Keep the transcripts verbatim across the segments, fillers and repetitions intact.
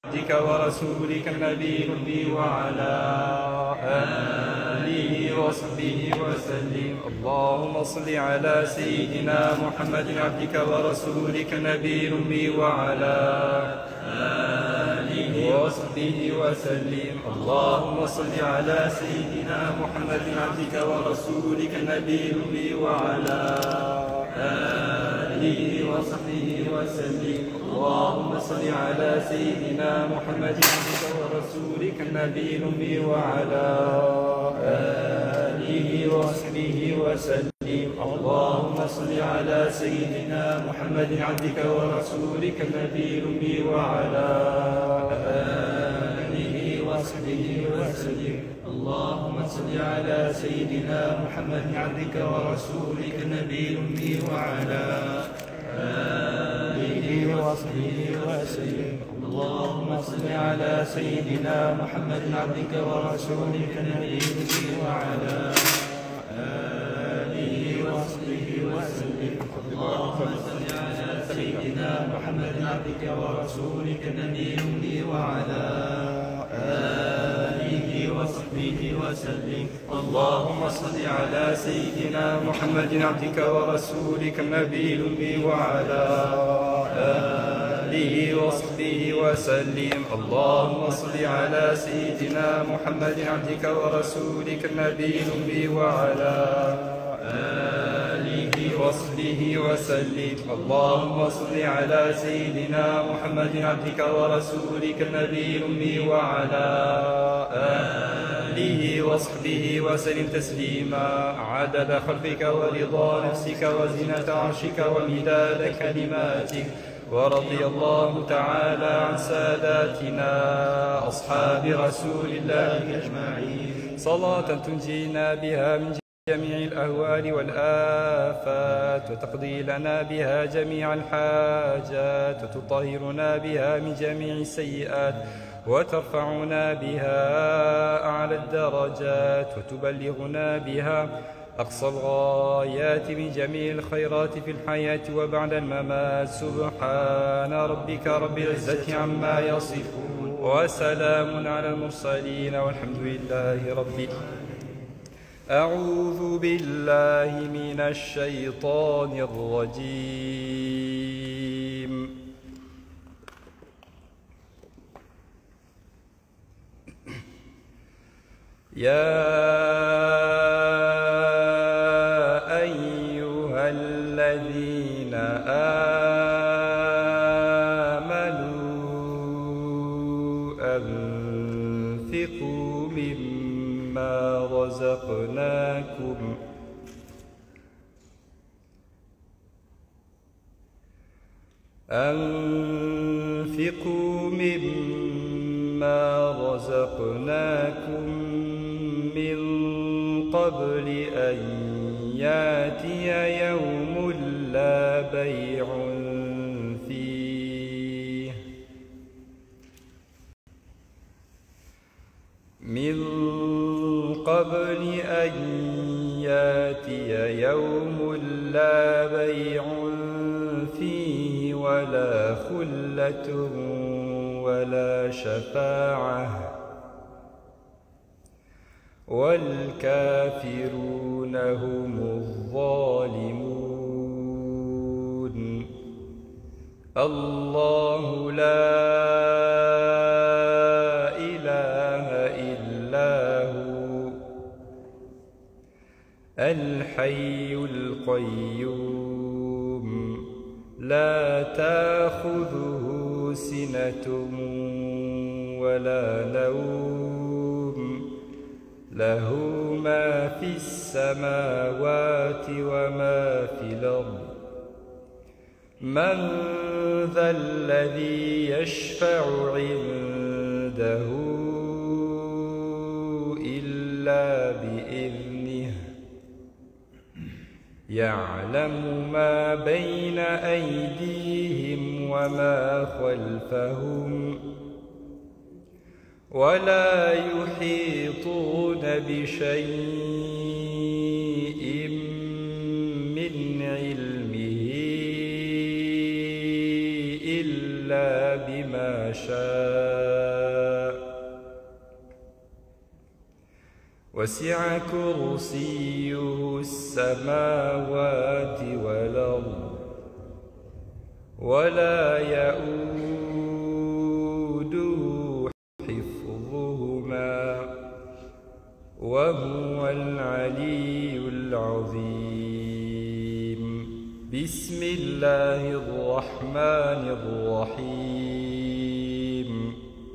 عبدك ورسولك النبي الأمي وعلى آله وصحبه وسلم. اللهم صل على سيدنا محمد عبدك ورسولك النبي الأمي وعلى آله وصحبه وسلم. اللهم صل على سيدنا محمد عبدك ورسولك النبي الأمي وعلى آله وصحبه وسلم. اللهم صل على سيدنا محمد عبدك ورسولك النبي الأمي وعلى آله وصحبه وسلم. اللهم صل على سيدنا محمد عبدك ورسولك النبي الأمي وعلى آله وصحبه وسلم. اللهم صل على سيدنا محمد عبدك ورسولك النبي الأمي وعلى آله وصحبه وسلم. اللهم صل على سيدنا محمد عبدك ورسولك النبي الأمي وعلى آله وصحبه وسلم. اللهم صل على سيدنا محمد عبدك ورسولك النبي الأمي وعلى آله وصحبه وسلم. اللهم صل على سيدنا محمد عبدك ورسولك النبي الأمي وعلى آله وصحبه وسلم. اللهم صل على سيدنا محمد عبدك ورسولك النبي الأمي وعلى آله وصحبه وسلم. اللهم صل على سيدنا محمد عبدك ورسولك النبي الأمي وعلى آله وصحبه وسلم تسليما عدد خلقك ورضا نفسك وزنة عرشك ومداد كلماتك. ورضي الله تعالى عن ساداتنا أصحاب رسول الله أجمعين صلاة تنجينا بها من جميع الأهوال والآفات وتقضي لنا بها جميع الحاجات وتطهرنا بها من جميع السيئات وترفعنا بها أعلى الدرجات وتبلغنا بها أقصى الغايات من جميع الخيرات في الحياة وبعد الممات. سبحان ربك رب العزة عما يصفون وسلام على المرسلين والحمد لله رب العالمين. أعوذ بالله من الشيطان الرجيم. يا أيها الذين آمنوا أنفقوا مما رزقناكم أنفقوا مما رزقناكم من قبل أن يأتي يوم لا بيع فيه من قبل أن يأتي يوم لا بيع فيه ولا خلة ولا شفاعة والكافرون هم الظالمون. الله لا إله إلا هو الحي القيوم لا تأخذه سنة ولا نوم له ما في السماوات وما في الأرض. من ذا الذي يشفع عنده إلا بإذنه يعلم ما بين أيديهم وما خلفهم ولا يحيطون بشيء من علمه إلا بما شاء وسع كرسيه السماوات والأرض ولا يؤوده حفظهما وهو العلي العظيم. بسم الله الرحمن الرحيم.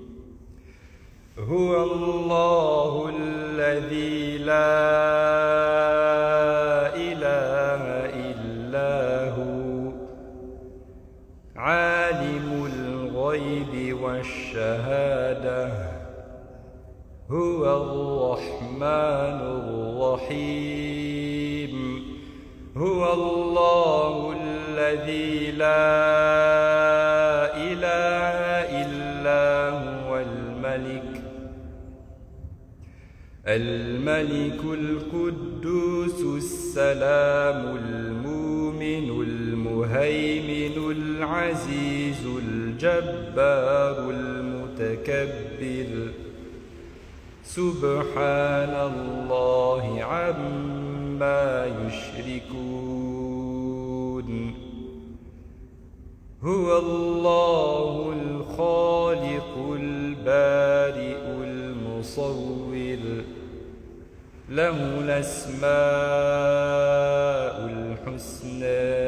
هو الله الذي لا إله إلا هو عالم الغيب والشهادة هو الرحمن الرحيم. هو الله الذي لا إله إلا هو الملك الملك القدوس السلام المؤمن المهيمن العزيز الجبار المتكبر سبحان الله عما يشركون. هو الله الخالق البارئ المصور له الأسماء الحسنى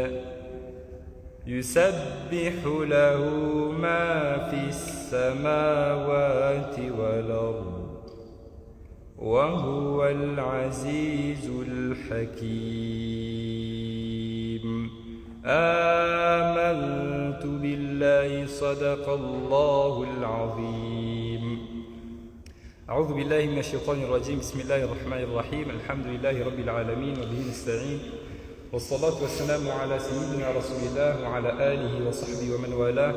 يسبح له ما في السماوات والأرض وهو العزيز الحكيم. آمنت بالله صدق الله العظيم. أعوذ بالله من الشيطان الرجيم. بسم الله الرحمن الرحيم. الحمد لله رب العالمين وبه نستعين والصلاة والسلام على سيدنا رسول الله وعلى آله وصحبه ومن والاه.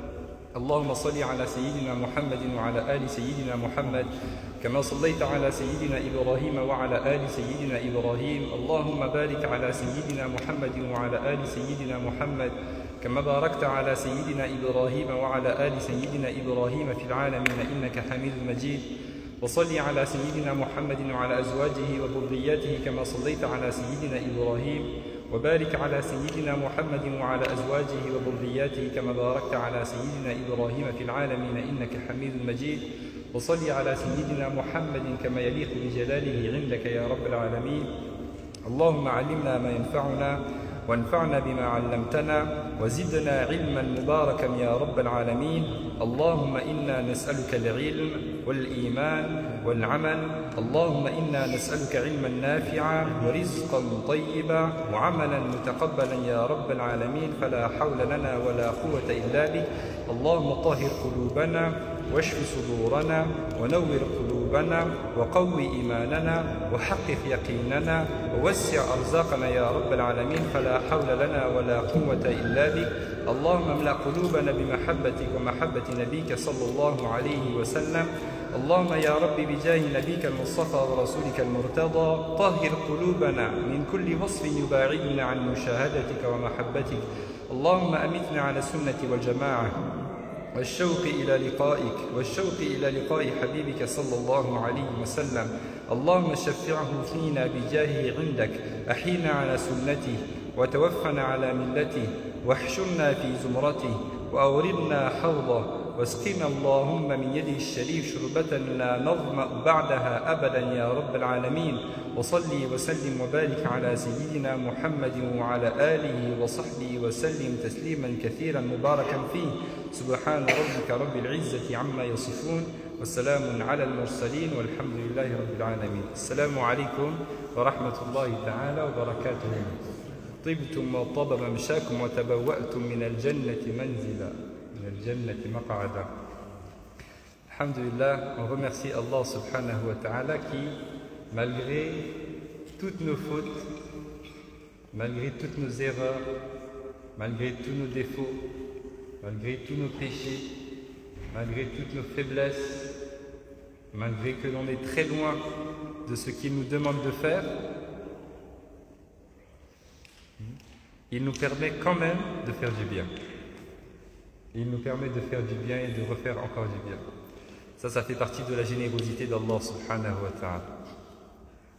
اللهم صل على سيدنا محمد وعلى آل سيدنا محمد كما صليت على سيدنا إبراهيم وعلى آل سيدنا إبراهيم. اللهم بارك على سيدنا محمد وعلى آل سيدنا محمد كما باركت على سيدنا إبراهيم وعلى آل سيدنا إبراهيم في العالمين إنك حميد مجيد. وصل على سيدنا محمد وعلى أزواجه وذرياته كما صليت على سيدنا إبراهيم وبارك على سيدنا محمد وعلى أزواجه وذرياته كما باركت على سيدنا إبراهيم في العالمين إنك حميد مجيد. وصل على سيدنا محمد كما يليق بجلاله عندك يا رب العالمين. اللهم علمنا ما ينفعنا وانفعنا بما علمتنا وزدنا علما مباركا يا رب العالمين. اللهم إنا نسألك العلم والإيمان والعمل. اللهم إنا نسألك علما نافعا ورزقا طيبا وعملا متقبلا يا رب العالمين. فلا حول لنا ولا قوة إلا بك. اللهم طهر قلوبنا واشف صدورنا ونور قلوبنا وقوي إيماننا وحقق يقيننا ووسع أرزاقنا يا رب العالمين. فلا حول لنا ولا قوة إلا بك. اللهم املأ قلوبنا بمحبتك ومحبة نبيك صلى الله عليه وسلم. اللهم يا رب بجاه نبيك المصطفى ورسولك المرتضى طهر قلوبنا من كل وصف يباعدنا عن مشاهدتك ومحبتك. اللهم أمتنا على السنة والجماعة والشوق إلى لقائك والشوق إلى لقاء حبيبك صلى الله عليه وسلم. اللهم شفعه فينا بجاهه عندك. أحينا على سنته وتوفنا على ملته واحشرنا في زمرته وأوردنا حوضه واسقنا اللهم من يده الشريف شربة لا نظمأ بعدها أبدا يا رب العالمين. وصلي وسلم وبارك على سيدنا محمد وعلى آله وصحبه وسلم تسليما كثيرا مباركا فيه. سبحان ربك رب العزة عما يصفون والسلام على المرسلين والحمد لله رب العالمين. السلام عليكم ورحمة الله تعالى وبركاته. طبتم وطاب ممشاكم وتبوأتم من الجنة منزلا من الجنة مقعدا. Alhamdulillah, on remercie Allah subhanahu wa ta'ala qui, malgré toutes nos fautes, malgré toutes nos erreurs, malgré tous nos défauts, malgré tous nos péchés, malgré toutes nos faiblesses, malgré que l'on est très loin de ce qu'il nous demande de faire, il nous permet quand même de faire du bien. Il nous permet de faire du bien et de refaire encore du bien. Ça, ça fait partie de la générosité d'Allah subhanahu wa ta'ala.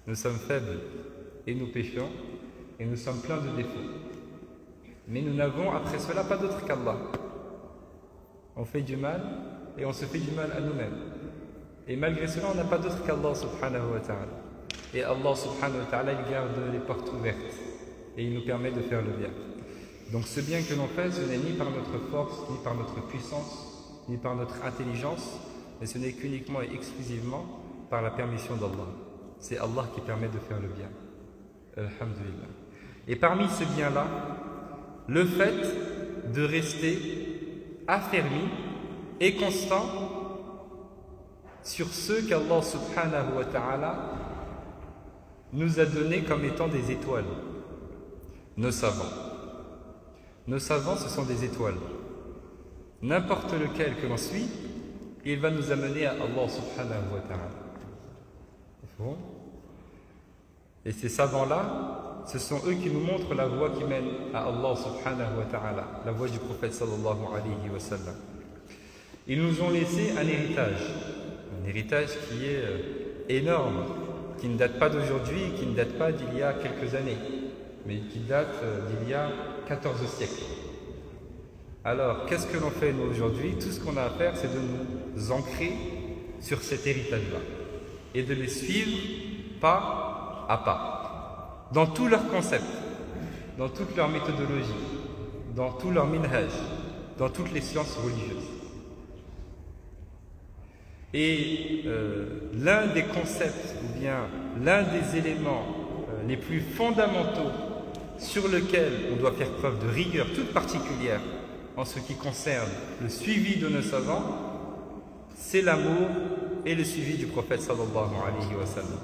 Nous sommes faibles et nous péchons et nous sommes pleins de défauts. Mais nous n'avons après cela pas d'autre qu'Allah. On fait du mal et on se fait du mal à nous-mêmes. Et malgré cela, on n'a pas d'autre qu'Allah subhanahu wa ta'ala. Et Allah subhanahu wa ta'ala, il garde les portes ouvertes et il nous permet de faire le bien. Donc ce bien que l'on fait, ce n'est ni par notre force, ni par notre puissance, ni par notre intelligence, mais ce n'est qu'uniquement et exclusivement par la permission d'Allah. C'est Allah qui permet de faire le bien. Alhamdulillah. Et parmi ce bien-là, le fait de rester affermi et constant sur ceux qu'Allah subhanahu wa ta'ala nous a donnés comme étant des étoiles. Nos savants. Nos savants, ce sont des étoiles. N'importe lequel que l'on suit, il va nous amener à Allah subhanahu wa ta'ala. Bon. Et ces savants-là, ce sont eux qui nous montrent la voie qui mène à Allah subhanahu wa ta'ala, la voie du prophète sallallahu alayhi wa sallam. Ils nous ont laissé un héritage, un héritage qui est euh, énorme, qui ne date pas d'aujourd'hui, qui ne date pas d'il y a quelques années, mais qui date euh, d'il y a quatorze siècles. Alors, qu'est-ce que l'on fait nous aujourd'hui? Tout ce qu'on a à faire, c'est de nous ancrer sur cet héritage-là et de les suivre pas à pas, dans tous leurs concepts, dans toute leur méthodologie, dans tout leur minhaj, dans toutes les sciences religieuses. Et euh, l'un des concepts, ou bien l'un des éléments euh, les plus fondamentaux sur lequel on doit faire preuve de rigueur toute particulière en ce qui concerne le suivi de nos savants, c'est l'amour et le suivi du prophète sallallahu alayhi wa sallam.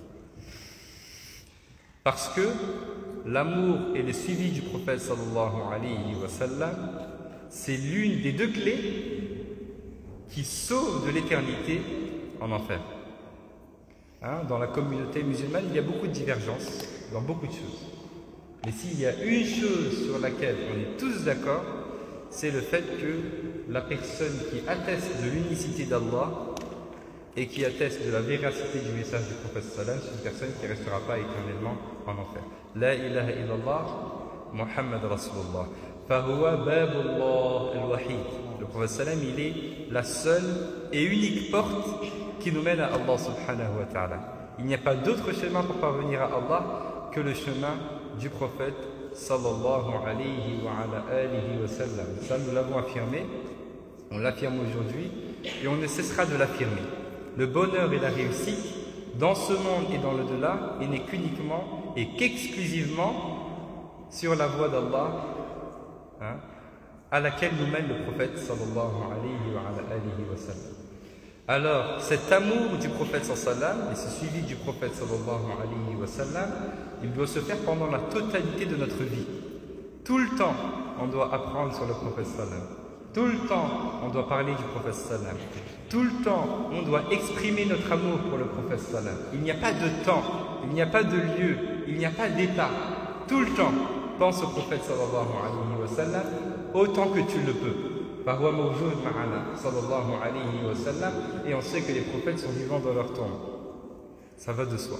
Parce que l'amour et le suivi du prophète sallallahu alayhi wa sallam, c'est l'une des deux clés qui sauve de l'éternité en enfer. Hein, dans la communauté musulmane, il y a beaucoup de divergences dans beaucoup de choses. Mais s'il y a une chose sur laquelle on est tous d'accord, c'est le fait que la personne qui atteste de l'unicité d'Allah et qui atteste de la véracité du message du prophète sallam, c'est une personne qui ne restera pas éternellement en enfer. La ilaha illallah, Muhammad Rasulullah. Fahuwa babullah al-wahid. Le prophète sallam, il est la seule et unique porte qui nous mène à Allah subhanahu wa ta'ala. Il n'y a pas d'autre chemin pour parvenir à Allah que le chemin du prophète sallallahu alayhi wa ala alihi wa sallam. Ça, nous l'avons affirmé, on l'affirme aujourd'hui et on ne cessera de l'affirmer. Le bonheur et la réussite dans ce monde et dans l'au-delà, il n'est qu'uniquement et qu'exclusivement sur la voie d'Allah, hein, à laquelle nous mène le prophète sallallahu alayhi wa ala alihi wa sallam. Alors, cet amour du prophète sallallahu alayhi wa sallam et ce suivi du prophète sallallahu alayhi wa sallam, il doit se faire pendant la totalité de notre vie. Tout le temps, on doit apprendre sur le prophète sallallahu alayhi wa sallam. Tout le temps, on doit parler du prophète sallallahu alayhi wa sallam. Tout le temps, on doit exprimer notre amour pour le prophète sallallahu alayhi wa sallam. Il n'y a pas de temps, il n'y a pas de lieu, il n'y a pas d'état. Tout le temps, pense au prophète sallallahu alayhi wa sallam autant que tu le peux. Fahuwa mawjoud ma'ana sallallahu alayhi wa sallam, et on sait que les prophètes sont vivants dans leur tombe. Ça va de soi.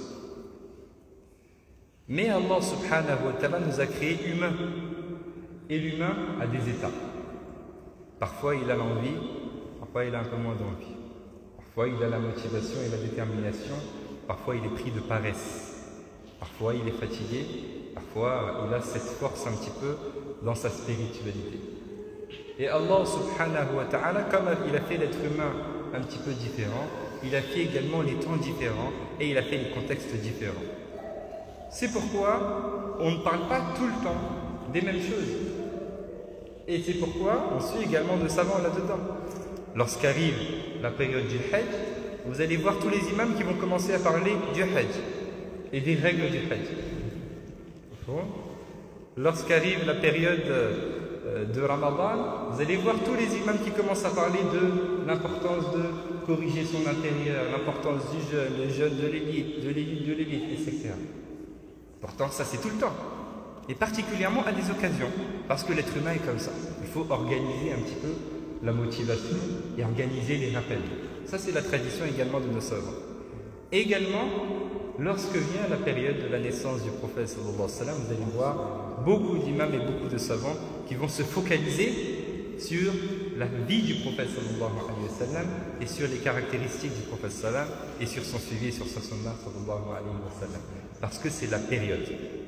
Mais Allah subhanahu wa ta'ala nous a créés humains. Et l'humain a des états. Parfois il a l'envie, parfois il a un peu moins d'envie. Parfois il a la motivation et la détermination, parfois il est pris de paresse. Parfois il est fatigué, parfois il a cette force un petit peu dans sa spiritualité. Et Allah subhanahu wa ta'ala, comme il a fait l'être humain un petit peu différent, il a fait également les temps différents et il a fait les contextes différents. C'est pourquoi on ne parle pas tout le temps des mêmes choses. Et c'est pourquoi on suit également de savants là-dedans. Lorsqu'arrive la période du Hajj, vous allez voir tous les imams qui vont commencer à parler du Hajj et des règles du Hajj. Lorsqu'arrive la période de Ramadan, vous allez voir tous les imams qui commencent à parler de l'importance de corriger son intérieur, l'importance du jeûne, le jeûne de l'élite, de l'élite, de l'élite, et cetera. Pourtant, ça c'est tout le temps. Et particulièrement à des occasions, parce que l'être humain est comme ça. Il faut organiser un petit peu la motivation et organiser les rappels. Ça c'est la tradition également de nos savants. Également, lorsque vient la période de la naissance du prophète sallallahu alayhi wa sallam, vous allez voir beaucoup d'imams et beaucoup de savants qui vont se focaliser sur la vie du prophète sallallahu alayhi wa sallam et sur les caractéristiques du prophète sallam et sur son suivi et sur sa sunna sallallahu alayhi wa sallam, parce que c'est la période.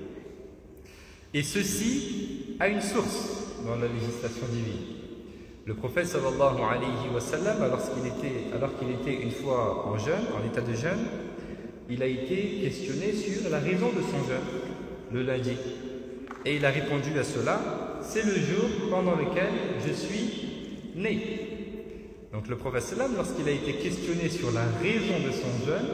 Et ceci a une source dans la législation divine. Le prophète sallallahu alayhi wa sallam, alors qu'il était, alors qu'il était une fois en jeûne, en état de jeûne, il a été questionné sur la raison de son jeûne, le lundi. Et il a répondu à cela, c'est le jour pendant lequel je suis né. Donc le prophète sallam, lorsqu'il a été questionné sur la raison de son jeûne,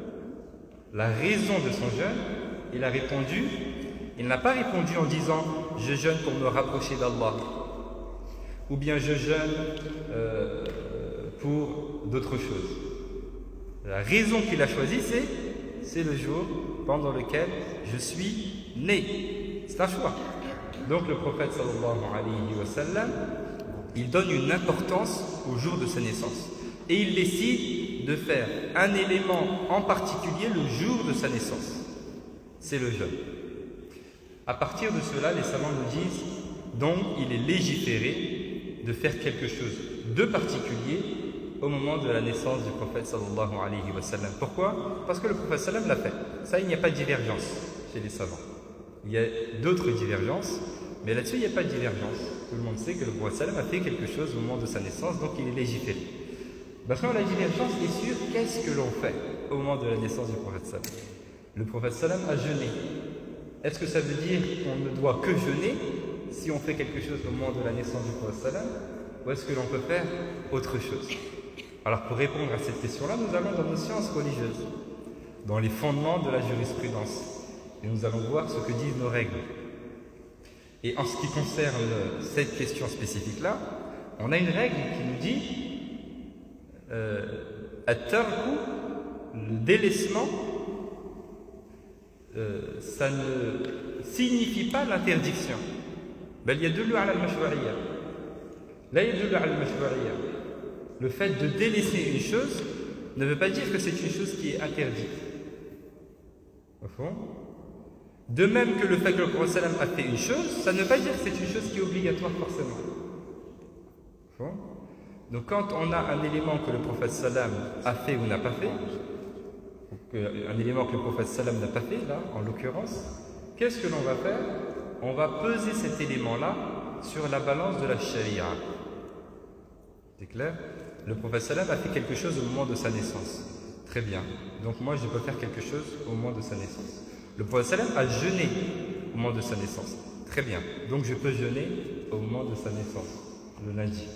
la raison de son jeûne, il a répondu, il n'a pas répondu en disant « je jeûne pour me rapprocher d'Allah » ou bien « je jeûne euh, pour d'autres choses ». La raison qu'il a choisie, c'est « c'est le jour pendant lequel je suis né ». C'est un choix. Donc le prophète sallallahu alayhi wa sallam, il donne une importance au jour de sa naissance. Et il décide de faire un élément en particulier le jour de sa naissance. C'est le jeûne. À partir de cela, les savants nous disent, donc il est légiféré de faire quelque chose de particulier au moment de la naissance du prophète sallallahu alayhi wa sallam. Pourquoi? Parce que le prophète sallam l'a fait. Ça, il n'y a pas de divergence chez les savants. Il y a d'autres divergences, mais là-dessus, il n'y a pas de divergence. Tout le monde sait que le prophète sallam a fait quelque chose au moment de sa naissance, donc il est légiféré. Maintenant, la divergence est sur qu'est-ce que l'on fait au moment de la naissance du prophète sallam. Le prophète sallam a jeûné. Est-ce que ça veut dire qu'on ne doit que jeûner si on fait quelque chose au moment de la naissance du prophète sallam, ou est-ce que l'on peut faire autre chose? Alors pour répondre à cette question-là, nous allons dans nos sciences religieuses, dans les fondements de la jurisprudence, et nous allons voir ce que disent nos règles. Et en ce qui concerne cette question spécifique-là, on a une règle qui nous dit euh, at-tarku, le délaissement, euh, ça ne signifie pas l'interdiction. بل يدل على المشروعية. لا يدل على المشروعية. Le fait de délaisser une chose ne veut pas dire que c'est une chose qui est interdite. Au fond. De même que le fait que le prophète sallam a fait une chose, ça ne veut pas dire que c'est une chose qui est obligatoire forcément. Au fond. Donc quand on a un élément que le prophète sallam a fait ou n'a pas fait, un élément que le prophète sallam n'a pas fait, là, en l'occurrence, qu'est-ce que l'on va faire? On va peser cet élément-là sur la balance de la charia. C'est clair? Le prophète sallam a fait quelque chose au moment de sa naissance. Très bien. Donc moi, je peux faire quelque chose au moment de sa naissance. Le prophète sallam a jeûné au moment de sa naissance. Très bien. Donc je peux jeûner au moment de sa naissance, le lundi.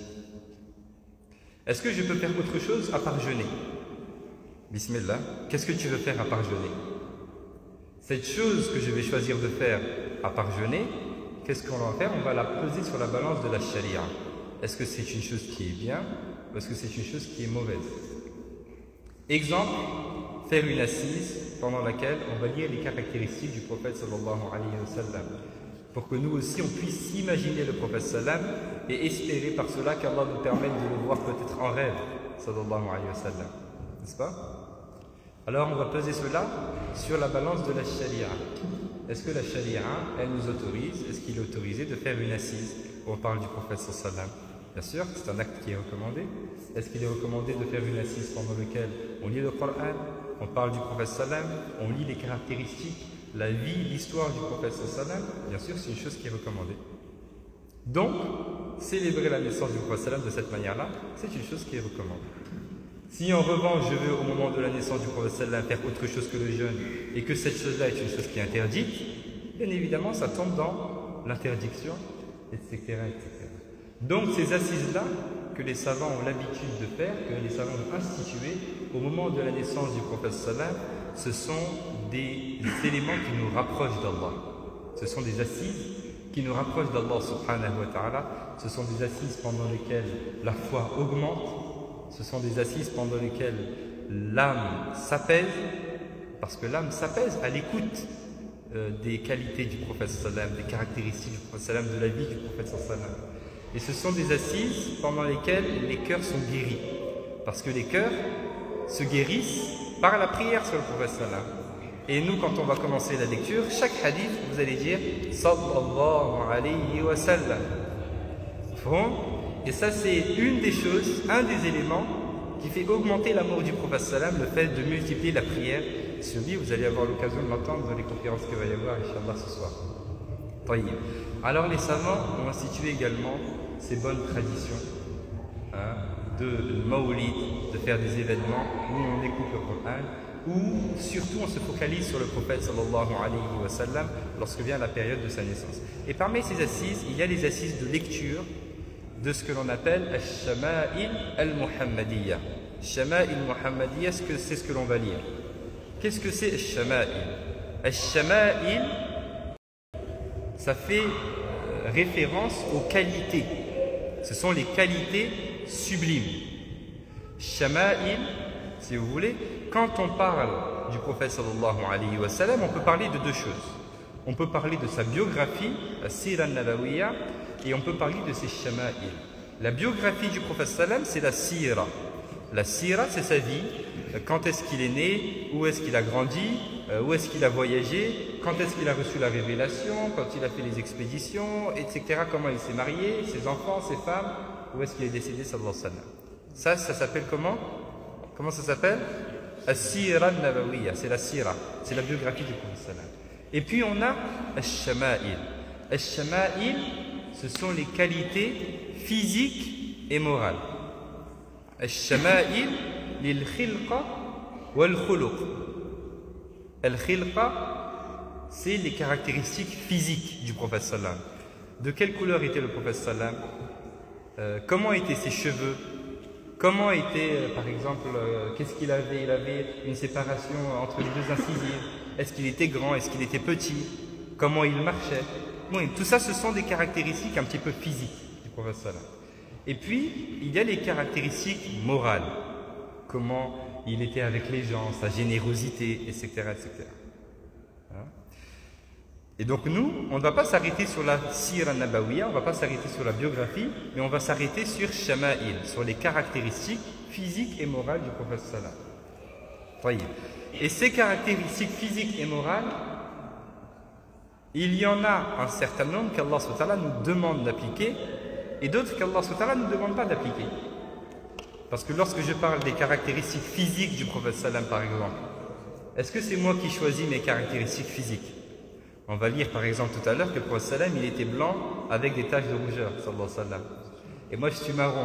Est-ce que je peux faire autre chose à part jeûner? Bismillah. Qu'est-ce que tu veux faire à part jeûner? Cette chose que je vais choisir de faire à part jeûner, qu'est-ce qu'on va faire? On va la peser sur la balance de la charia. Est-ce que c'est une chose qui est bien ou est-ce que c'est une chose qui est mauvaise? Exemple, faire une assise pendant laquelle on va lire les caractéristiques du prophète sallallahu alayhi wa sallam, pour que nous aussi on puisse imaginer le prophète sallam et espérer par cela qu'Allah nous permette de le voir peut-être en rêve sallallahu alayhi wa sallam, n'est-ce pas? Alors on va peser cela sur la balance de la charia. Est-ce que la charia, elle nous autorise, est-ce qu'il est autorisé de faire une assise où on parle du prophète sallallahu alayhi wa sallam? Bien sûr, c'est un acte qui est recommandé. Est-ce qu'il est recommandé de faire une assise pendant laquelle on lit le Coran, on parle du prophète sallam, on lit les caractéristiques, la vie, l'histoire du prophète sallam? Bien sûr, c'est une chose qui est recommandée. Donc, célébrer la naissance du prophète sallam de cette manière-là, c'est une chose qui est recommandée. Si en revanche, je veux au moment de la naissance du prophète sallam faire autre chose que le jeûne et que cette chose-là est une chose qui est interdite, bien évidemment, ça tombe dans l'interdiction, et cetera, et cetera. Donc ces assises-là que les savants ont l'habitude de faire, que les savants ont instituées au moment de la naissance du prophète sallam, ce sont des, des éléments qui nous rapprochent d'Allah. Ce sont des assises qui nous rapprochent d'Allah subhanahu wa ta'ala. Ce sont des assises pendant lesquelles la foi augmente. Ce sont des assises pendant lesquelles l'âme s'apaise, parce que l'âme s'apaise à l'écoute euh, des qualités du prophète sallam, des caractéristiques du prophète sallam, de la vie du prophète sallam. Et ce sont des assises pendant lesquelles les cœurs sont guéris. Parce que les cœurs se guérissent par la prière sur le prophète sallam. Et nous, quand on va commencer la lecture, chaque hadith, vous allez dire Sallallahu alayhi wa sallam. Et ça, c'est une des choses, un des éléments qui fait augmenter l'amour du prophète sallam, le fait de multiplier la prière sur lui. Vous allez avoir l'occasion de l'entendre dans les conférences qu'il va y avoir, Inch'Allah, ce soir. Alors, les savants ont institué également ces bonnes traditions hein, de Mawlid, de faire des événements où on écoute le Coran, où surtout on se focalise sur le prophète sallallahu alayhi wa sallam lorsque vient la période de sa naissance. Et parmi ces assises, il y a les assises de lecture de ce que l'on appelle Al-Shama'il Al-Muhammadiyya. Shama'il Muhammadiyya, c'est ce que l'on va lire. Qu'est-ce que c'est Al-Shama'il? Al-Shama'il, ça fait référence aux qualités. Ce sont les qualités sublimes. Shama'il, si vous voulez, quand on parle du prophète sallallahu alayhi wa sallam, on peut parler de deux choses. On peut parler de sa biographie, la Sira al-Nabawiyya, et on peut parler de ses Shama'il. La biographie du prophète sallam, c'est la Sira. La Sira, c'est sa vie. Quand est-ce qu'il est né, où est-ce qu'il a grandi, où est-ce qu'il a voyagé, quand est-ce qu'il a reçu la révélation, quand il a fait les expéditions, et cetera. Comment il s'est marié, ses enfants, ses femmes, où est-ce qu'il est décédé, sallallahu alayhi wa sallam. Ça, ça s'appelle comment? Comment ça s'appelle? As-Sira al-Nabawiyya, c'est la Sira, c'est la biographie du prophète sallam. Et puis on a Al-Shama'il. Al-Shama'il, ce sont les qualités physiques et morales. Al-Shama'il, lil-khilqa wal-khuluq. Al-khilqa, c'est les caractéristiques physiques du prophète sallam. De quelle couleur était le prophète sallam? euh, Comment étaient ses cheveux? Comment était, euh, par exemple, euh, qu'est-ce qu'il avait? Il avait une séparation entre les deux incisives. Est-ce qu'il était grand? Est-ce qu'il était petit? Comment il marchait? Oui, tout ça, ce sont des caractéristiques un petit peu physiques du prophète sallam. Et puis, il y a les caractéristiques morales. Comment il était avec les gens, sa générosité, et cetera et cetera. Hein? Et donc nous, on ne va pas s'arrêter sur la Sira Nabawiyya, on ne va pas s'arrêter sur la biographie, mais on va s'arrêter sur Shama'il, sur les caractéristiques physiques et morales du prophète sallam. Voyez. Et ces caractéristiques physiques et morales, il y en a un certain nombre qu'Allah subhanahu wa ta'ala nous demande d'appliquer et d'autres qu'Allah subhanahu wa ta'ala ne nous demande pas d'appliquer. Parce que lorsque je parle des caractéristiques physiques du prophète sallam par exemple, est-ce que c'est moi qui choisis mes caractéristiques physiques? On va lire par exemple tout à l'heure que le prophète sallam il était blanc avec des taches de rougeur sallallahu alayhi wa sallam. Et moi je suis marron.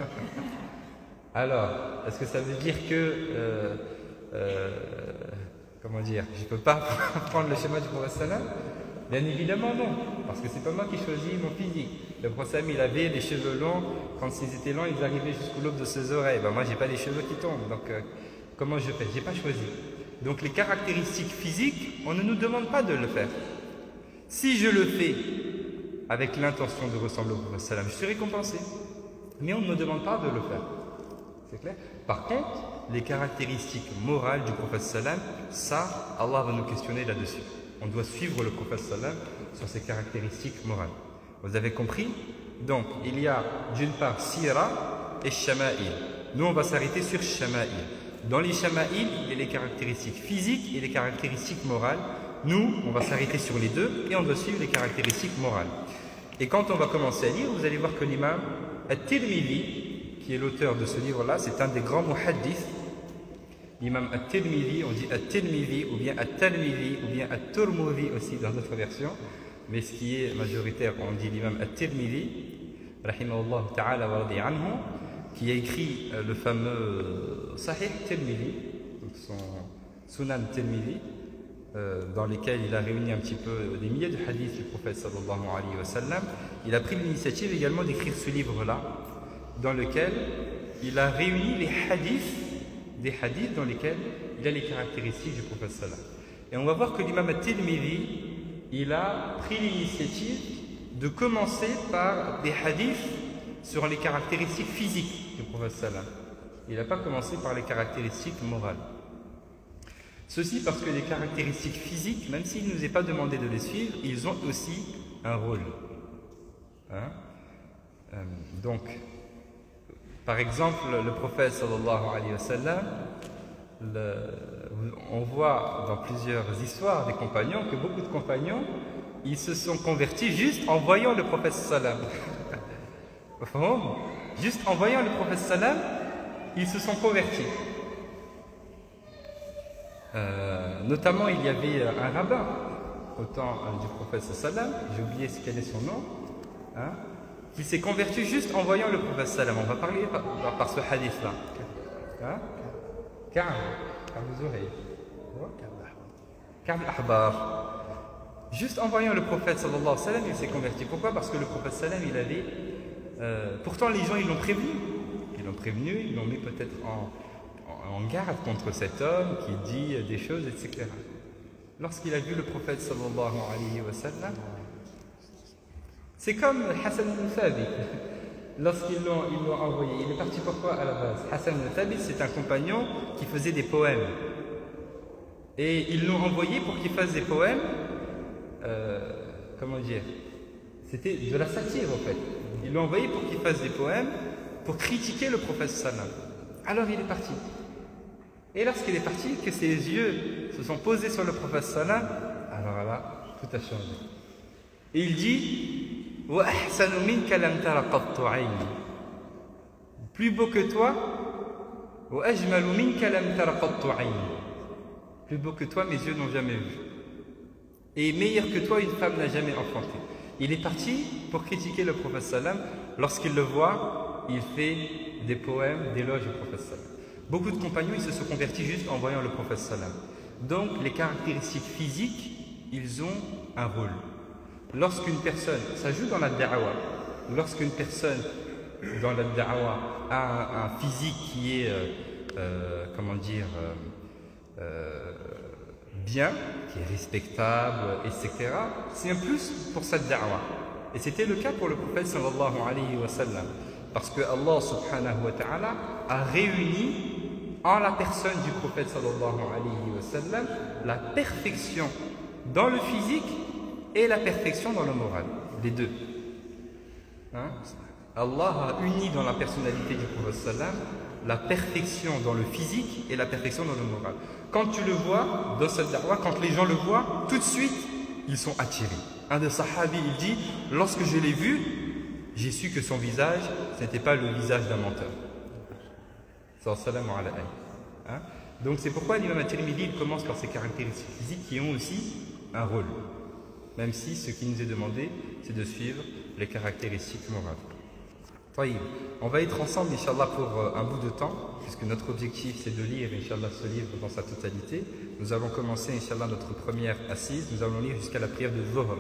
Alors, est-ce que ça veut dire que euh, euh, comment dire, je ne peux pas prendre le schéma du prophète sallam? Bien évidemment non, parce que c'est pas moi qui choisis mon physique. Le prophète sallam il avait les cheveux longs, quand ils étaient longs ils arrivaient jusqu'au lobe de ses oreilles. Ben, moi j'ai pas les cheveux qui tombent, donc euh, comment je fais? J'ai pas choisi. Donc les caractéristiques physiques, on ne nous demande pas de le faire. Si je le fais avec l'intention de ressembler au prophète sallam, je suis récompensé. Mais on ne me demande pas de le faire. C'est clair? Par contre, les caractéristiques morales du prophète sallam, ça, Allah va nous questionner là-dessus. On doit suivre le prophète sallam sur ses caractéristiques morales. Vous avez compris? Donc, il y a d'une part Sira et Shama'il. Nous, on va s'arrêter sur Shama'il. Dans les Shama'il, il y a les caractéristiques physiques et les caractéristiques morales. Nous, on va s'arrêter sur les deux et on doit suivre les caractéristiques morales. Et quand on va commencer à lire, vous allez voir que l'imam At-Tirmidhi, qui est l'auteur de ce livre-là, c'est un des grands muhaddiths. L'imam At-Tirmidhi, on dit At-Tirmidhi ou bien At-Tirmidhi ou bien At-Turmudhi aussi dans notre version. Mais ce qui est majoritaire, on dit l'imam At-Tirmidhi, rahimahullah ta'ala wa radi anhu, qui a écrit euh, le fameux Sahih Tirmidhi, donc son Sunan Tirmidhi, euh, dans lesquels il a réuni un petit peu des milliers de hadiths du prophète sallallahu alayhi wa sallam. Il a pris l'initiative également d'écrire ce livre-là, dans lequel il a réuni les hadiths, des hadiths dans lesquels il a les caractéristiques du prophète sallam. Et on va voir que l'imam At-Tirmidhi, il a pris l'initiative de commencer par des hadiths sur les caractéristiques physiques du prophète sallam. Il n'a pas commencé par les caractéristiques morales. Ceci parce que les caractéristiques physiques, même s'il ne nous est pas demandé de les suivre, ils ont aussi un rôle. Hein? Euh, donc, par exemple, le prophète sallallahu alayhi wa sallam, le, on voit dans plusieurs histoires des compagnons que beaucoup de compagnons, ils se sont convertis juste en voyant le prophète sallam. Juste en voyant le prophète sallam, ils se sont convertis. Euh, notamment, il y avait un rabbin au temps euh, du prophète sallam, j'ai oublié quel est son nom, hein, qui s'est converti juste en voyant le prophète sallam. On va parler par, par, par ce hadith-là. Hein? Ka'b, Ka'b Zuhayr. Ka'b al-Ahbar. Juste en voyant le prophète sallallahu alayhi wa sallam, il s'est converti. Pourquoi? Parce que le prophète sallam, il avait... Euh, pourtant, les gens, ils l'ont prévenu. Ils l'ont prévenu, ils l'ont mis peut-être en, en, en garde contre cet homme qui dit des choses, et cetera. Lorsqu'il a vu le prophète sallallahu alayhi wa sallam, c'est comme Hassan al-Thabit. Lorsqu'ils l'ont ils l'ont envoyé, il est parti pourquoi à la base? Hassan al-Thabit, c'est un compagnon qui faisait des poèmes. Et ils l'ont envoyé pour qu'il fasse des poèmes, euh, comment dire, c'était de la satire en fait. Ils l'ont envoyé pour qu'il fasse des poèmes, pour critiquer le prophète sallam. Alors il est parti. Et lorsqu'il est parti, que ses yeux se sont posés sur le prophète sallam, alors là, tout a changé. Et il dit, plus beau que toi, plus beau que toi, mes yeux n'ont jamais vu. Et meilleur que toi, une femme n'a jamais enfanté. Il est parti pour critiquer le prophète sallam. Lorsqu'il le voit, il fait des poèmes d'éloge au prophète sallam. Beaucoup de compagnons, ils se sont convertis juste en voyant le prophète sallam. Donc, les caractéristiques physiques, ils ont un rôle. Lorsqu'une personne, ça joue dans la da'wa, lorsqu'une personne dans la da'wa a un, un physique qui est, euh, euh, comment dire, euh, euh, bien, qui est respectable, et cetera, c'est un plus pour cette da'wa. Et c'était le cas pour le prophète sallallahu alayhi wa sallam. Parce que Allah subhanahu wa ta'ala a réuni en la personne du prophète sallallahu alayhi wa sallam la perfection dans le physique et la perfection dans le moral, les deux. Hein? Allah a uni dans la personnalité du prophète sallam la perfection dans le physique et la perfection dans le moral. Quand tu le vois dans cette da'wa, quand les gens le voient, tout de suite, ils sont attirés. Un des sahabis, il dit, lorsque je l'ai vu, j'ai su que son visage, ce n'était pas le visage d'un menteur. Hein? Donc c'est pourquoi l'imam at-Tirmidhi commence par ces caractéristiques physiques qui ont aussi un rôle. Même si ce qui nous est demandé, c'est de suivre les caractéristiques morales. On va être ensemble, Inch'Allah, pour un bout de temps, puisque notre objectif, c'est de lire, Inch'Allah, ce livre dans sa totalité. Nous allons commencer, Inch'Allah, notre première assise. Nous allons lire jusqu'à la prière de Dhuhr.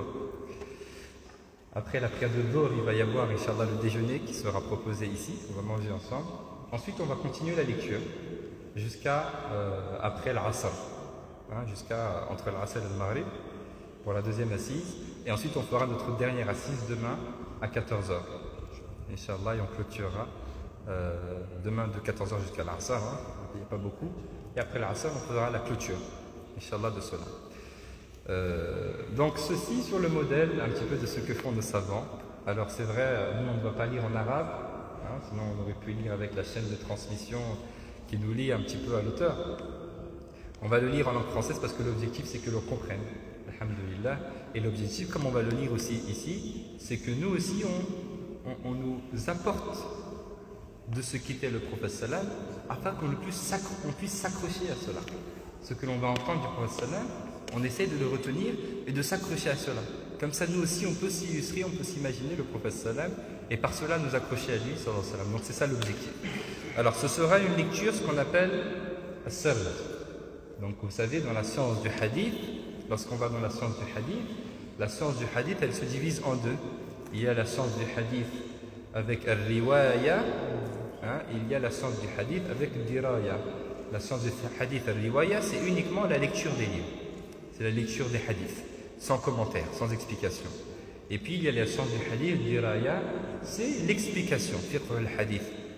Après la prière de Dhuhr, il va y avoir, Inch'Allah, le déjeuner qui sera proposé ici. On va manger ensemble. Ensuite, on va continuer la lecture jusqu'à euh, après l'Asr, hein, jusqu'à entre l'Asr et le Maghrib, pour la deuxième assise. Et ensuite, on fera notre dernière assise demain à quatorze heures. Inch'Allah, et on clôturera euh, demain de quatorze heures jusqu'à l'Asr, hein, il n'y a pas beaucoup. Et après l'Asr, on fera la clôture, Inch'Allah, de cela. Euh, donc, ceci sur le modèle un petit peu de ce que font nos savants. Alors, c'est vrai, nous, on ne va pas lire en arabe, hein, sinon on aurait pu lire avec la chaîne de transmission qui nous lit un petit peu à l'auteur. On va le lire en langue française parce que l'objectif, c'est que l'on comprenne. Alhamdulillah. Et l'objectif, comme on va le lire aussi ici, c'est que nous aussi, on, on, on nous apporte de ce qu'était le prophète sallam, afin qu'on puisse s'accrocher à cela. Ce que l'on va entendre du prophète sallam, on essaie de le retenir et de s'accrocher à cela. Comme ça, nous aussi, on peut s'illustrer, on peut s'imaginer le prophète sallam, et par cela nous accrocher à lui, sallallahu alayhi wa sallam. Donc c'est ça l'objectif. Alors ce sera une lecture, ce qu'on appelle as-sard. Donc vous savez, dans la science du hadith, lorsqu'on va dans la science du hadith, la science du hadith, elle se divise en deux. Il y a la science du hadith avec al-riwaya, hein, il y a la science du hadith avec al-diraya. La science du hadith al-riwaya, c'est uniquement la lecture des livres. C'est la lecture des hadiths, sans commentaire, sans explication. Et puis il y a la science du hadith, al-diraya, c'est l'explication, fiqh al-hadith.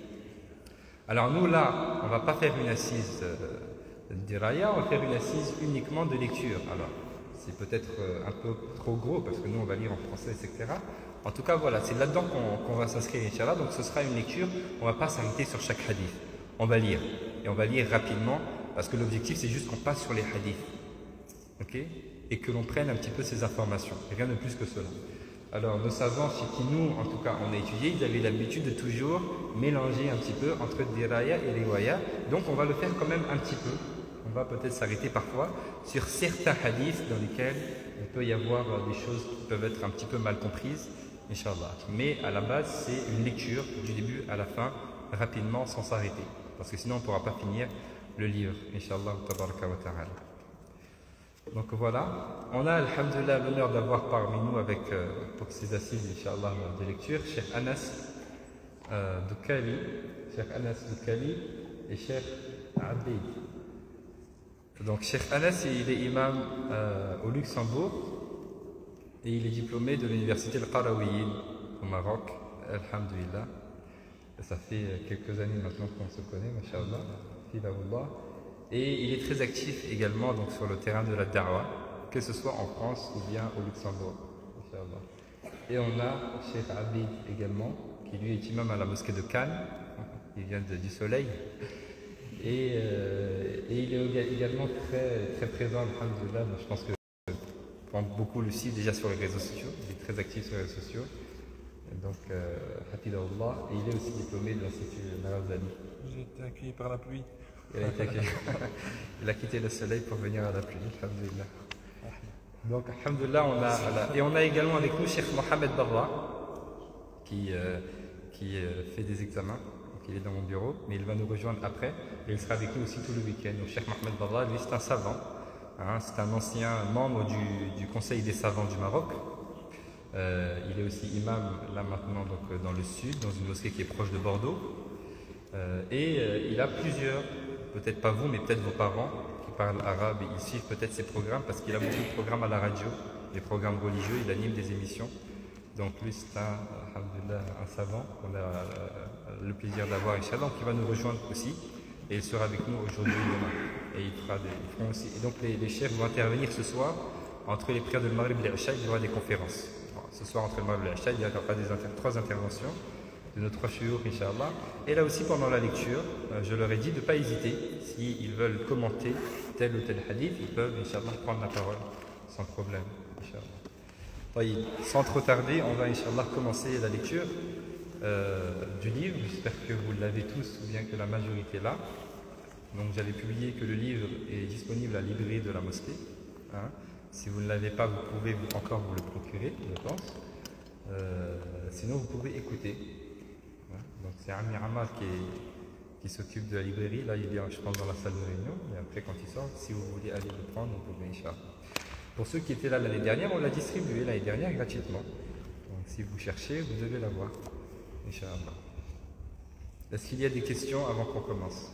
Alors nous là, on ne va pas faire une assise euh, al-diraya, on va faire une assise uniquement de lecture. Alors c'est peut-être un peu trop gros parce que nous on va lire en français, et cetera. En tout cas voilà, c'est là-dedans qu'on qu'on va s'inscrire, Inch'Allah. Donc ce sera une lecture, on ne va pas s'arrêter sur chaque hadith. On va lire, et on va lire rapidement parce que l'objectif c'est juste qu'on passe sur les hadiths, ok, et que l'on prenne un petit peu ces informations, rien de plus que cela. Alors nos savants, chez qui nous, en tout cas, on a étudié, ils avaient l'habitude de toujours mélanger un petit peu entre diraya et riwaya, donc on va le faire quand même un petit peu. On va peut-être s'arrêter parfois sur certains hadiths dans lesquels il peut y avoir des choses qui peuvent être un petit peu mal comprises, Inch'Allah. Mais à la base, c'est une lecture du début à la fin, rapidement, sans s'arrêter. Parce que sinon, on ne pourra pas finir le livre, Inch'Allah, tabaraka wa ta'ala. Donc voilà, on a, alhamdulillah, l'honneur d'avoir parmi nous, avec, euh, pour ces assises, Inch'Allah, de lecture, Cheikh Anas euh, Doukali, Cheikh Anas Doukali et Cheikh Abid. Donc Cheikh Anas, il est imam euh, au Luxembourg et il est diplômé de l'université Al-Qarawiyyin au Maroc, alhamdulillah. Ça fait quelques années maintenant qu'on se connaît, mashallah, fidahullah. Et il est très actif également donc, sur le terrain de la da'wah, que ce soit en France ou bien au Luxembourg, mashallah. Et on a Cheikh Abid également, qui lui est imam à la mosquée de Cannes, il vient de, du soleil. Et, euh, et il est également très, très présent, alhamdulillah. Je pense que beaucoup le suivent déjà sur les réseaux sociaux. Il est très actif sur les réseaux sociaux. Donc, hafidahullah. Et il est aussi diplômé de l'Institut Al-Ghazali. J'ai été accueilli par la pluie. Il a, été accueilli. Il a quitté le soleil pour venir à la pluie, alhamdulillah. Donc, alhamdulillah, on a, voilà. Et on a également avec nous Cheikh Mohamed Barra, qui, euh, qui euh, fait des examens. Il est dans mon bureau, mais il va nous rejoindre après et il sera avec nous aussi tout le week-end. Donc, Cheikh Mohamed Barra, lui, c'est un savant, hein, c'est un ancien membre du, du Conseil des savants du Maroc. Euh, il est aussi imam là maintenant donc, dans le sud, dans une mosquée qui est proche de Bordeaux. Euh, et euh, il a plusieurs, peut-être pas vous, mais peut-être vos parents qui parlent arabe et ils suivent peut-être ses programmes parce qu'il a beaucoup de programmes à la radio, des programmes religieux, il anime des émissions. Donc lui c'est un, alhamdulillah, un savant qu'on a euh, le plaisir d'avoir, Inch'Allah, qui va nous rejoindre aussi et il sera avec nous aujourd'hui et demain. Et il fera des, ils feront aussi. Et donc les, les chefs vont intervenir ce soir entre les prières de Maghrib et l'Isha, il y aura des conférences. Bon, ce soir entre le Maghrib et l'Isha, il y aura des inter trois interventions de nos trois chouyours, Inch'Allah. Et là aussi pendant la lecture, euh, je leur ai dit de ne pas hésiter, s'ils veulent commenter tel ou tel hadith, ils peuvent, Inch'Allah, prendre la parole sans problème, Inch'Allah. Sans trop tarder, on va Inch'Allah commencer la lecture euh, du livre. J'espère que vous l'avez tous ou bien que la majorité là. Donc j'avais publié que le livre est disponible à la librairie de la mosquée. Hein. Si vous ne l'avez pas, vous pouvez vous, encore vous le procurer, je pense. Euh, sinon, vous pouvez écouter. Hein. Donc c'est Amir Ammar qui, qui s'occupe de la librairie. Là, il est, je pense, dans la salle de réunion. Et après, quand il sort, si vous voulez aller le prendre, vous pouvez, Inch'Allah. Pour ceux qui étaient là l'année dernière, on l'a distribué l'année dernière gratuitement. Donc si vous cherchez, vous devez l'avoir. Inch'Allah. Est-ce qu'il y a des questions avant qu'on commence?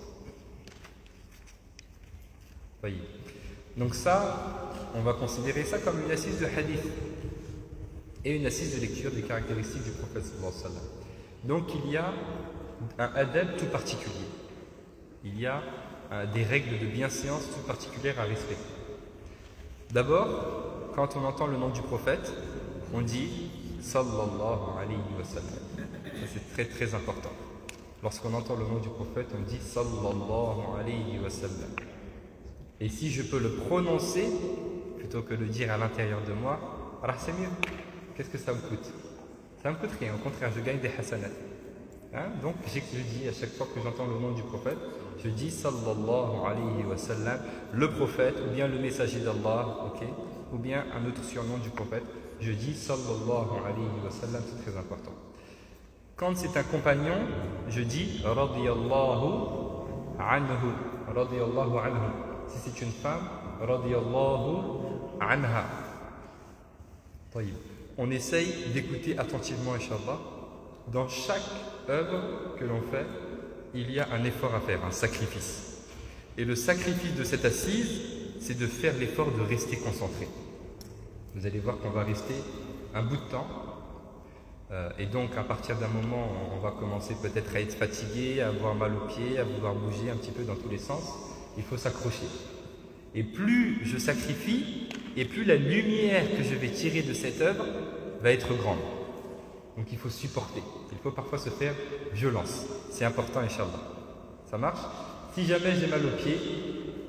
Oui. Donc ça, on va considérer ça comme une assise de hadith et une assise de lecture des caractéristiques du prophète sallallahu alayhi wa sallam. Donc il y a un adab tout particulier. Il y a euh, des règles de bienséance tout particulières à respecter. D'abord, quand on entend le nom du prophète, on dit sallallahu alayhi wa sallam. C'est très très important. Lorsqu'on entend le nom du prophète, on dit sallallahu alayhi wa sallam. Et si je peux le prononcer, plutôt que de le dire à l'intérieur de moi, alors c'est mieux. Qu'est-ce que ça me coûte? Ça ne me coûte rien, au contraire, je gagne des hasanat. Hein? Donc, je dis à chaque fois que j'entends le nom du prophète, je dis sallallahu alayhi wa sallam, le prophète, ou bien le messager d'Allah, ok, ou bien un autre surnom du prophète. Je dis sallallahu alayhi wa sallam, c'est très important. Quand c'est un compagnon, je dis radiyallahu anhu, radiyallahu anhu. Si c'est une femme, radiyallahu anha. طيب. On essaye d'écouter attentivement, Inch'Allah. Dans chaque œuvre que l'on fait, il y a un effort à faire, un sacrifice. Et le sacrifice de cette assise, c'est de faire l'effort de rester concentré. Vous allez voir qu'on va rester un bout de temps. Euh, et donc, à partir d'un moment, on va commencer peut-être à être fatigué, à avoir mal aux pieds, à vouloir bouger un petit peu dans tous les sens. Il faut s'accrocher. Et plus je sacrifie, et plus la lumière que je vais tirer de cette œuvre va être grande. Donc il faut supporter. Il faut parfois se faire violence. C'est important, Inch'Allah. Ça marche? Si jamais j'ai mal aux pieds,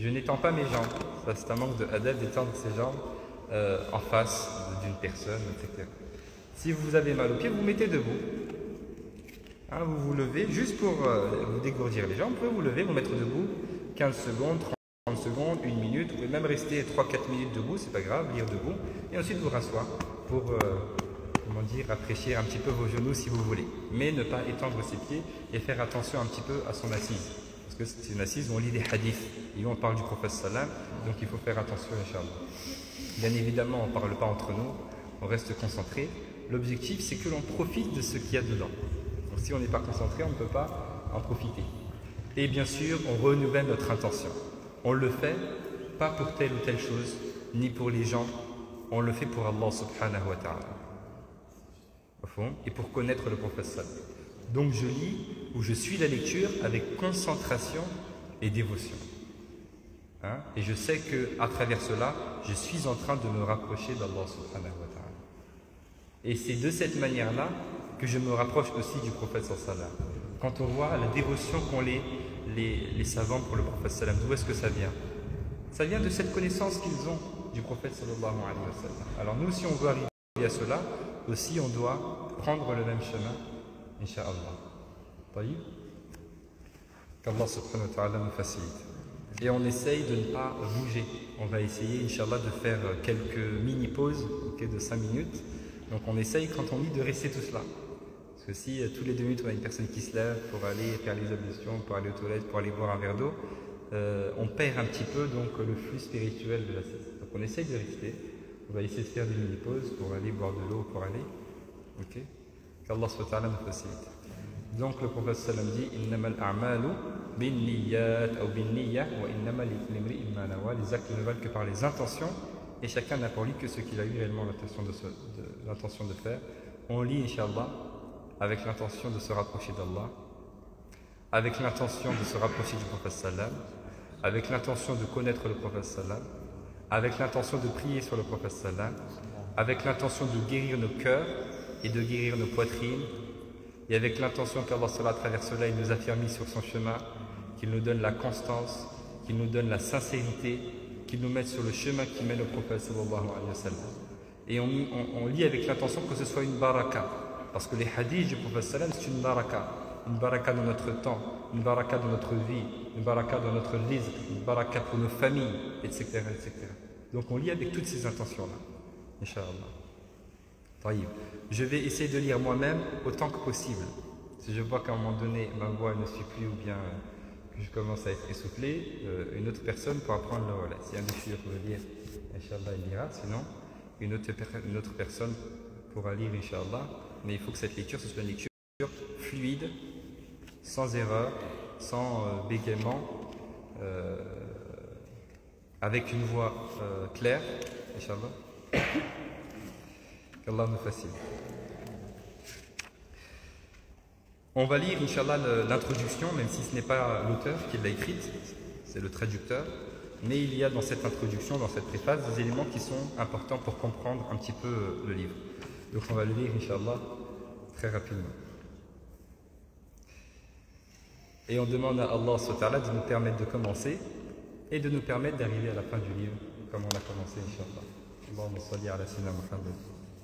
Je n'étends pas mes jambes. Ça, c'est un manque de adab d'étendre ses jambes euh, en face d'une personne, et cetera. Si vous avez mal aux pieds, vous vous mettez debout. Hein, vous vous levez juste pour euh, vous dégourdir les jambes. Vous pouvez vous lever, vous mettre debout quinze secondes, trente secondes, une minute. Vous pouvez même rester trois quatre minutes debout, c'est pas grave, lire debout. Et ensuite vous rasseoir pour euh, comment dire, rafraîchir un petit peu vos genoux si vous voulez. Mais ne pas étendre ses pieds et faire attention un petit peu à son assise. Parce que c'est une assise où on lit des hadiths. Et on parle du prophète sallam, donc il faut faire attention, Inch'Allah. Bien évidemment, on ne parle pas entre nous, on reste concentré. L'objectif, c'est que l'on profite de ce qu'il y a dedans. Donc si on n'est pas concentré, on ne peut pas en profiter. Et bien sûr, on renouvelle notre intention. On le fait, pas pour telle ou telle chose, ni pour les gens. On le fait pour Allah subhanahu wa ta'ala. Au fond, et pour connaître le prophète sallam. Donc je lis ou je suis la lecture avec concentration et dévotion. Hein? Et je sais qu'à travers cela, je suis en train de me rapprocher d'Allah subhanahu wa ta'ala. Et c'est de cette manière-là que je me rapproche aussi du prophète sallallahu alayhi wa sallam. Quand on voit la dévotion qu'ont les, les, les savants pour le prophète sallallahu alayhi wa sallam, d'où est-ce que ça vient? Ça vient de cette connaissance qu'ils ont du prophète sallallahu alayhi wa sallam. Alors nous, si on veut arriver à cela, aussi on doit prendre le même chemin, Inch'Allah. Taïb. Qu'Allah subhanahu wa ta'ala nous facilite. Et on essaye de ne pas bouger. On va essayer, Inch'Allah, de faire quelques mini-pauses okay, de cinq minutes. Donc on essaye, quand on lit, de rester tout cela. Parce que si tous les deux minutes, on a une personne qui se lève pour aller faire les ablutions, pour aller aux toilettes, pour aller boire un verre d'eau, euh, on perd un petit peu donc, le flux spirituel de la sieste. Donc on essaye de rester. On va essayer de faire des mini-pauses pour aller boire de l'eau, pour aller. Ok. Qu'Allah subhanahu wa ta'ala nous facilite. Donc le prophète sallam dit Innamal a'malu bin niyyat ou bin niyyah wa innamal likulli imri'in ma nawa. Les actes ne valent que par les intentions et chacun n'a pour lui que ce qu'il a eu réellement l'intention de, de, l'intention de faire. On lit Inch'Allah avec l'intention de se rapprocher d'Allah, avec l'intention de se rapprocher du prophète sallam, avec l'intention de connaître le prophète sallam, avec l'intention de prier sur le prophète sallam, avec l'intention de guérir nos cœurs et de guérir nos poitrines, et avec l'intention qu'Allah à travers cela il nous a fait mis sur son chemin, qu'il nous donne la constance, qu'il nous donne la sincérité, qu'il nous mette sur le chemin qui mène au prophète sallallahu alayhi wa sallam. Et on, on, on lit avec l'intention que ce soit une baraka, parce que les hadiths du prophète sallam c'est une baraka, une baraka dans notre temps, une baraka dans notre vie, une baraka dans notre rizq, une baraka pour nos familles, et cetera, et cetera. Donc on lit avec toutes ces intentions-là, Inch'Allah. Taïb. Je vais essayer de lire moi-même autant que possible. Si je vois qu'à un moment donné, ma voix ne suit plus ou bien que je commence à être essoufflé, euh, une autre personne pourra prendre le relais. Si un des filles veut lire, Inch'Allah, il lira. Sinon, une autre, une autre personne pourra lire, Inch'Allah. Mais il faut que cette lecture, ce soit une lecture fluide, sans erreur, sans euh, bégaiement, euh, avec une voix euh, claire, Inch'Allah. Qu'Allah nous facilite. On va lire, Inch'Allah, l'introduction, même si ce n'est pas l'auteur qui l'a écrite, c'est le traducteur. Mais il y a dans cette introduction, dans cette préface, des éléments qui sont importants pour comprendre un petit peu le livre. Donc on va le lire, Inch'Allah, très rapidement. Et on demande à Allah subhanahu wa ta'ala de nous permettre de commencer et de nous permettre d'arriver à la fin du livre, comme on a commencé, Inch'Allah. Allahumma salli ala sayyidina Muhammad.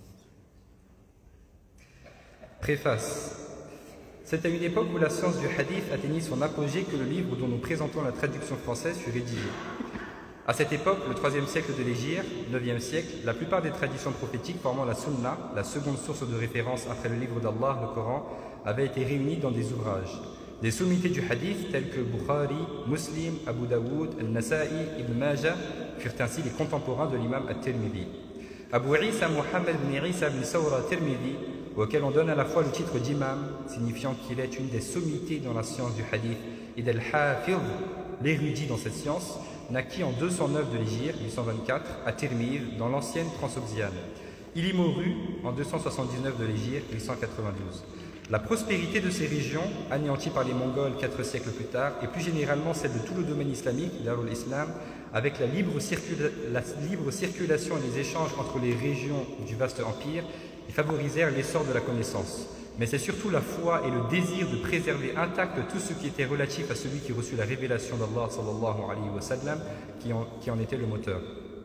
Préface. C'est à une époque où la science du hadith atteignit son apogée que le livre dont nous présentons la traduction française fut rédigé. À cette époque, le troisième siècle de l'Hégire, neuvième siècle, la plupart des traditions prophétiques formant la Sunna, la seconde source de référence après le livre d'Allah, le Coran, avaient été réunies dans des ouvrages. Des sommités du hadith tels que Bukhari, Muslim, Abu Daoud, Al-Nasa'i, Ibn Majah furent ainsi les contemporains de l'imam At-Tirmidhi. Abu Isa Muhammad ibn Isa ibn Sawra Tirmidhi, auquel on donne à la fois le titre d'imam, signifiant qu'il est une des sommités dans la science du hadith, et d'Al-Hafidh, l'érudit dans cette science, naquit en deux cent neuf de l'Hégire, huit cent vingt-quatre, à Tirmidh, dans l'ancienne Transoxiane. Il y mourut en deux cent soixante-dix-neuf de l'Hégire, huit cent quatre-vingt-douze. La prospérité de ces régions, anéanties par les Mongols quatre siècles plus tard, et plus généralement celle de tout le domaine islamique, Darul Islam, avec la libre, circula la libre circulation et les échanges entre les régions du vaste empire, et favorisèrent l'essor de la connaissance. mais c'est surtout la foi et le désir de préserver intact tout ce qui était relatif à celui qui reçut la révélation d'Allah sallallahu alayhi wa sallam qui en, qui en était le moteur.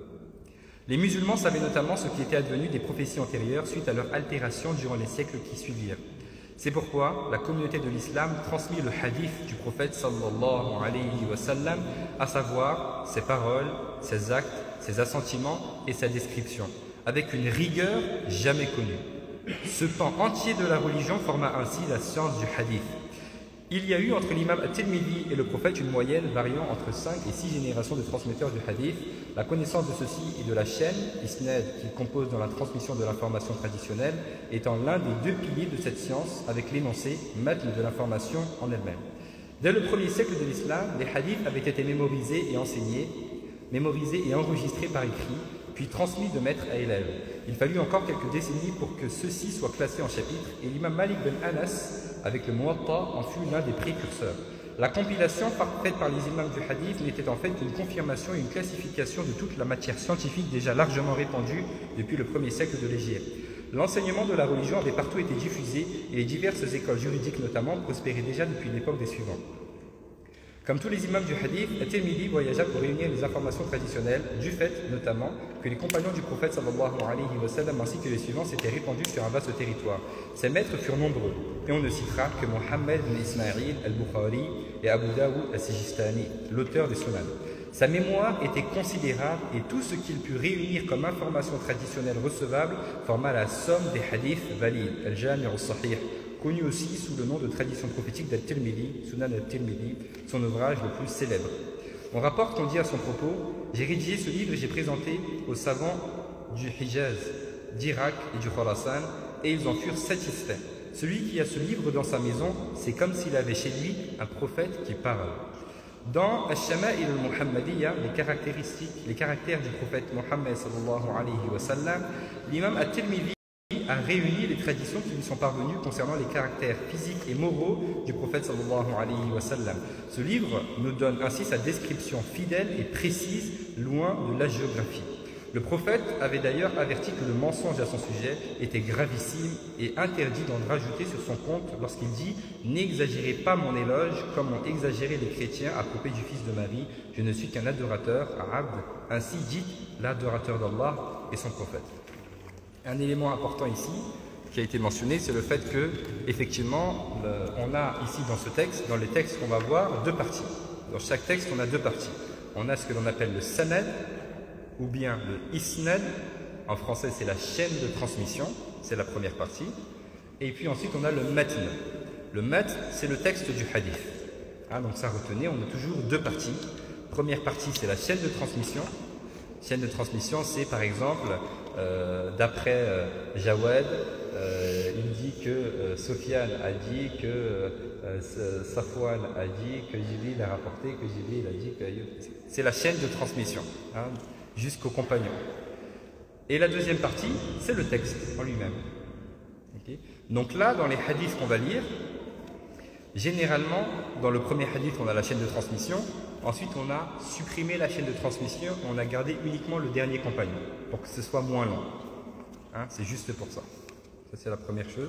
Les musulmans savaient notamment ce qui était advenu des prophéties antérieures suite à leur altération durant les siècles qui suivirent. C'est pourquoi la communauté de l'islam transmit le hadith du prophète sallallahu alayhi wa sallam, à savoir ses paroles, ses actes, ses assentiments et sa description, avec une rigueur jamais connue. Ce pan entier de la religion forma ainsi la science du hadith. Il y a eu entre l'imam At-Tirmidhi et le prophète une moyenne variant entre cinq et six générations de transmetteurs du hadith. La connaissance de ceci et de la chaîne, Isnad, qui compose dans la transmission de l'information traditionnelle, étant l'un des deux piliers de cette science avec l'énoncé Matn de l'information en elle-même. Dès le premier siècle de l'islam, les hadiths avaient été mémorisés et enseignés, mémorisés et enregistrés par écrit, puis transmis de maître à élève. Il fallut encore quelques décennies pour que ceux-ci soient classés en chapitres, et l'imam Malik ben Anas, avec le Muwatta, en fut l'un des précurseurs. La compilation faite par les imams du hadith n'était en fait qu'une confirmation et une classification de toute la matière scientifique déjà largement répandue depuis le premier siècle de l'Hégire. L'enseignement de la religion avait partout été diffusé, et les diverses écoles juridiques notamment prospéraient déjà depuis l'époque des suivants. Comme tous les imams du hadith, At-Tirmidhi voyagea pour réunir les informations traditionnelles, du fait notamment que les compagnons du prophète sallallahu alayhi wa sallam ainsi que les suivants s'étaient répandus sur un vaste territoire. Ses maîtres furent nombreux, et on ne citera que Mohammed bin Ismaïl al-Bukhari et Abu Daoud al-Sijistani, l'auteur des Sunan. Sa mémoire était considérable et tout ce qu'il put réunir comme informations traditionnelles recevables forma la somme des hadiths valides, al-Jami' al-Sahih, connu aussi sous le nom de tradition prophétique d'Al-Tirmidhi, Sunan al-Tirmidhi, son ouvrage le plus célèbre. On rapporte qu'on dit à son propos: j'ai rédigé ce livre et j'ai présenté aux savants du Hijaz, d'Irak et du Khorasan, et ils en furent satisfaits. Celui qui a ce livre dans sa maison, c'est comme s'il avait chez lui un prophète qui parle. Dans Al-Shama'il al-Muhammadiyya, les caractéristiques, les caractères du prophète Mohammed sallallahu alayhi wa sallam, l'imam At-Tirmidhi a réuni les traditions qui lui sont parvenues concernant les caractères physiques et moraux du prophète sallallahu alayhi wa sallam. Ce livre nous donne ainsi sa description fidèle et précise, loin de la géographie. Le prophète avait d'ailleurs averti que le mensonge à son sujet était gravissime et interdit d'en rajouter sur son compte lorsqu'il dit « N'exagérez pas mon éloge comme ont exagéré les chrétiens à propos du fils de Marie, je ne suis qu'un adorateur, abd, ainsi dit l'adorateur d'Allah et son prophète. » Un élément important ici, qui a été mentionné, c'est le fait que, effectivement, le, on a ici dans ce texte, dans les textes qu'on va voir, deux parties. Dans chaque texte, on a deux parties. On a ce que l'on appelle le sanad, ou bien le isnad. En français, c'est la chaîne de transmission, c'est la première partie. Et puis ensuite, on a le matn. Le matn, c'est le texte du hadith. Hein, donc ça, retenez, on a toujours deux parties. Première partie, c'est la chaîne de transmission. Chaîne de transmission, c'est par exemple, euh, d'après euh, Jawad, euh, il dit que euh, Sofiane a dit, que euh, Safwan a dit, que Jibril a rapporté, que Jibril a dit que... C'est la chaîne de transmission, hein, jusqu'aux compagnons. Et la deuxième partie, c'est le texte en lui-même. Okay. Donc là, dans les hadiths qu'on va lire, généralement, dans le premier hadith, on a la chaîne de transmission. Ensuite, on a supprimé la chaîne de transmission et on a gardé uniquement le dernier compagnon pour que ce soit moins long. Hein, c'est juste pour ça. Ça, c'est la première chose.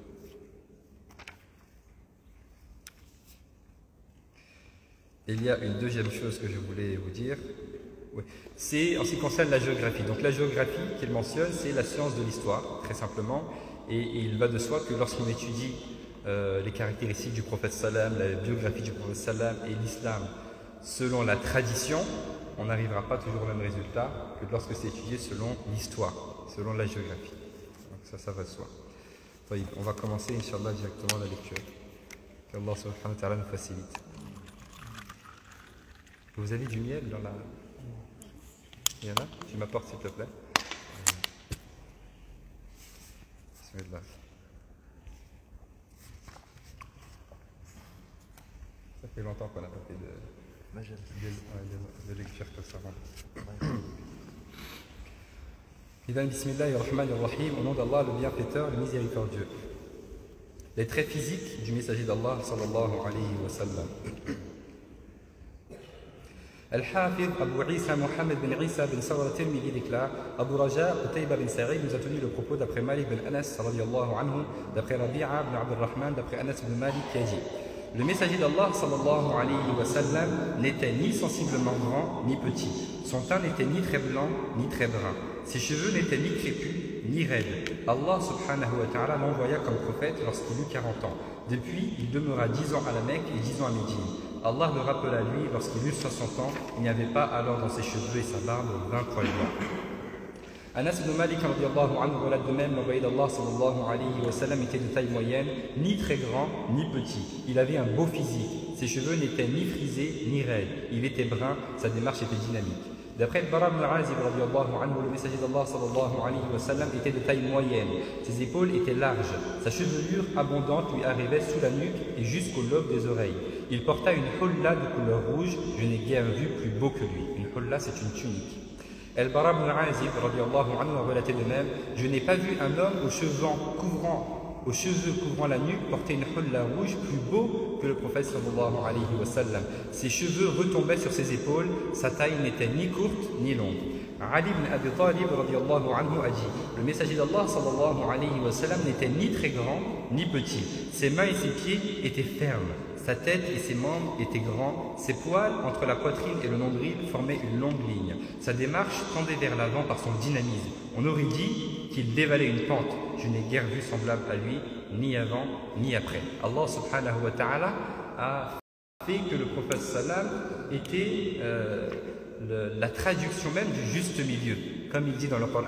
Il y a une deuxième chose que je voulais vous dire. Oui. C'est en ce qui concerne la géographie. Donc la géographie qu'il mentionne, c'est la science de l'histoire, très simplement. Et, et il va de soi que lorsqu'on étudie euh, les caractéristiques du prophète sallam, la biographie du prophète sallam et l'islam, selon la tradition, on n'arrivera pas toujours au même résultat que lorsque c'est étudié selon l'histoire, selon la géographie. Donc ça, ça va de soi. On va commencer, Inch'Allah, directement la lecture. Qu'Allah subhanahu wa ta'ala nous facilite. Vous avez du miel dans la... Il y en a? Tu m'apportes s'il te plaît. Bismillah. Ça fait longtemps qu'on n'a pas fait de... De, de, de lecture comme ça. Idan Bismillahirrahmanirrahim, au nom d'Allah, le bienfaiteur, le miséricordieux. Les traits physiques du messager d'Allah, sallallahu alayhi wa sallam. Al-Hafiz Abu Isa Mohammed bin Isa bin Sawar al-Tirmidhi déclare: Abu Raja Utayba bin Sa'id nous a tenu le propos d'après Malik bin Anas radiyallahu anhu, d'après Rabi'a bin Abd al-Rahman, d'après Anas bin Malik qui a dit: le messager d'Allah sallallahu alayhi wa sallam n'était ni sensiblement grand ni petit. Son teint n'était ni très blanc ni très brun. Ses cheveux n'étaient ni crépus ni raides. Allah subhanahu wa ta'ala l'envoya comme prophète lorsqu'il eut quarante ans. Depuis, il demeura dix ans à la Mecque et dix ans à Médine. Allah le rappela lui lorsqu'il eut soixante ans. Il n'y avait pas alors dans ses cheveux et sa barbe vingt poils blancs. Anas ibn Malik radiallahu anhu relate de même: l'envoyé d'Allah sallallahu alayhi wa sallam était de taille moyenne, ni très grand ni petit. Il avait un beau physique. Ses cheveux n'étaient ni frisés ni raides. Il était brun, sa démarche était dynamique. D'après le Bara ibn Azib radiallahu anhu, le messager d'Allah sallallahu alayhi wa sallam était de taille moyenne. Ses épaules étaient larges. Sa chevelure abondante lui arrivait sous la nuque et jusqu'au lobe des oreilles. Il porta une hulla de couleur rouge. Je n'ai guère vu plus beau que lui. Une hulla, c'est une tunique. El-Bara ibn Azib radiallahu anhu a relaté de même: je n'ai pas vu un homme aux cheveux couvrant, aux cheveux couvrant la nuque porter une hulla rouge plus beau que le prophète sallallahu alayhi wa sallam. Ses cheveux retombaient sur ses épaules, sa taille n'était ni courte ni longue. Ali ibn Abi Talib radiallahu anhu a dit: le messager d'Allah sallallahu alayhi wa sallam n'était ni très grand ni petit. Ses mains et ses pieds étaient fermes. Sa tête et ses membres étaient grands, ses poils entre la poitrine et le nombril formaient une longue ligne. Sa démarche tendait vers l'avant par son dynamisme. On aurait dit qu'il dévalait une pente. Je n'ai guère vu semblable à lui, ni avant, ni après. Allah subhanahu wa ta'ala a fait que le prophète sallam était euh, le, la traduction même du juste milieu. Comme il dit dans le Coran: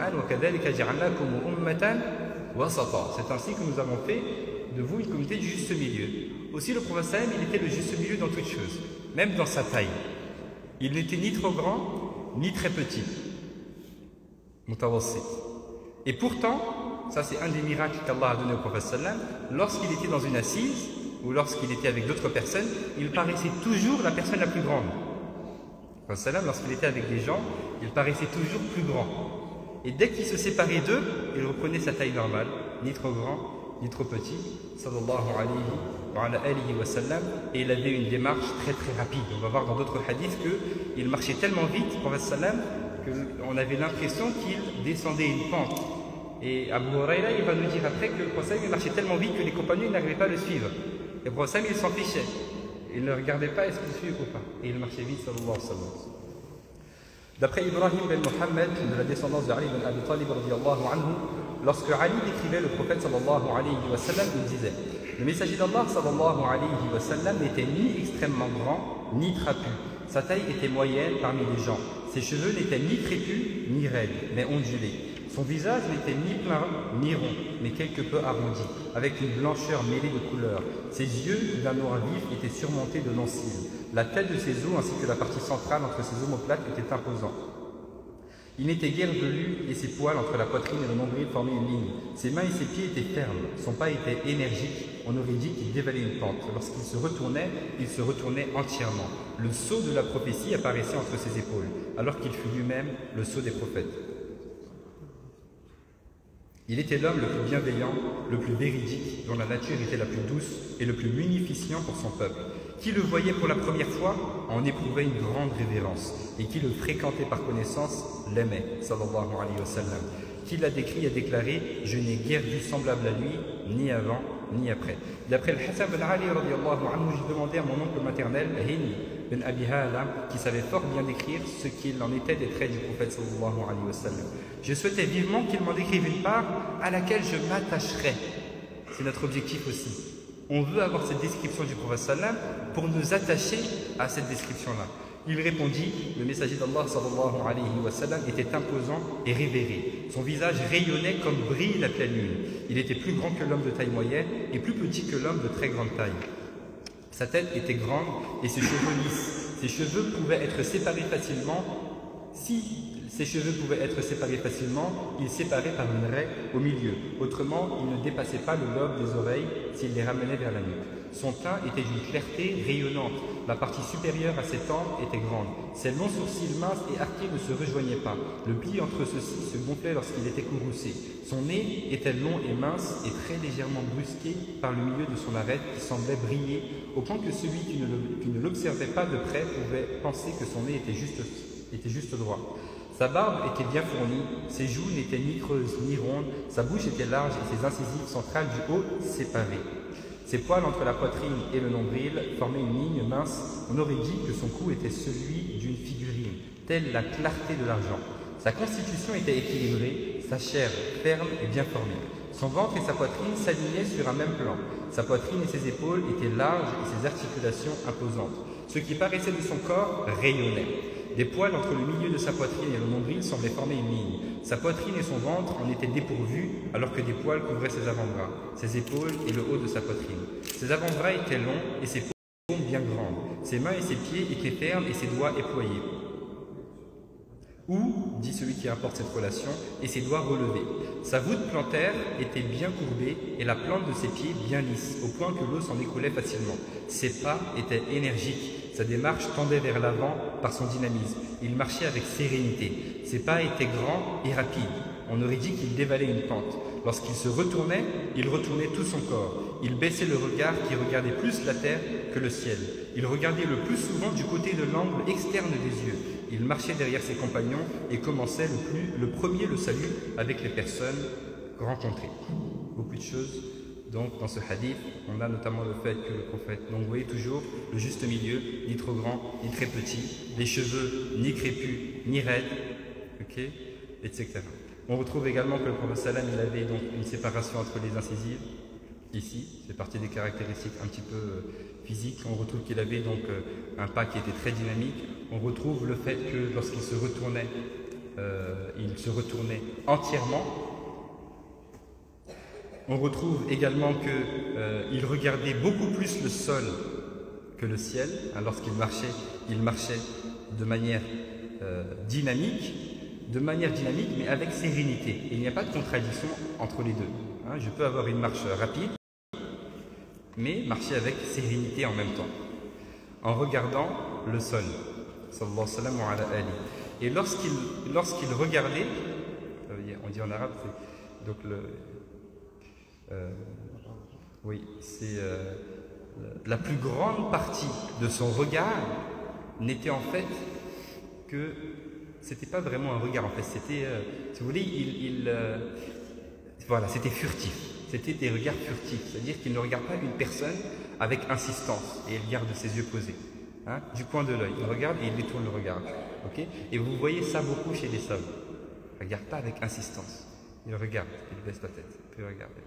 c'est ainsi que nous avons fait de vous une communauté du juste milieu. Aussi le prophète sallam, il était le juste milieu dans toutes choses, même dans sa taille. Il n'était ni trop grand, ni très petit. Mutawassit. Et pourtant, ça c'est un des miracles qu'Allah a donné au prophète sallam, lorsqu'il était dans une assise, ou lorsqu'il était avec d'autres personnes, il paraissait toujours la personne la plus grande. Le prophète sallam, lorsqu'il était avec des gens, il paraissait toujours plus grand. Et dès qu'il se séparait d'eux, il reprenait sa taille normale, ni trop grand, ni trop petit, sallallahu alayhi wa ala alihi wa sallam, et il avait une démarche très très rapide. On va voir dans d'autres hadiths qu'il marchait tellement vite, prophète sallam, qu'on avait l'impression qu'il descendait une pente. Et Abu Huraira, il va nous dire après que le prophète il marchait tellement vite que les compagnons n'arrivaient pas à le suivre. Et le prophète il s'en fichait. Il ne regardait pas est-ce qu'il suivait ou pas. Et il marchait vite, sallallahu alayhi wa sallam. D'après Ibrahim ben Muhammad, de la descendance de Ali ben Abi Talib radiallahu anhu, lorsque Ali décrivait le prophète sallallahu alayhi wa sallam, il disait: le messager d'Allah sallallahu alayhi wa sallam n'était ni extrêmement grand, ni trapu. Sa taille était moyenne parmi les gens. Ses cheveux n'étaient ni crépus, ni raides, mais ondulés. Son visage n'était ni plein, ni rond, mais quelque peu arrondi, avec une blancheur mêlée de couleurs. Ses yeux, d'un noir vif, étaient surmontés de longs cils. La tête de ses os ainsi que la partie centrale entre ses omoplates étaient imposants. Il n'était guère velu et ses poils entre la poitrine et le nombril formaient une ligne. Ses mains et ses pieds étaient fermes, son pas était énergique, on aurait dit qu'il dévalait une pente. Lorsqu'il se retournait, il se retournait entièrement. Le sceau de la prophétie apparaissait entre ses épaules, alors qu'il fut lui-même le sceau des prophètes. Il était l'homme le plus bienveillant, le plus véridique, dont la nature était la plus douce et le plus munificient pour son peuple. Qui le voyait pour la première fois en éprouvait une grande révérence, et qui le fréquentait par connaissance l'aimait, sallallahu alayhi wa sallam. Qui l'a décrit a déclaré: je n'ai guère vu semblable à lui, ni avant, ni après. D'après le Hassan ben Ali radiallahu anhu, j'ai demandé à mon oncle maternel, Hind ben Abi Hala, qui savait fort bien décrire ce qu'il en était des traits du prophète sallallahu alayhi wa sallam. Je souhaitais vivement qu'il m'en décrive une part à laquelle je m'attacherais. C'est notre objectif aussi. On veut avoir cette description du prophète sallam pour nous attacher à cette description-là. Il répondit: le messager d'Allah sallallahu alayhi wa sallam était imposant et révéré. Son visage rayonnait comme brille la pleine lune. Il était plus grand que l'homme de taille moyenne et plus petit que l'homme de très grande taille. Sa tête était grande et ses cheveux lisses. Ses cheveux pouvaient être séparés facilement. Si ses cheveux pouvaient être séparés facilement, il séparait par une raie au milieu. Autrement, il ne dépassait pas le lobe des oreilles s'il les ramenait vers la nuque. Son teint était d'une clarté rayonnante. La partie supérieure à ses tempes était grande. Ses longs sourcils minces et arqués ne se rejoignaient pas. Le pli entre ceux-ci se gonflait lorsqu'il était courroucé. Son nez était long et mince et très légèrement brusqué par le milieu de son arête qui semblait briller, au point que celui qui ne, le, qui ne l'observait pas de près pouvait penser que son nez était juste, était juste droit. Sa barbe était bien fournie, ses joues n'étaient ni creuses ni rondes, sa bouche était large et ses incisives centrales du haut séparées. Ses poils entre la poitrine et le nombril formaient une ligne mince. On aurait dit que son cou était celui d'une figurine, telle la clarté de l'argent. Sa constitution était équilibrée, sa chair ferme et bien formée. Son ventre et sa poitrine s'alignaient sur un même plan. Sa poitrine et ses épaules étaient larges et ses articulations imposantes. Ce qui paraissait de son corps rayonnait. Des poils entre le milieu de sa poitrine et le nombril semblaient former une ligne. Sa poitrine et son ventre en étaient dépourvus, alors que des poils couvraient ses avant-bras, ses épaules et le haut de sa poitrine. Ses avant-bras étaient longs et ses paumes bien grandes. Ses mains et ses pieds étaient fermes et ses doigts éployés. Ou, dit celui qui rapporte cette relation, et ses doigts relevés. Sa voûte plantaire était bien courbée et la plante de ses pieds bien lisse, au point que l'eau s'en écoulait facilement. Ses pas étaient énergiques, sa démarche tendait vers l'avant par son dynamisme. Il marchait avec sérénité. Ses pas étaient grands et rapides. On aurait dit qu'il dévalait une pente. Lorsqu'il se retournait, il retournait tout son corps. Il baissait le regard qui regardait plus la terre que le ciel. Il regardait le plus souvent du côté de l'angle externe des yeux. Il marchait derrière ses compagnons et commençait le, plus, le premier le salut avec les personnes rencontrées. Beaucoup de choses. Donc, dans ce hadith, on a notamment le fait que le prophète, donc vous voyez toujours le juste milieu, ni trop grand, ni très petit, les cheveux ni crépus, ni raides, ok, et cetera. On retrouve également que le prophète sallam, il avait donc une séparation entre les incisives, ici, c'est partie des caractéristiques un petit peu euh, physiques. On retrouve qu'il avait donc euh, un pas qui était très dynamique. On retrouve le fait que lorsqu'il se retournait, euh, il se retournait entièrement. On retrouve également qu'il euh, regardait beaucoup plus le sol que le ciel. Hein, lorsqu'il marchait, il marchait de manière euh, dynamique, de manière dynamique, mais avec sérénité. Et il n'y a pas de contradiction entre les deux. Hein, je peux avoir une marche rapide, mais marcher avec sérénité en même temps, en regardant le sol. Sallallahu alayhi wa sallam wa ala ali. Et lorsqu'il lorsqu'il regardait, euh, on dit en arabe, c'est donc le Euh, oui, c'est euh, la plus grande partie de son regard n'était en fait que c'était pas vraiment un regard en fait, c'était, euh, si vous voulez, il, il euh, voilà, c'était furtif, c'était des regards furtifs, c'est-à-dire qu'il ne regarde pas une personne avec insistance et il garde ses yeux posés, hein, du coin de l'œil, il regarde et il détourne le regard, ok, et vous voyez ça beaucoup chez les hommes, il ne regarde pas avec insistance, il regarde, il baisse la tête, puis il regarde.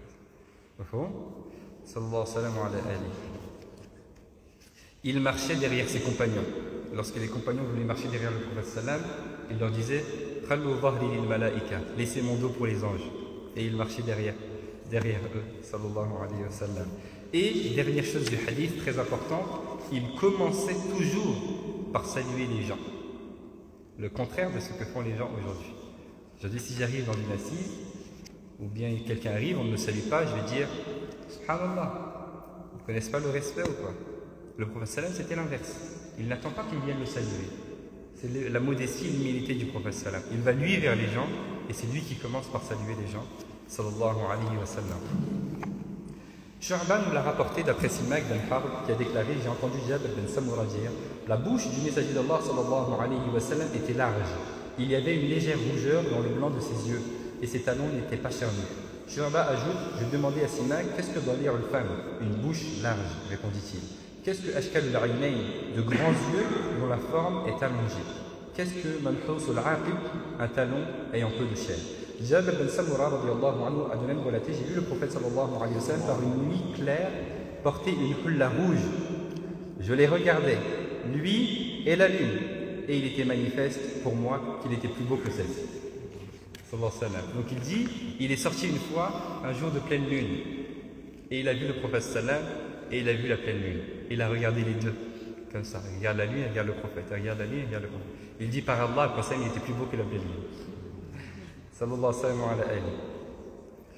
Il marchait derrière ses compagnons. Lorsque les compagnons voulaient marcher derrière le prophète sallam, il leur disait laissez mon dos pour les anges. Et il marchait derrière, derrière eux. Sallallahu alayhi wa sallam. Et dernière chose du hadith, très important, il commençait toujours par saluer les gens. Le contraire de ce que font les gens aujourd'hui. Aujourd'hui, si j'arrive dans une assise, ou bien quelqu'un arrive, on ne me salue pas, je vais dire Subhanallah, ils ne connaissent pas le respect ou quoi? Le prophète sallam, c'était l'inverse. Il n'attend pas qu'il vienne le saluer. C'est la modestie et l'humilité du prophète sallam. Il va lui vers les gens et c'est lui qui commence par saluer les gens. Sallallahu alayhi wa sallam. Shu'ba nous l'a rapporté d'après Simak bin Harb qui a déclaré: j'ai entendu Jabir bin Samura dire, la bouche du messager d'Allah sallallahu alayhi wa sallam était large. Il y avait une légère rougeur dans le blanc de ses yeux et ses talons n'étaient pas charnus. Shu'ba ajoute: je demandais à Simak, qu'est-ce que doit dire une femme? Une bouche large, répondit-il. Qu'est-ce que Ashkal al-Aynayn, de grands yeux dont la forme est allongée? Qu'est-ce que Manhous al-Aqib, un talon ayant peu de chair? Jabir bin Samura radiyallahu anhu a de même relaté: j'ai vu le prophète sallallahu alayhi wa sallam par une nuit claire porter une hulla rouge. Je les regardais, lui et la lune, et il était manifeste pour moi qu'il était plus beau que celle-ci. Donc il dit, il est sorti une fois un jour de pleine lune et il a vu le prophète sallam et il a vu la pleine lune. Il a regardé les deux comme ça. Il regarde la lune, il regarde le prophète. Il regarde la lune, il regarde le prophète. Il dit par Allah, le prophète il était plus beau que la pleine lune. Sallallahu alayhi wa sallam.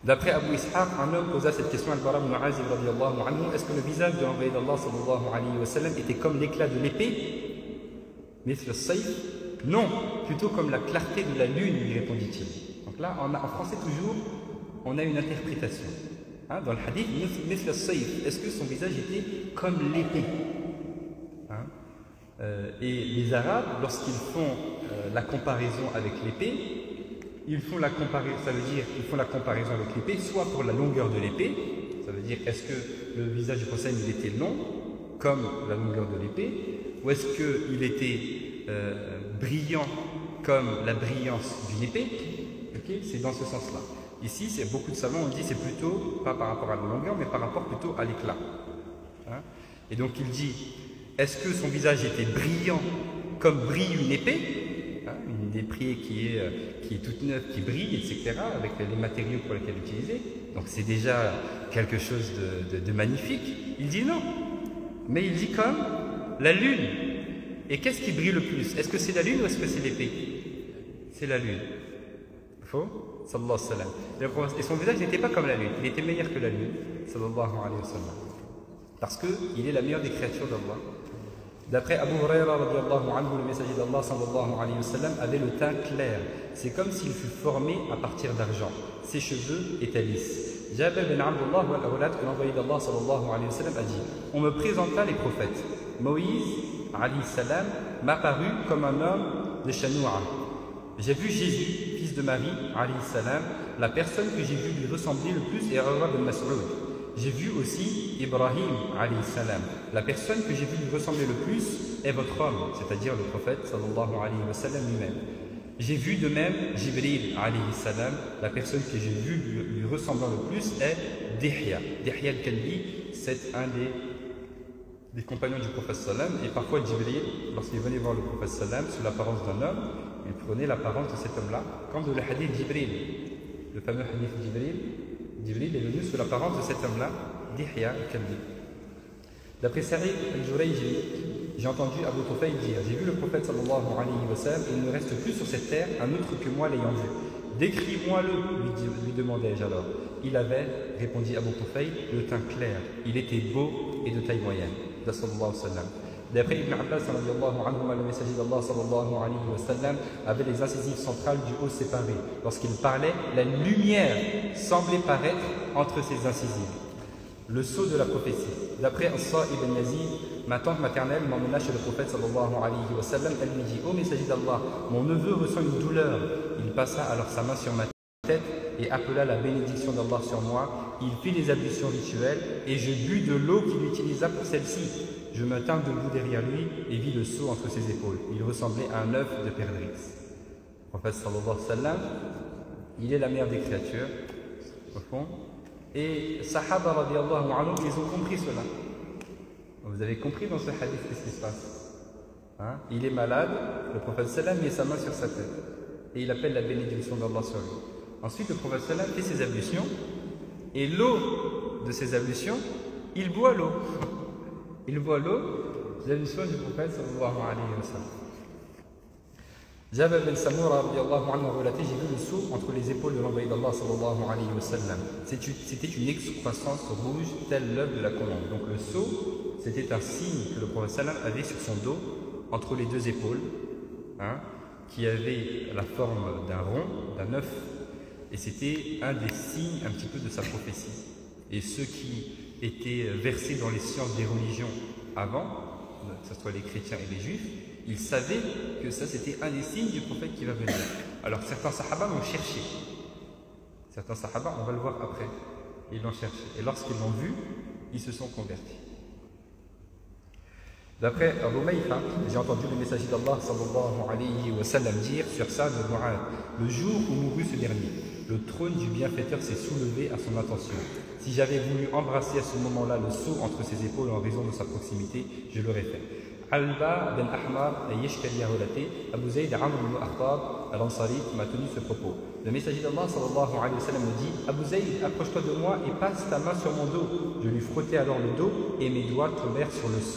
D'après Abu Ishaq, un homme posa cette question à Al-Bara ibn Azib radiyallahu anhu, est-ce que le visage de l'envoyé d'Allah sallallahu alayhi wa sallam était comme l'éclat de l'épée? Mithl as-sayf? Non, plutôt comme la clarté de la lune, lui répondit-il. Donc là, en, en français toujours, on a une interprétation. Hein, dans le hadith, Mithl as-sayf, est-ce que son visage était comme l'épée? Hein? euh, Et les Arabes, lorsqu'ils font euh, la comparaison avec l'épée, ils font la comparaison, ça veut dire ils font la comparaison avec l'épée, soit pour la longueur de l'épée, ça veut dire est-ce que le visage du prophète il était long, comme la longueur de l'épée, ou est-ce qu'il était euh, brillant comme la brillance d'une épée. Okay, c'est dans ce sens-là. Ici, c'est beaucoup de savants ont dit c'est plutôt, pas par rapport à la longueur, mais par rapport plutôt à l'éclat. Hein? Et donc il dit, est-ce que son visage était brillant comme brille une épée? Une épée qui est, qui est toute neuve, qui brille, et cetera, avec les matériaux pour lesquels utiliser. Donc c'est déjà quelque chose de, de, de magnifique. Il dit non. Mais il dit comme la lune. Et qu'est-ce qui brille le plus? Est-ce que c'est la lune ou est-ce que c'est l'épée? C'est la lune. Faux? Sallallahu alayhi wa sallam. Et son visage n'était pas comme la lune. Il était meilleur que la lune. Sallallahu alayhi wa sallam. Parce qu'il est la meilleure des créatures d'Allah. D'après Abu Huraira radiyallahu anhu, le messager d'Allah sallallahu alayhi wa sallam avait le teint clair. C'est comme s'il fut formé à partir d'argent. Ses cheveux étaient lisses. Jabir bin Abdullah al-Awlad, que l'envoyé d'Allah sallallahu alayhi wa sallam a dit, on me présenta les prophètes. Moïse alayhi salam m'apparut comme un homme de Chanoua. J'ai vu Jésus, fils de Marie alayhi salam, la personne que j'ai vu lui ressembler le plus est Urwa bin Mas'ud. J'ai vu aussi Ibrahim alayhi salam. La personne que j'ai vu lui ressembler le plus est votre homme, c'est-à-dire le prophète sallallahu alayhi wa sallam lui-même. J'ai vu de même Jibril alayhi salam. La personne que j'ai vu lui, lui ressemblant le plus est Dihya. Dihya al-Kalbi, c'est un des, des compagnons du prophète sallam. Et parfois Jibril, lorsqu'il venait voir le prophète sallam sous l'apparence d'un homme, il prenait l'apparence de cet homme-là, comme dans le hadith Jibril, le fameux hadith Jibril. Jibril est venu sous l'apparence de cet homme-là, Dihya al-Kalbi. D'après Sa'id al-Jurayji, j'ai entendu Abu Tufayl dire, j'ai vu le prophète sallallahu alayhi wa sallam, il ne reste plus sur cette terre un autre que moi l'ayant vu. Décris-moi-le, lui, lui demandai-je alors. Il avait, répondit Abu Tufayl, le teint clair, il était beau et de taille moyenne. D'après Ibn Abbas, le messager d'Allah sallallahu alayhi wa sallam avait les incisives centrales du haut séparées. Lorsqu'il parlait, la lumière semblait paraître entre ses incisives. Le sceau de la prophétie. D'après Assa ibn Yazid, ma tante maternelle m'emmena chez le prophète sallallahu alayhi wa sallam. Elle lui dit, ô messager d'Allah, mon neveu ressent une douleur. Il passa alors sa main sur ma tête et appela la bénédiction d'Allah sur moi. Il fit les ablutions rituelles et je bus de l'eau qu'il utilisa pour celle-ci. Je me tins debout derrière lui et vis le seau entre ses épaules. Il ressemblait à un œuf de perdrix. Le prophète sallallahu alayhi wa sallam, il est la mère des créatures, au fond. Et Sahaba radiallahu anhu, ils ont compris cela. Vous avez compris dans ce hadith qu'est-ce qui se passe, hein? Il est malade, le prophète sallam met sa main sur sa tête et il appelle la bénédiction d'Allah sur lui. Ensuite, le prophète sallam fait ses ablutions et l'eau de ses ablutions, il boit l'eau. Il boit l'eau, l'ablution du prophète sallallahu alayhi wa sallam. Jabir bin Samura radiallahu anhu a relaté, j'ai vu le seau entre les épaules de l'envoyé d'Allah sallallahu alayhi wa sallam. C'était une excroissance rouge telle l'œuf de la colombe. Donc le seau, c'était un signe que le prophète sallam avait sur son dos, entre les deux épaules, hein, qui avait la forme d'un rond, d'un œuf, et c'était un des signes un petit peu de sa prophétie. Et ceux qui étaient versés dans les sciences des religions avant, que ce soit les chrétiens et les juifs, ils savaient que ça c'était un des signes du prophète qui va venir. Alors certains sahaba l'ont cherché. Certains sahaba, on va le voir après, ils l'ont cherché. Et lorsqu'ils l'ont vu, ils se sont convertis. D'après Abu Maïfa, j'ai entendu le messager d'Allah sallallahu alayhi wa sallam dire sur ça de Mu'ad, le jour où mourut ce dernier, le trône du bienfaiteur s'est soulevé à son intention. Si j'avais voulu embrasser à ce moment-là le seau entre ses épaules en raison de sa proximité, je l'aurais fait. Alba ben Ahmar et Yeshkali a relaté, Abu Zayd Amr ibn Akhtab al-Ansari m'a tenu ce propos. Le messager d'Allah sallallahu alayhi wa sallam me dit, Abu Zayd, approche-toi de moi et passe ta main sur mon dos. Je lui frottai alors le dos et mes doigts tombèrent sur le seau.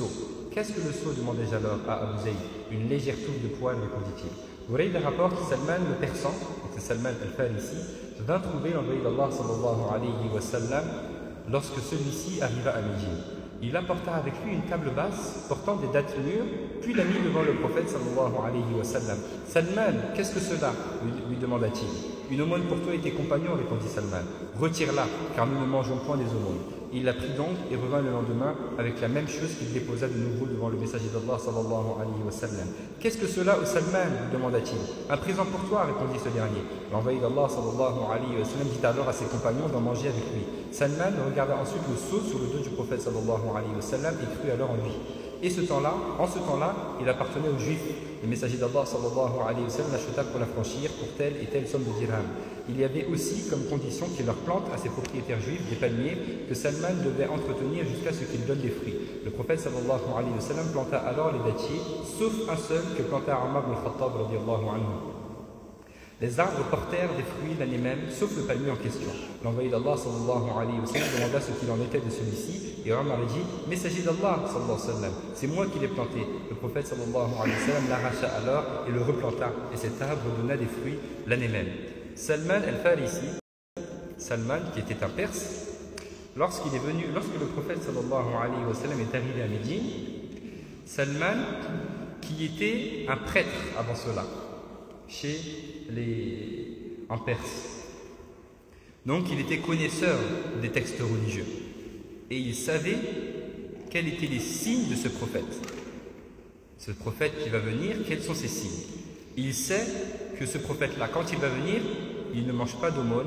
Qu'est-ce que le sceau demandai-je alors à Abu Zayd. Une légère touffe de poils, répondit-il. Burayd rapporte que Salman le persan, c'est Salman al-Farisi, vint trouver l'envoyé d'Allah sallallahu alayhi wa sallam lorsque celui-ci arriva à Médine. Il apporta avec lui une table basse portant des dattes mûres, puis l'a mis devant le prophète sallallahu alayhi wa sallam. Salman, qu'est-ce que cela lui, lui demanda-t-il. Une aumône pour toi et tes compagnons, répondit Salman. Retire-la, car nous ne mangeons point des aumônes. Il la prit donc et revint le lendemain avec la même chose qu'il déposa de nouveau devant le messager d'Allah sallallahu alayhi wa sallam. Qu'est-ce que cela, ô Salman lui demanda-t-il. Un présent pour toi, répondit ce dernier. L'envoyé d'Allah sallallahu alayhi wa sallam dit alors à ses compagnons d'en manger avec lui. Salman regarda ensuite le sceau sur le dos du prophète sallallahu alayhi wa sallam et crut alors en lui. Et ce temps-là, en ce temps-là, il appartenait aux Juifs. Le messager d'Allah sallallahu alayhi wa sallam l'acheta pour l'affranchir pour telle et telle somme de dirhams. Il y avait aussi comme condition qu'il leur plante à ses propriétaires juifs des palmiers que Salman devait entretenir jusqu'à ce qu'ils donnent des fruits. Le prophète sallallahu alayhi wa sallam planta alors les dattiers, sauf un seul que planta Omar ibn al-Khattab radiyallahu anhu. Les arbres portèrent des fruits l'année même, sauf le palmier en question. L'envoyé d'Allah sallallahu alayhi wa sallam demanda ce qu'il en était de celui-ci, et Omar dit, messager d'Allah sallallahu alayhi wa sallam, c'est moi qui l'ai planté. Le prophète sallallahu alayhi wa sallam l'arracha alors et le replanta, et cet arbre donna des fruits l'année même. Salman al-Farisi, Salman qui était un Perse, lorsqu'il est venu, lorsque le prophète sallallahu alayhi wa sallam est arrivé à Médine, Salman, qui était un prêtre avant cela, chez les en Perse. Donc il était connaisseur des textes religieux et il savait quels étaient les signes de ce prophète. Ce prophète qui va venir, quels sont ses signes? Il sait que ce prophète-là, quand il va venir, il ne mange pas d'aumône.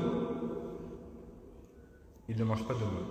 Il ne mange pas d'aumône.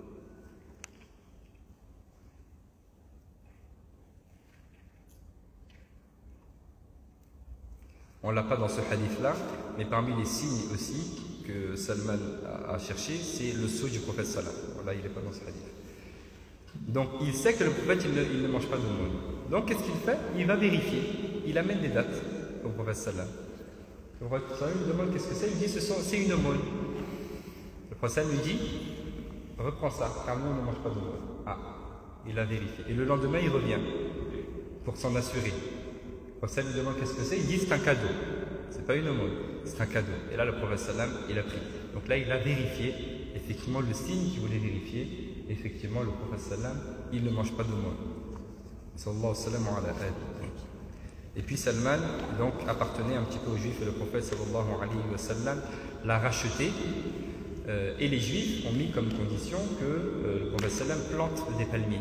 On ne l'a pas dans ce hadith-là, mais parmi les signes aussi que Salman a, a cherché, c'est le sceau du prophète sallam. Voilà, il n'est pas dans ce hadith. Donc, il sait que le prophète, il ne, il ne mange pas d'aumône. Donc, qu'est-ce qu'il fait? Il va vérifier. Il amène des dates au prophète sallam. Le prophète sallam lui demande qu'est-ce que c'est. Il dit, c'est une aumône. Le prophète sallam lui dit, reprends ça, car nous, on ne mange pas d'aumône. Ah, il a vérifié. Et le lendemain, il revient pour s'en assurer. Le prophète lui demande qu'est-ce que c'est, il dit c'est un cadeau. C'est pas une aumône, c'est un cadeau. Et là, le prophète sallam, il a pris. Donc là, il a vérifié, effectivement, le signe qu'il voulait vérifier. Effectivement, le prophète sallam, il ne mange pas d'aumône. Sallallahu sallam ala alihi. Et puis Salman, donc, appartenait un petit peu aux Juifs et le prophète sallallahu alayhi wa sallam l'a racheté. Euh, et les Juifs ont mis comme condition que euh, le prophète sallam plante des palmiers.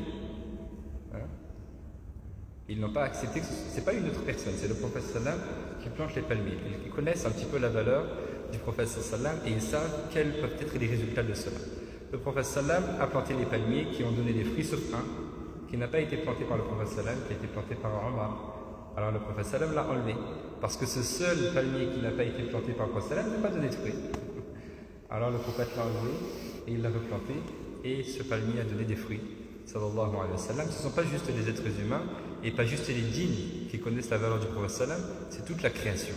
Ils n'ont pas accepté que ce n'est pas une autre personne, c'est le prophète sallam qui plante les palmiers. Ils connaissent un petit peu la valeur du prophète sallam et ils savent quels peuvent être les résultats de cela. Le prophète sallam a planté les palmiers qui ont donné des fruits, sauf un qui n'a pas été planté par le prophète sallam, qui a été planté par Omar. Alors le prophète sallam l'a enlevé, parce que ce seul palmier qui n'a pas été planté par le prophète sallam n'a pas donné de fruits. Alors le prophète l'a enlevé et il l'a replanté et ce palmier a donné des fruits. Sallallahu alayhi wa sallam. Ce ne sont pas juste les êtres humains et pas juste les djinns qui connaissent la valeur du prophète sallam, c'est toute la création.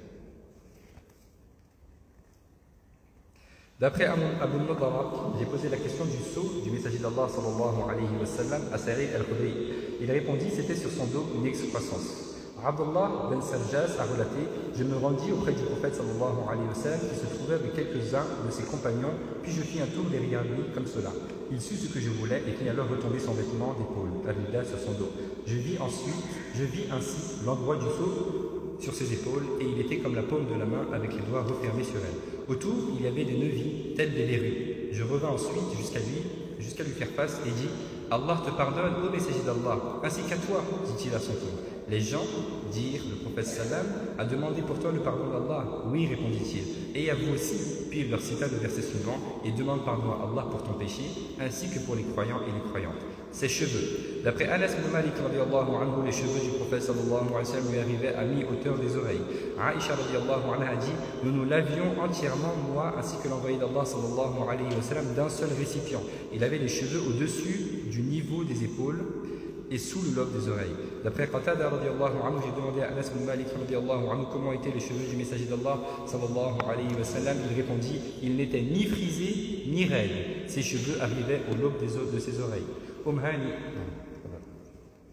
D'après Abu Nadara, j'ai posé la question du sceau du messager d'Allah sallallahu alayhi wa sallam à Sa'id al-Khudri. Il répondit c'était sur son dos une excroissance. Abdullah ben Sarjas a relaté, je me rendis auprès du prophète sallallahu alayhi wa sallam qui se trouvait avec quelques-uns de ses compagnons, puis je fis un tour derrière lui comme cela. Il sut ce que je voulais et fit alors retomber son vêtement d'épaule, Arida sur son dos. Je vis ensuite, je vis ainsi l'endroit du sceau sur ses épaules et il était comme la paume de la main avec les doigts refermés sur elle. Autour, il y avait des nevis tels des verrues. Je revins ensuite jusqu'à lui, jusqu'à lui faire face et dit Allah te pardonne, ô messager d'Allah, ainsi qu'à toi, dit-il à son tour. Les gens dirent, le prophète sallam a demandé pour toi le pardon d'Allah. Oui, répondit-il, et à vous aussi. Puis il leur cita le verset suivant et demande pardon à Allah pour ton péché, ainsi que pour les croyants et les croyantes. Ses cheveux. D'après Anas ibn Malik, anhu, les cheveux du prophète sallallahu alayhi wa sallam lui arrivaient à mi-hauteur des oreilles. Aïcha anha a dit nous nous lavions entièrement, moi ainsi que l'envoyé d'Allah sallallahu alayhi wa sallam, d'un seul récipient. Il avait les cheveux au-dessus du niveau des épaules et sous le lobe des oreilles. D'après Qatada radiallahu anhu, j'ai demandé à Anas ibn Malik radiallahu anhu comment étaient les cheveux du messager d'Allah sallallahu alayhi wa sallam. Il répondit ils n'étaient ni frisés ni raides. Ses cheveux arrivaient au lobe des os de ses oreilles. Umm Hani,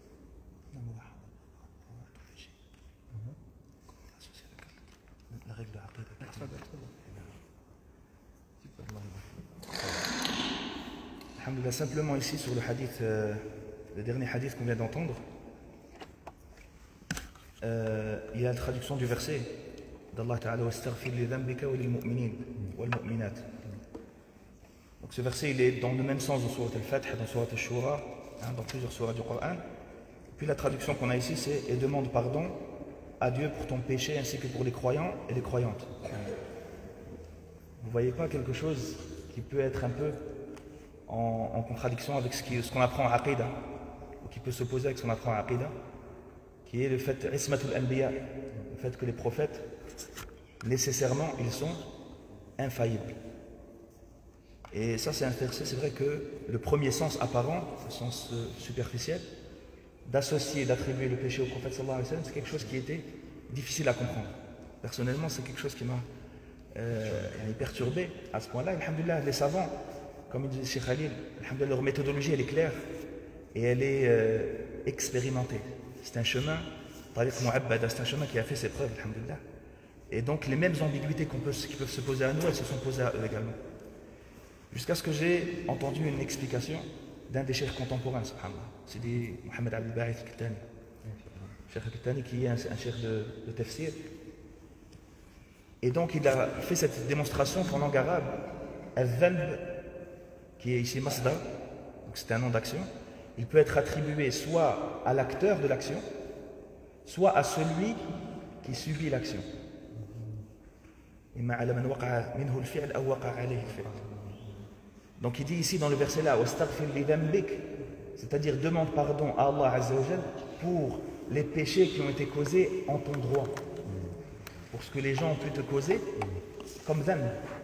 Alhamdulillah, simplement ici sur le hadith, euh, le dernier hadith qu'on vient d'entendre, euh, il y a la traduction du verset d'Allah Ta'ala wastaghfir li dhanbika wa lil mu'minin wal mu'minat. Donc ce verset il est dans le même sens dans Surat Al-Fath, dans Surat Al-Shura, hein, dans plusieurs sourates du Coran. Puis la traduction qu'on a ici c'est et demande pardon à Dieu pour ton péché ainsi que pour les croyants et les croyantes. Vous voyez pas quelque chose qui peut être un peu en, en contradiction avec ce qu'on ce qu'on apprend à Aqidah, ou qui peut s'opposer avec ce qu'on apprend à Aqidah, qui est le fait Ismatul Anbiya, le fait que les prophètes, nécessairement, ils sont infaillibles. Et ça, c'est un verset, c'est vrai que le premier sens apparent, le sens euh, superficiel, d'associer, d'attribuer le péché au prophète sallallahu alayhi wa sallam, c'est quelque chose qui était difficile à comprendre. Personnellement, c'est quelque chose qui m'a euh, perturbé à ce point-là. Alhamdulillah, les savants, comme il disait Cheikh Khalil, alhamdulillah, leur méthodologie, elle est claire et elle est euh, expérimentée. C'est un chemin, tariq mu'abbada, c'est un chemin qui a fait ses preuves, alhamdulillah. Et donc, les mêmes ambiguïtés qu'on peut, qui peuvent se poser à nous, elles se sont posées à eux également. Jusqu'à ce que j'ai entendu une explication d'un des chefs contemporains, subhanallah. C'est dit Mohamed Abdel Ba'ith Al-Kittani. Cheikh Al-Kittani qui est un, un chef de, de tafsir. Et donc il a fait cette démonstration qu'en langue arabe, al-dhanb, qui est ici masdar, donc c'est un nom d'action, il peut être attribué soit à l'acteur de l'action, soit à celui qui subit l'action. Donc il dit ici dans le verset là, c'est-à-dire demande pardon à Allah Azza wa Jal pour les péchés qui ont été causés en ton droit, pour ce que les gens ont pu te causer comme dhanb,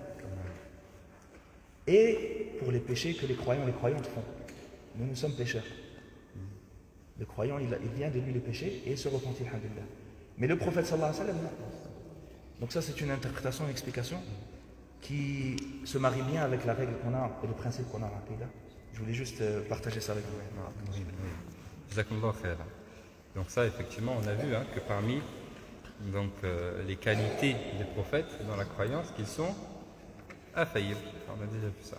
et pour les péchés que les croyants et les croyantes font. Nous, nous sommes pécheurs. Le croyant, il, il vient de lui les péchés et il se repentit, alhamdulillah. Mais le prophète sallallahu alayhi wa sallam, non. Donc ça, c'est une interprétation, une explication qui se marie bien avec la règle qu'on a et le principe qu'on a en Aqidah. Je voulais juste partager ça avec vous. Jazakumullah khair. Donc ça, effectivement, on a vu hein, que parmi donc, euh, les qualités des prophètes dans la croyance, qu'ils sont infaillibles. On a déjà vu ça.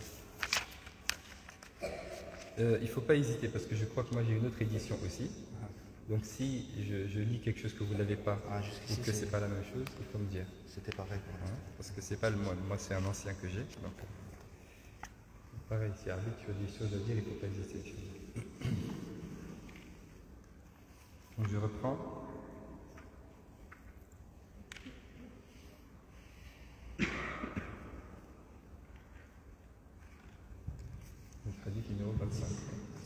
Euh, il ne faut pas hésiter parce que je crois que moi j'ai une autre édition aussi. Donc si je, je lis quelque chose que vous n'avez pas ah, ou que ce n'est pas la même chose, il faut me dire. C'était pareil pour moi. Hein, parce que c'est pas le moi, moi c'est un ancien que j'ai. Donc pareil, si Arbi, tu as des choses à dire, il ne faut pas hésiter. Donc je reprends. Le hadith numéro vingt-cinq.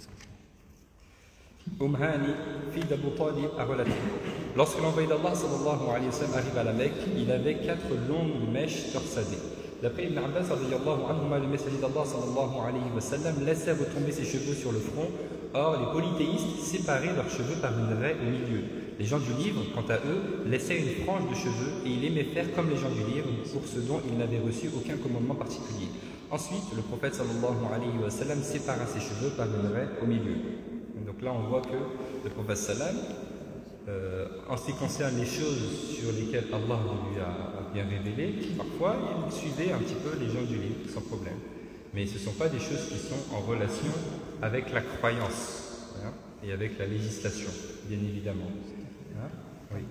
Umm Hani, fille d'Abu Talib, a relaté. Lorsque l'envoyé d'Allah sallallahu alayhi wa sallam arrive à la Mecque, il avait quatre longues mèches torsadées. D'après Ibn Abbas, le messager d'Allah sallallahu alayhi wa sallam laissait retomber ses cheveux sur le front. Or, les polythéistes séparaient leurs cheveux par une raie au milieu. Les gens du livre, quant à eux, laissaient une frange de cheveux et il aimait faire comme les gens du livre, pour ce dont il n'avait reçu aucun commandement particulier. Ensuite, le prophète sallallahu alayhi wa sallam sépara ses cheveux par une raie au milieu. Donc là, on voit que le prophète sallam, euh, en ce qui concerne les choses sur lesquelles Allah lui a bien révélé, parfois il suivait un petit peu les gens du livre sans problème. Mais ce ne sont pas des choses qui sont en relation avec la croyance hein, et avec la législation, bien évidemment. Hein, oui.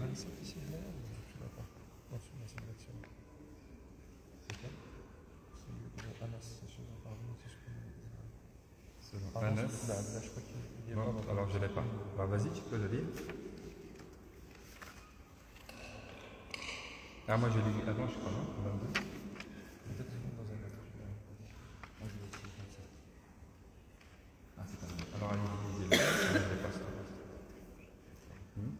Anas. Non, alors je ne l'ai pas. Alors vas-y, tu peux le lire. Ah, moi je l'ai lu avant, je crois, non vingt-deux. Alors allez, lisez-le. Je ne l'ai pas ça. Hmm?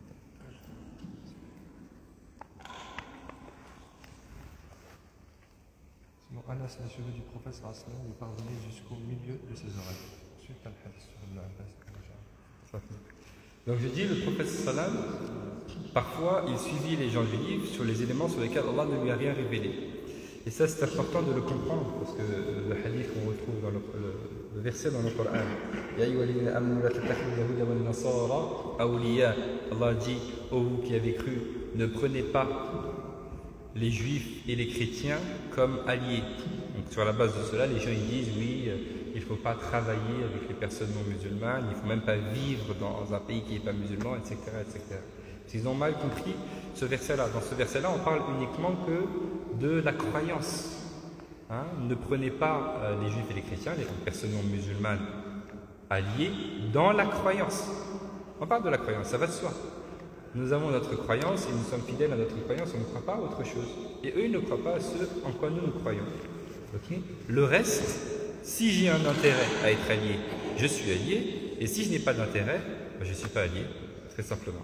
Sinon, Anas, les cheveux du prophète sallallahu lui parvenaient jusqu'au milieu de ses oreilles. Ensuite, al hadith sur Ibn Abbas. Donc je dis, le prophète sallam, parfois il suivit les gens du livre sur les éléments sur lesquels Allah ne lui a rien révélé. Et ça c'est important de le comprendre parce que le hadith qu'on retrouve dans le, le, le verset dans le Coran, Allah dit, ô vous qui avez cru, ne prenez pas les juifs et les chrétiens comme alliés. Donc sur la base de cela, les gens ils disent oui, il faut pas travailler avec les personnes non musulmanes, il ne faut même pas vivre dans un pays qui n'est pas musulman, et cetera, et cetera. Ils ont mal compris ce verset-là. Dans ce verset-là, on parle uniquement que de la croyance. Hein? Ne prenez pas euh, les juifs et les chrétiens, les personnes non musulmanes alliées, dans la croyance. On parle de la croyance, ça va de soi. Nous avons notre croyance et nous sommes fidèles à notre croyance, on ne croit pas à autre chose. Et eux, ils ne croient pas à ce en quoi nous nous croyons. Okay? Le reste, si j'ai un intérêt à être allié, je suis allié, et si je n'ai pas d'intérêt, ben je ne suis pas allié, très simplement.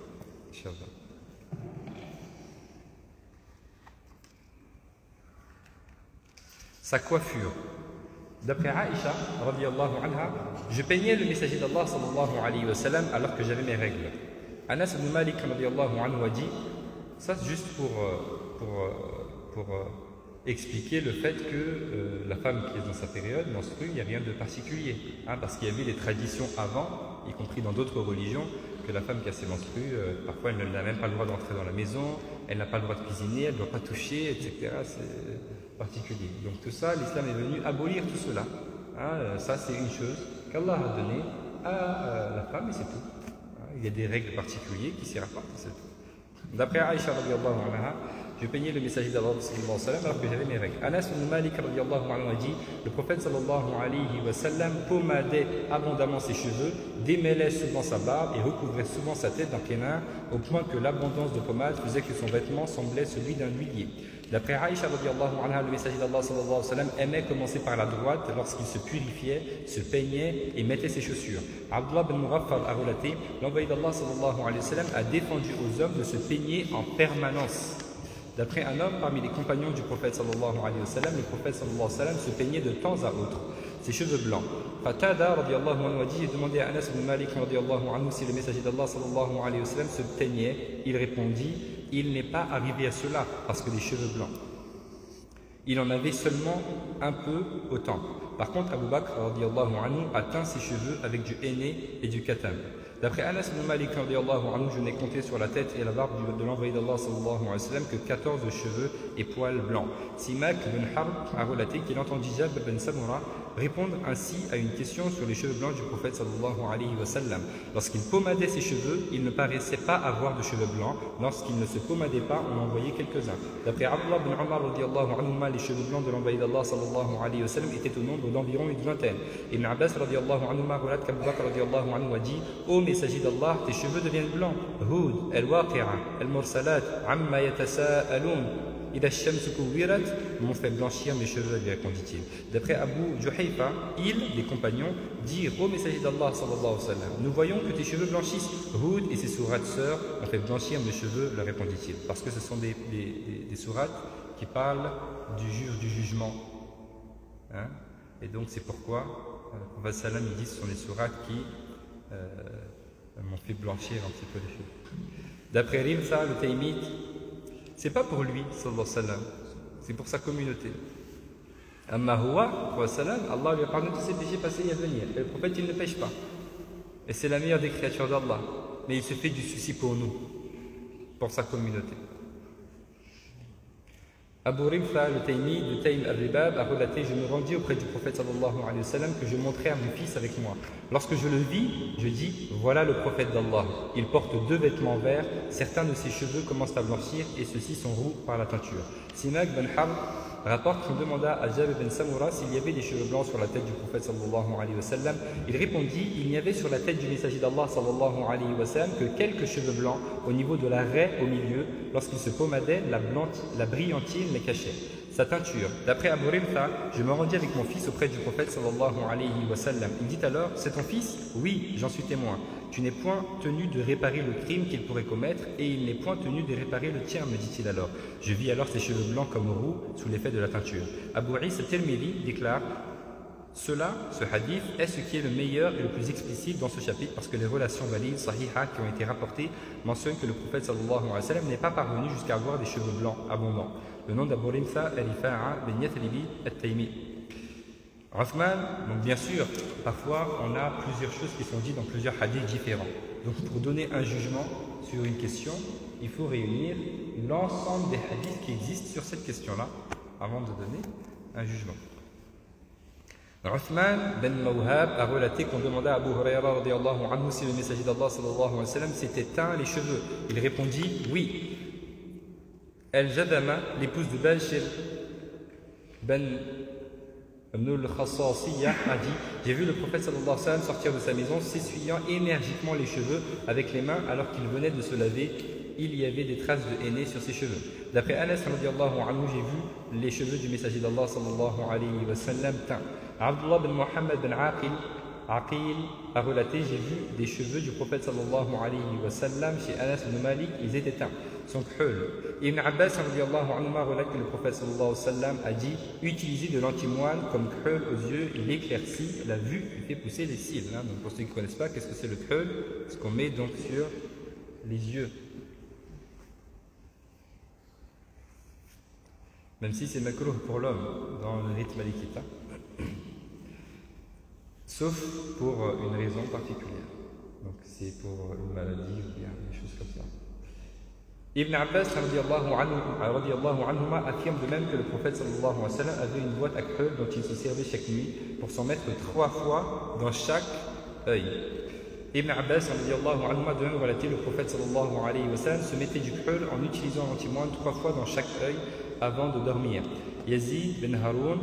Sa coiffure. D'après Aïcha, radiyallahu anha, je peignais le messager d'Allah sallallahu alayhi wa sallam alors que j'avais mes règles. Anas ibn Malik radiyallahu anhu a dit, ça c'est juste pour, pour, pour, pour expliquer le fait que euh, la femme qui est dans sa période menstrue, il n'y a rien de particulier. Hein, parce qu'il y avait les traditions avant, y compris dans d'autres religions, que la femme qui a ses menstrues, euh, parfois elle n'a même pas le droit d'entrer dans la maison, elle n'a pas le droit de cuisiner, elle ne doit pas toucher, et cetera. C'est particulier. Donc tout ça, l'islam est venu abolir tout cela. Hein, ça c'est une chose qu'Allah a donnée à euh, la femme et c'est tout. Hein, il y a des règles particulières qui s'y rapportent, c'est tout. D'après Aïcha radiyallahu anha, je peignais le messager d'Allah sallallahu alayhi wa sallam alors que j'avais mes règles. Anas ibn Malik radiyallahu anhu a dit, le prophète sallallahu alayhi wa sallam pommadait abondamment ses cheveux, démêlait souvent sa barbe et recouvrait souvent sa tête d'un kénar au point que l'abondance de pommade faisait que son vêtement semblait celui d'un huilier. D'après Aïcha radiyallahu anha, le messager d'Allah sallallahu alayhi wa sallam aimait commencer par la droite lorsqu'il se purifiait, se peignait et mettait ses chaussures. Abdullah bin Mughaffal a relaté, l'envoyé d'Allah sallallahu alayhi wa sallam a défendu aux hommes de se peigner en permanence. D'après un homme parmi les compagnons du prophète sallallahu alayhi wa sallam, le prophète sallallahu alayhi wa sallam se peignait de temps à autre, ses cheveux blancs. Qatada radiyallahu anhu a dit, j'ai demandé à Anas ibn Malik radiyallahu anhu si le messager d'Allah sallallahu alayhi wa sallam se peignait. Il répondit, il n'est pas arrivé à cela parce que les cheveux blancs. Il en avait seulement un peu au temps. Par contre, Abu Bakr radiyallahu anhu a teint ses cheveux avec du henné et du katam. D'après Anas ibn Malik radiyallahu anhu, je n'ai compté sur la tête et la barbe de l'envoyé d'Allah sallallahu alayhi wa sallam que quatorze cheveux et poils blancs. Simak ibn Harb a relaté qu'il entendit Jabr ibn Samura répondre ainsi à une question sur les cheveux blancs du prophète sallallahu alayhi wa sallam. Lorsqu'il pommadait ses cheveux, il ne paraissait pas avoir de cheveux blancs. Lorsqu'il ne se pommadait pas, on en voyait quelques-uns. D'après Abdullah ibn Umar radiyallahu anhu, les cheveux blancs de l'envoyé d'Allah sallallahu alayhi wa sallam étaient au nombre d'environ une vingtaine. Ibn Abbas radiyallahu anhu relate qu'Abu Bakr radiyallahu anhu a dit, ô messager d'Allah, tes cheveux deviennent blancs. Houd, al-Waqi'a, al-Mursalat, amma yatasa'aloun. Il a m'ont fait blanchir mes cheveux, lui répondit-il. D'après Abu Juhayfa, il, les compagnons, dirent au messager d'Allah sallallahu alayhi wa sallam, nous voyons que tes cheveux blanchissent. Houd et ses sourates sœurs ont fait blanchir mes cheveux, leur répondit-il. Parce que ce sont des, des, des, des sourates qui parlent du, ju du jugement. Hein? Et donc c'est pourquoi euh, le prophète sallam il dit ce sont des sourates qui euh, m'ont fait blanchir un petit peu les cheveux. D'après Rimsa, le Taymite, c'est pas pour lui, sallallahu alayhi wa sallam, c'est pour sa communauté. Amma huwa, Allah lui a pardonné tous ses péchés passés et à venir. Et le prophète, il ne pêche pas. Et c'est la meilleure des créatures d'Allah. Mais il se fait du souci pour nous, pour sa communauté. Abu Rimfa, le Taymi, de Taym al-Ribab, a relaté, je me rendis auprès du prophète sallallahu alayhi wa sallam que je montrais à mon fils avec moi. Lorsque je le vis, je dis, voilà le prophète d'Allah. Il porte deux vêtements verts, certains de ses cheveux commencent à blanchir et ceux-ci sont roux par la teinture. Simak ben Harb rapporte qu'on demanda à Jabr ben Samura s'il y avait des cheveux blancs sur la tête du prophète sallallahu alayhi wa sallam. Il répondit, il n'y avait sur la tête du messager d'Allah sallallahu alayhi wa sallam que quelques cheveux blancs au niveau de la raie au milieu. Lorsqu'il se pommadait, la, la brillantine les cachait. Sa teinture. D'après Abu Rimfa, je me rendis avec mon fils auprès du prophète sallallahu alayhi wa sallam. Il dit alors, c'est ton fils? Oui, j'en suis témoin. Tu n'es point tenu de réparer le crime qu'il pourrait commettre et il n'est point tenu de réparer le tien, me dit-il alors. Je vis alors ses cheveux blancs comme roux sous l'effet de la teinture. Abu Isa Tirmidhi déclare, cela, ce hadith, est ce qui est le meilleur et le plus explicite dans ce chapitre parce que les relations valides, sahiha, qui ont été rapportées mentionnent que le prophète sallallahu alayhi wa sallam n'est pas parvenu jusqu'à avoir des cheveux blancs abondants. Le nom d'Abu Rimsa al-Rifa'a bin Yathribi al-Taymi. Uthman, donc bien sûr, parfois on a plusieurs choses qui sont dites dans plusieurs hadiths différents. Donc pour donner un jugement sur une question, il faut réunir l'ensemble des hadiths qui existent sur cette question-là avant de donner un jugement. Uthman ben Mawhab a relaté qu'on demanda à Abu Huraira radiallahu anhu si le messager d'Allah sallallahu alayhi wa sallam s'était teint les cheveux. Il répondit oui. Al-Jadama, l'épouse de Bashir ben Ibn al-Khassasiyya, a dit: j'ai vu le prophète sallallahu alayhi wa sallam sortir de sa maison s'essuyant énergiquement les cheveux avec les mains alors qu'il venait de se laver. Il y avait des traces de henné sur ses cheveux. D'après Anas radiallahu anhu, j'ai vu les cheveux du messager d'Allah sallallahu alayhi wa sallam teints. Abdullah ben Muhammad ben Aqil, Aqil a relaté: j'ai vu des cheveux du prophète sallallahu alayhi wa sallam chez Anas bin Malik, ils étaient teints. Son khul. Ibn Abbas radiallahu anhu relate que le prophète sallallahu alayhi wa sallam a dit: utilisez de l'antimoine comme khul aux yeux, il éclaircit la vue et fait pousser les cils. Hein. Donc pour ceux qui ne connaissent pas, qu'est-ce que c'est le khul? Ce qu'on met donc sur les yeux. Même si c'est makruh pour l'homme dans le rite malikita, sauf pour une raison particulière. Donc c'est pour une maladie ou bien des choses comme ça. Ibn Abbas radiallahu anhuma affirme de même que le prophète sallallahu alayhi wa sallam avait une boîte à khul dont il se servait chaque nuit pour s'en mettre trois fois dans chaque œil. Ibn Abbas radiallahu anhuma de même relaté: le prophète sallallahu alayhi wa sallam se mettait du khul en utilisant l'antimoine trois fois dans chaque œil avant de dormir. Yazid ben Haroun,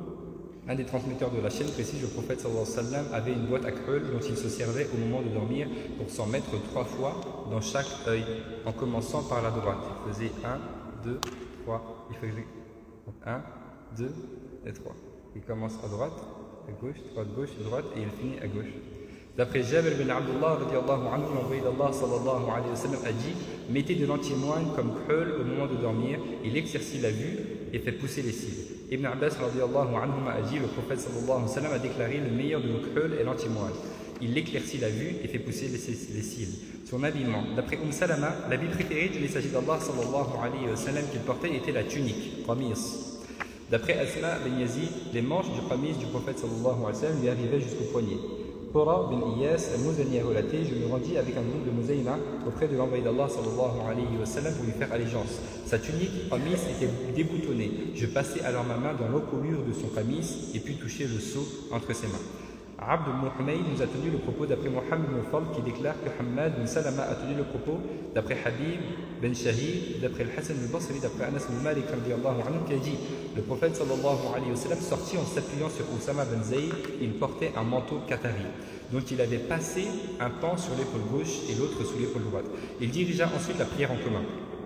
un des transmetteurs de la chaîne, précise que le prophète sallallahu alayhi wa sallam avait une boîte à khul dont il se servait au moment de dormir pour s'en mettre trois fois dans chaque œil, en commençant par la droite. Il faisait un, deux, trois. Il faisait un, deux et trois. Il commence à droite, à gauche, droite, gauche, droite, et il finit à gauche. D'après Jabir ben Abdullah radiallahu anhu, l'envoyé d'Allah sallallahu alayhi wa sallam a dit: mettez de l'antimoine comme khul au moment de dormir, il éclaircit la vue et fait pousser les cils. Ibn Abbas radiallahu anhu a dit: le prophète sallallahu alayhi wa sallam a déclaré: le meilleur de nos khul est l'antimoine. Il éclaircit la vue et fait pousser les, les cils. Son habillement. D'après Umm Salama, l'habit préféré du messager d'Allah sallallahu alayhi wa sallam qu'il portait était la tunique, qamis. D'après Asma ben Yazid, les manches du qamis du prophète sallallahu alayhi wa sallam lui arrivaient jusqu'au poignet. Qura bin Iyas al-Muzani a relaté: je me rendis avec un groupe de Muzayna auprès de l'envoyé d'Allah sallallahu alayhi wa sallam pour lui faire allégeance. Sa tunique, qamis, était déboutonnée. Je passai alors ma main dans l'encolure de son qamis et puis toucher le seau entre ses mains. Abd ibn Humayd nous a tenu le propos d'après Mohammed ibn Fadl qui déclare que Hammad bin Salama a tenu le propos d'après Habib ben Shahid, d'après Al-Hassan al-Basri, d'après Anas bin Malik radiallahu anhu qui a dit: le prophète sallallahu alayhi wa sallam sortit en s'appuyant sur Oussama ben Zayd. Il portait un manteau qatari dont il avait passé un pan sur l'épaule gauche et l'autre sous l'épaule droite. Il dirigea ensuite la prière en commun.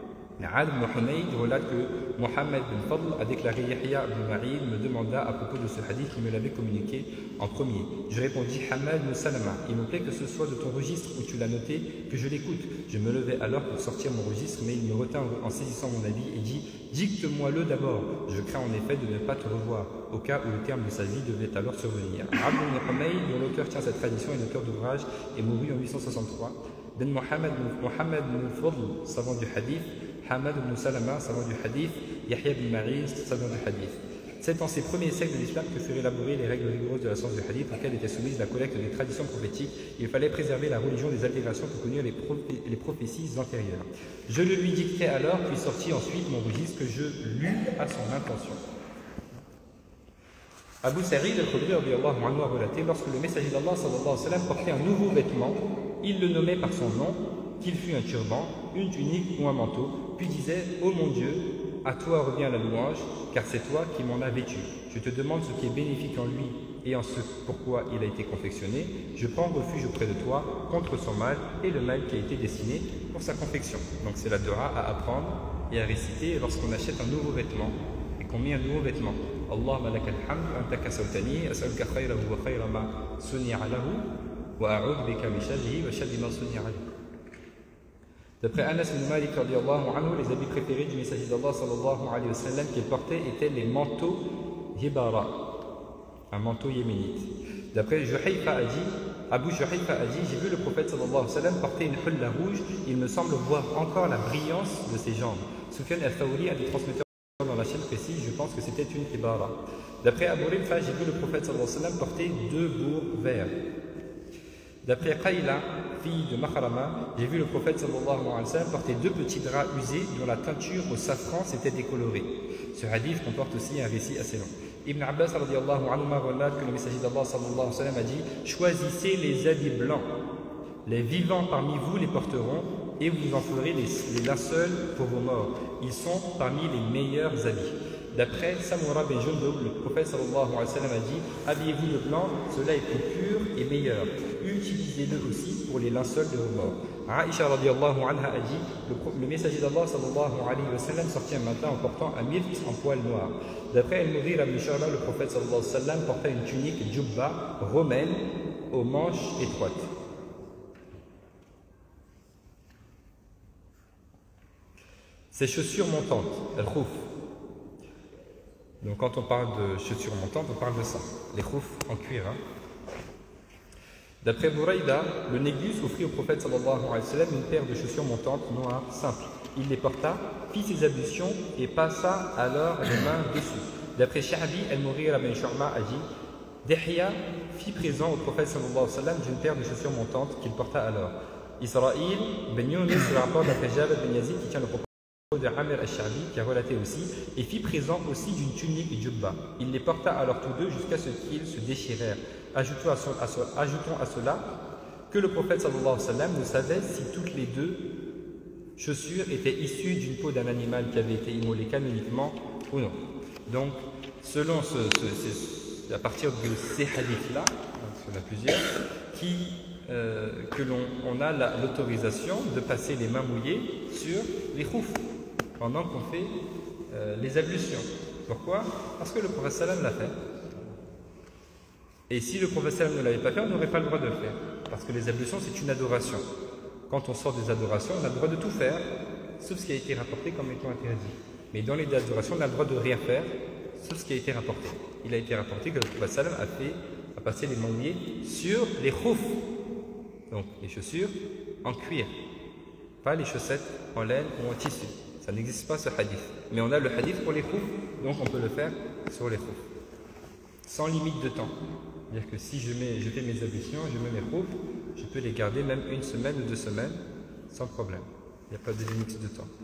Ad ibn Humayd relate que Mohammed bin Fadl a déclaré: Yahya ibn Ma'in me demanda à propos de ce hadith qui me l'avait communiqué en premier. Je répondis: Hamad ibn Salama, il me plaît que ce soit de ton registre où tu l'as noté que je l'écoute. Je me levai alors pour sortir mon registre, mais il me retint en saisissant mon habit et dit: dicte-moi-le d'abord. Je crains en effet de ne pas te revoir, au cas où le terme de sa vie devait alors survenir. Abd ibn Humayd, dont l'auteur tient cette tradition, est l'auteur d'ouvrage, est mouru en huit cent soixante-trois. Ben Mohammed ibn Fadl, savant du hadith, Hamad ibn Salama, savant du hadith, Yahya ibn Ma'in, savant du hadith. C'est dans ces premiers siècles de l'islam que furent élaborées les règles rigoureuses de la science du hadith auxquelles était soumise la collecte des traditions prophétiques. Il fallait préserver la religion des altérations que connurent les, prophé les prophéties antérieures. Je le lui dictai alors, puis sortis ensuite mon registre que je lus à son intention. Abu Sa'id al-Khudri a relaté: lorsque le messager d'Allah sallallahu alayhi wa sallam portait un nouveau vêtement, il le nommait par son nom, qu'il fût un turban, une tunique ou un manteau, puis disait: ô mon Dieu, à toi revient la louange, car c'est toi qui m'en as vêtu. Je te demande ce qui est bénéfique en lui et en ce pourquoi il a été confectionné. Je prends refuge auprès de toi contre son mal et le mal qui a été destiné pour sa confection. Donc c'est la dua à apprendre et à réciter lorsqu'on achète un nouveau vêtement et qu'on met un nouveau vêtement. Allahumma lakal hamd anta kasawtani as'aluka khayrahu wa khayra ma suni'a lahu wa a'udhu bika min sharrihi wa sharri ma suni'a lahu. D'après Anas ibn Malik radiallahu anhu, les habits préférés du messager d'Allah sallallahu alayhi wa sallam qu'il portait étaient les manteaux hibara, un manteau yéménite. D'après Juhayfa a dit, Abu Juhayfa a dit: j'ai vu le prophète sallallahu alayhi wa sallam porter une hulla rouge, il me semble voir encore la brillance de ses jambes. Sufyan al-Thawri, un des transmetteurs dans la chaîne précise, je pense que c'était une hibara. D'après Abu Rilfa, j'ai vu le prophète sallallahu alayhi wa sallam porter deux bourgs verts. D'après Qayla, fille de Mahrama, j'ai vu le prophète sallallahu alayhi wa sallam porter deux petits draps usés dont la teinture au safran s'était décolorée. Ce hadith comporte aussi un récit assez long. Ibn Abbas radiallahu anhu relate que le messager d'Allah sallallahu alayhi wa sallam a dit « Choisissez les habits blancs, les vivants parmi vous les porteront et vous en ferez les, les linceuls pour vos morts. Ils sont parmi les meilleurs habits. » D'après Samura bin Jundub, le prophète sallallahu alayhi wa sallam a dit « Habillez-vous de blanc, cela est plus pur et meilleur. Utilisez-le aussi pour les linceuls de vos morts. » Aïcha radiallahu anha a dit le, le messager d'Allah sallallahu alayhi wa sallam sortit un matin en portant un myrte en poil noir. D'après Al-Mughir ibn Shu'ba, le prophète sallallahu alayhi wa sallam portait une tunique djubba romaine aux manches étroites. Ces chaussures montantes, al-khouf. Donc quand on parle de chaussures montantes, on parle de ça, les khouf en cuir. Hein. D'après Bouraïda, le Négus offrit au prophète sallallahu alayhi wa sallam une paire de chaussures montantes noires simples. Il les porta, fit ses ablutions et passa alors les mains dessus. D'après Sha'bi, Al-Mughir ibn Shu'ba a dit Dihya fit présent au prophète sallallahu alayhi wa sallam d'une paire de chaussures montantes qu'il porta alors. Israël ben Yunus, le rapport d'après Jabir ben Yazid qui tient le propos de Amir al-Sha'bi qui a relaté aussi, et fit présent aussi d'une tunique et djubba. Il les porta alors tous deux jusqu'à ce qu'ils se déchirèrent. Ajoutons à, ce, à ce, ajoutons à cela que le prophète sallallahu alayhi wa sallam ne savait si toutes les deux chaussures étaient issues d'une peau d'un animal qui avait été immolé canoniquement ou non. Donc, selon ce, ce, ce, à partir de ces hadiths-là, il y en a plusieurs, qui, euh, que l'on on a l'autorisation de passer les mains mouillées sur les khouf pendant qu'on fait euh, les ablutions. Pourquoi? Parce que le prophète sallam l'a fait. Et si le prophète sallam ne l'avait pas fait, on n'aurait pas le droit de le faire. Parce que les ablutions, c'est une adoration. Quand on sort des adorations, on a le droit de tout faire, sauf ce qui a été rapporté comme étant interdit. Mais dans les adorations, on a le droit de rien faire, sauf ce qui a été rapporté. Il a été rapporté que le prophète sallam a fait, a passé les mains mouillées sur les khouf, donc les chaussures en cuir, pas les chaussettes en laine ou en tissu. Ça n'existe pas ce hadith. Mais on a le hadith pour les khouf, donc on peut le faire sur les khouf, sans limite de temps. C'est-à-dire que si je, mets, je fais mes ablutions, je mets mes khouf, je peux les garder même une semaine ou deux semaines sans problème. Il n'y a pas de limite de temps.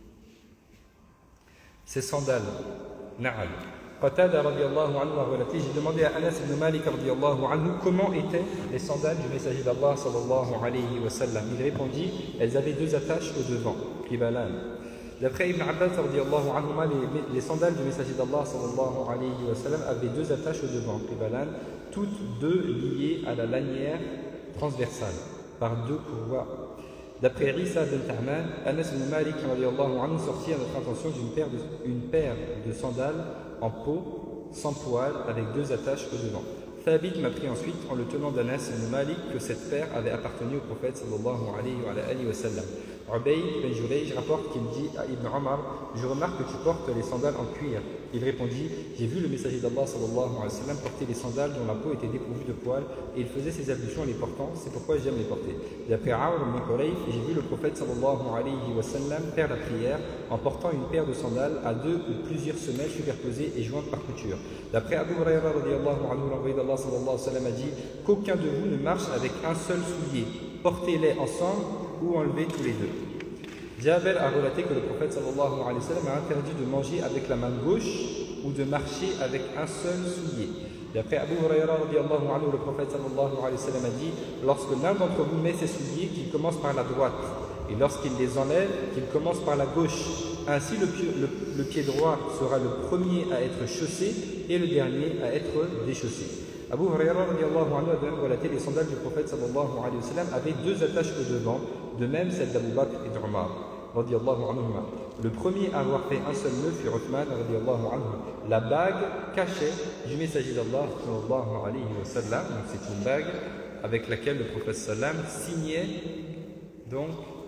Ces sandales, na'al. Qatada radiallahu anhu a relaté, j'ai demandé à Anas ibn Malik radiallahu anhu comment étaient les sandales du messager d'Allah sallallahu alayhi wa sallam. Il répondit, elles avaient deux attaches au devant, qibalan. D'après Ibn Abbas radiallahu anhu, les, les sandales du messager d'Allah sallallahu alayhi wa sallam avaient deux attaches au devant, qibalan, toutes deux liées à la lanière transversale, par deux courroies. D'après Isa ben Ta'man, Anas ibn Malik radiallahu anhu sortit à notre intention d'une paire, une paire de sandales en peau, sans poil, avec deux attaches au devant. Thabit m'apprit ensuite, en le tenant d'Anas ibn Malik, que cette paire avait appartenu au prophète sallallahu alayhi wa sallam. Ubayd ben Jurayj rapporte qu'il dit à Ibn Omar, je remarque que tu portes les sandales en cuir. Il répondit, j'ai vu le messager d'Allah sallallahu alayhi wa sallam porter les sandales dont la peau était dépourvue de poils et il faisait ses ablutions en les portant, c'est pourquoi j'aime les porter. D'après Aour ibn Qurayf, j'ai vu le prophète sallallahu alayhi wa sallam faire la prière en portant une paire de sandales à deux ou plusieurs semelles superposées et jointes par couture. D'après Abu Huraira radiallahu anhu, l'envoyé d'Allah sallallahu alayhi wa sallam a dit qu'aucun de vous ne marche avec un seul soulier, portez-les ensemble ou enlevez tous les deux. Jabir a relaté que le prophète sallallahu alayhi wa sallam a interdit de manger avec la main gauche ou de marcher avec un seul soulier. D'après Abu Huraira radiallahu anhu, le prophète sallallahu alayhi wa sallam a dit lorsque l'un d'entre vous met ses souliers, qu'il commence par la droite, et lorsqu'il les enlève, qu'il commence par la gauche. Ainsi le pied, le, le pied droit sera le premier à être chaussé et le dernier à être déchaussé. Abu Huraira radiallahu anhu a même relaté les sandales du prophète sallallahu alayhi wa sallam avaient deux attaches au devant, de même celle d'Abu Bakr et d'Umar radiallahu anhuma. Le premier à avoir fait un seul nœud fut Uthman radiallahu anhu. La bague cachée du messager d'Allah sallallahu alayhi wa sallam, donc c'est une bague avec laquelle le prophète sallam signait donc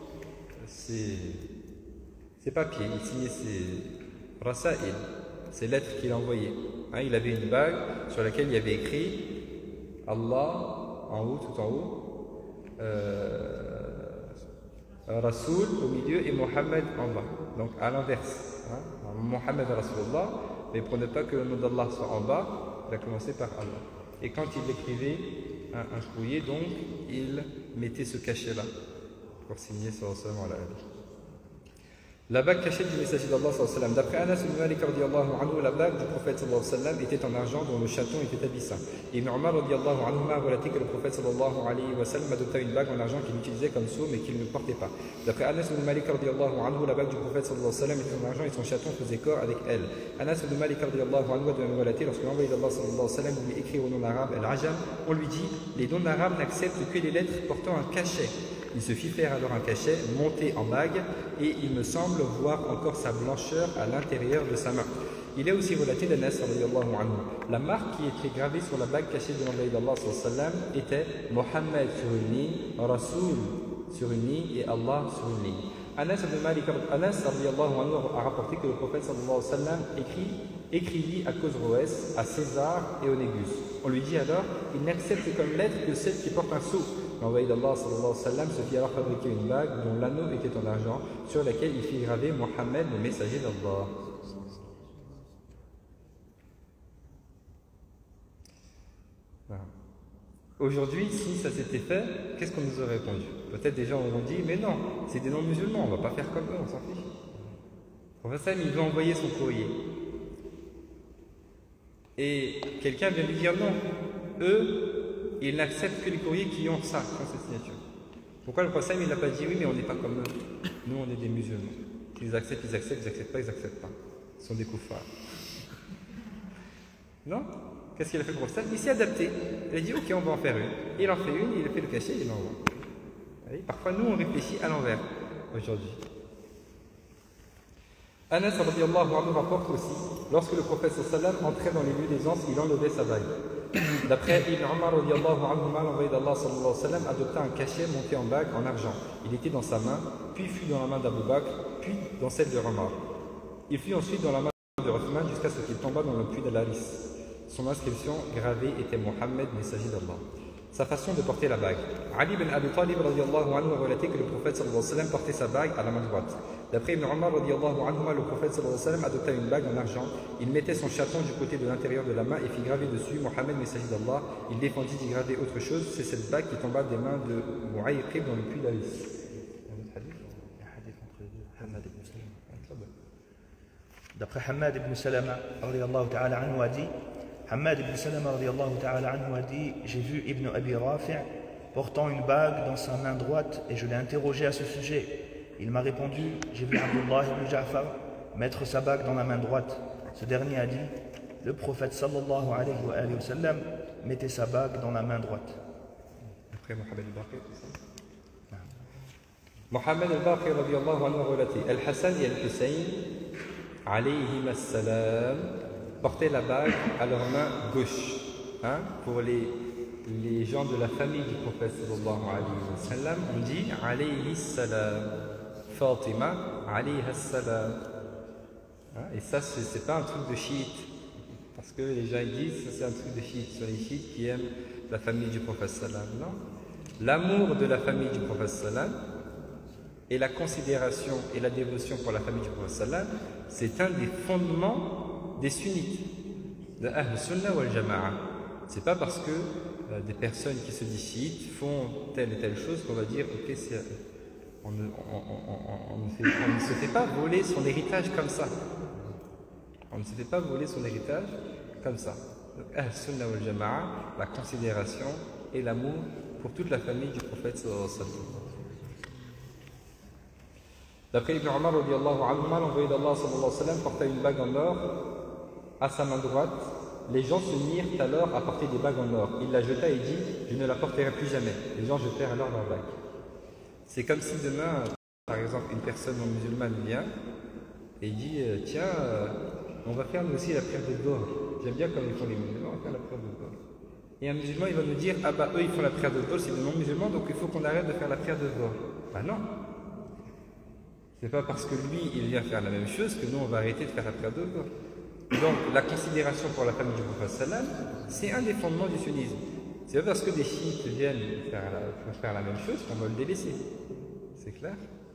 ses, ses papiers, il signait ses rasaïl, ces lettres qu'il envoyait. Hein, il avait une bague sur laquelle il y avait écrit Allah en haut, tout en haut, euh, Rasoul au milieu et Mohammed en bas. Donc à l'inverse. Hein, Mohammed Rasulullah, mais prenez pas que le nom d'Allah soit en bas, il a commencé par Allah. Et quand il écrivait un, un courrier, donc il mettait ce cachet-là pour signer sallallahu alayhi wa sallam. La bague cachée du messager d'Allah sallallahu alayhi wa sallam. D'après Anas ibn Malik radiallahu anhu, la bague du prophète sallallahu alayhi wa sallam était en argent dont le chaton était abyssin. Et Ibn Umar radiallahu anhu a relaté que le prophète sallallahu alayhi wa sallam adopta une bague en argent qu'il utilisait comme sceau mais qu'il ne portait pas. D'après Anas ibn Malik radiallahu anhu, la bague du prophète sallallahu alayhi wa sallam était en argent et son chaton faisait corps avec elle. Anas ibn Malik radiallahu anhu a de même relaté lorsque l'envoyé d'Allah sallallahu alayhi wa sallam voulait écrire au nom arabe al-ajam, on lui dit les noms arabes n'acceptent que les lettres portant un cachet. Il se fit faire alors un cachet monté en bague et il me semble voir encore sa blancheur à l'intérieur de sa main. Il est aussi relaté d'Anas radiyallahu anhu. La marque qui était gravée sur la bague cachée de l'envoyé d'Allah sallallahu alayhi wa sallam était Mohammed sur une ligne, Rasoul sur une ligne et Allah sur une ligne. Anas ibn Malik Anas radiyallahu anhu a rapporté que le prophète sallallahu alayhi wa sallam écrit écrivit à Cosroès, à César et au Négus. On lui dit alors, il n'accepte comme lettre que celle qui porte un sceau. L'envoyé d'Allah sallallahu alayhi wa sallam se fit alors fabriquer une bague dont l'anneau était en argent, sur laquelle il fit graver Mohammed, le messager d'Allah. Voilà. Aujourd'hui, si ça s'était fait, qu'est-ce qu'on nous aurait répondu? Peut-être des gens auront dit, mais non, c'est des non-musulmans, on ne va pas faire comme eux, on s'en fiche. Le prophète il veut envoyer son courrier. Et quelqu'un vient lui dire non, eux, ils n'acceptent que les courriers qui ont ça, qui ont cette signature. Pourquoi le prophète il n'a pas dit oui, mais on n'est pas comme eux, nous on est des musulmans. Ils acceptent, ils acceptent, ils n'acceptent pas, ils n'acceptent pas. Ils sont des koufars. Non? Qu'est-ce qu'il a fait le prophète? Il s'est adapté. Il a dit ok, on va en faire une. Il en fait une, il a fait le cachet, il l'envoie. Parfois nous on réfléchit à l'envers aujourd'hui. Anas radiyallahu anhu rapporte aussi, lorsque le prophète sallam entrait dans les lieux d'aisance, il enlevait sa bague. D'après Ibn Umar radiyallahu anhu, l'envoyé d'Allah sallallahu alayhi wa sallam adopta un cachet monté en bague en argent. Il était dans sa main, puis fut dans la main d'Abu Bakr, puis dans celle de Omar. Il fut ensuite dans la main de Uthman jusqu'à ce qu'il tomba dans le puits d'Al-Haris. Son inscription gravée était Mohammed, messager d'Allah. Sa façon de porter la bague. Ali ibn Abi Talib radiyallahu anhu a relaté que le prophète sallallahu alayhi wa sallam portait sa bague à la main droite. D'après Ibn Umar radiyallahu anhu, le prophète sallallahu alayhi wa sallam adopta une bague en argent. Il mettait son chaton du côté de l'intérieur de la main et fit graver dessus Mohammed, messager d'Allah. Il défendit d'y graver autre chose, c'est cette bague qui tomba des mains de Mu'ayqib dans le puits d'Alis. D'après Hamad ibn Salama radiyallahu ta'ala anhu a dit, Hamad ibn Salama radiyallahu ta'ala anhu a dit, j'ai vu Ibn Abi Rafi' portant une bague dans sa main droite et je l'ai interrogé à ce sujet. Il m'a répondu, j'ai vu Abdullah ibn Ja'far mettre sa bague dans la main droite. Ce dernier a dit, le prophète sallallahu alayhi wa, alayhi wa sallam mettait sa bague dans la main droite. Après Mohammed al-Baqir, Mohammed al-Baqir radiyallahu anhu a relaté, Al-Hassan et Al-Hussein alayhim as-salam portaient la bague à leur main gauche. Hein? Pour les, les gens de la famille du prophète sallallahu alayhi wa sallam, on dit alayhi salam. Fatima alayha salam. Hein? Et ça, c'est pas un truc de chiite. Parce que les gens ils disent que c'est un truc de chiite. Ce sont les chiites qui aiment la famille du prophète sallam. Non. L'amour de la famille du prophète sallam et la considération et la dévotion pour la famille du prophète sallam, c'est un des fondements des sunnites, de Ahl Sunnah wal Jama'a. C'est pas parce que euh, des personnes qui se disent chiites font telle et telle chose qu'on va dire ok, c'est, on, ne, on, on, on, ne fait, on ne se fait pas voler son héritage comme ça. On ne se fait pas voler son héritage comme ça. Donc Ahl Sunnah wal Jama'a, la considération et l'amour pour toute la famille du prophète sallallahu alayhi wa sallam. D'après Ibn Umar radiyallahu anhu, l'envoyé d'Allah sallallahu alayhi wa sallam porta une bague en or à sa main droite. Les gens se mirent alors à porter des bagues en or. Il la jeta et dit, je ne la porterai plus jamais. Les gens jetèrent alors leur bague. C'est comme si demain, par exemple, une personne non musulmane vient et dit, tiens, on va faire nous aussi la prière de Dhuhr. J'aime bien comme ils font les musulmans, on va faire la prière de Dhuhr. Et un musulman, il va nous dire, ah bah eux, ils font la prière de Dhuhr, c'est des non-musulmans, donc il faut qu'on arrête de faire la prière de Dhuhr. Bah non. C'est pas parce que lui, il vient faire la même chose que nous, on va arrêter de faire la prière de Dhuhr. Donc, la considération pour la famille du prophète sallam, c'est un des fondements du sunnisme. C'est pas parce que des chiites viennent faire la, faire la même chose qu'on va le délaisser. C'est clair?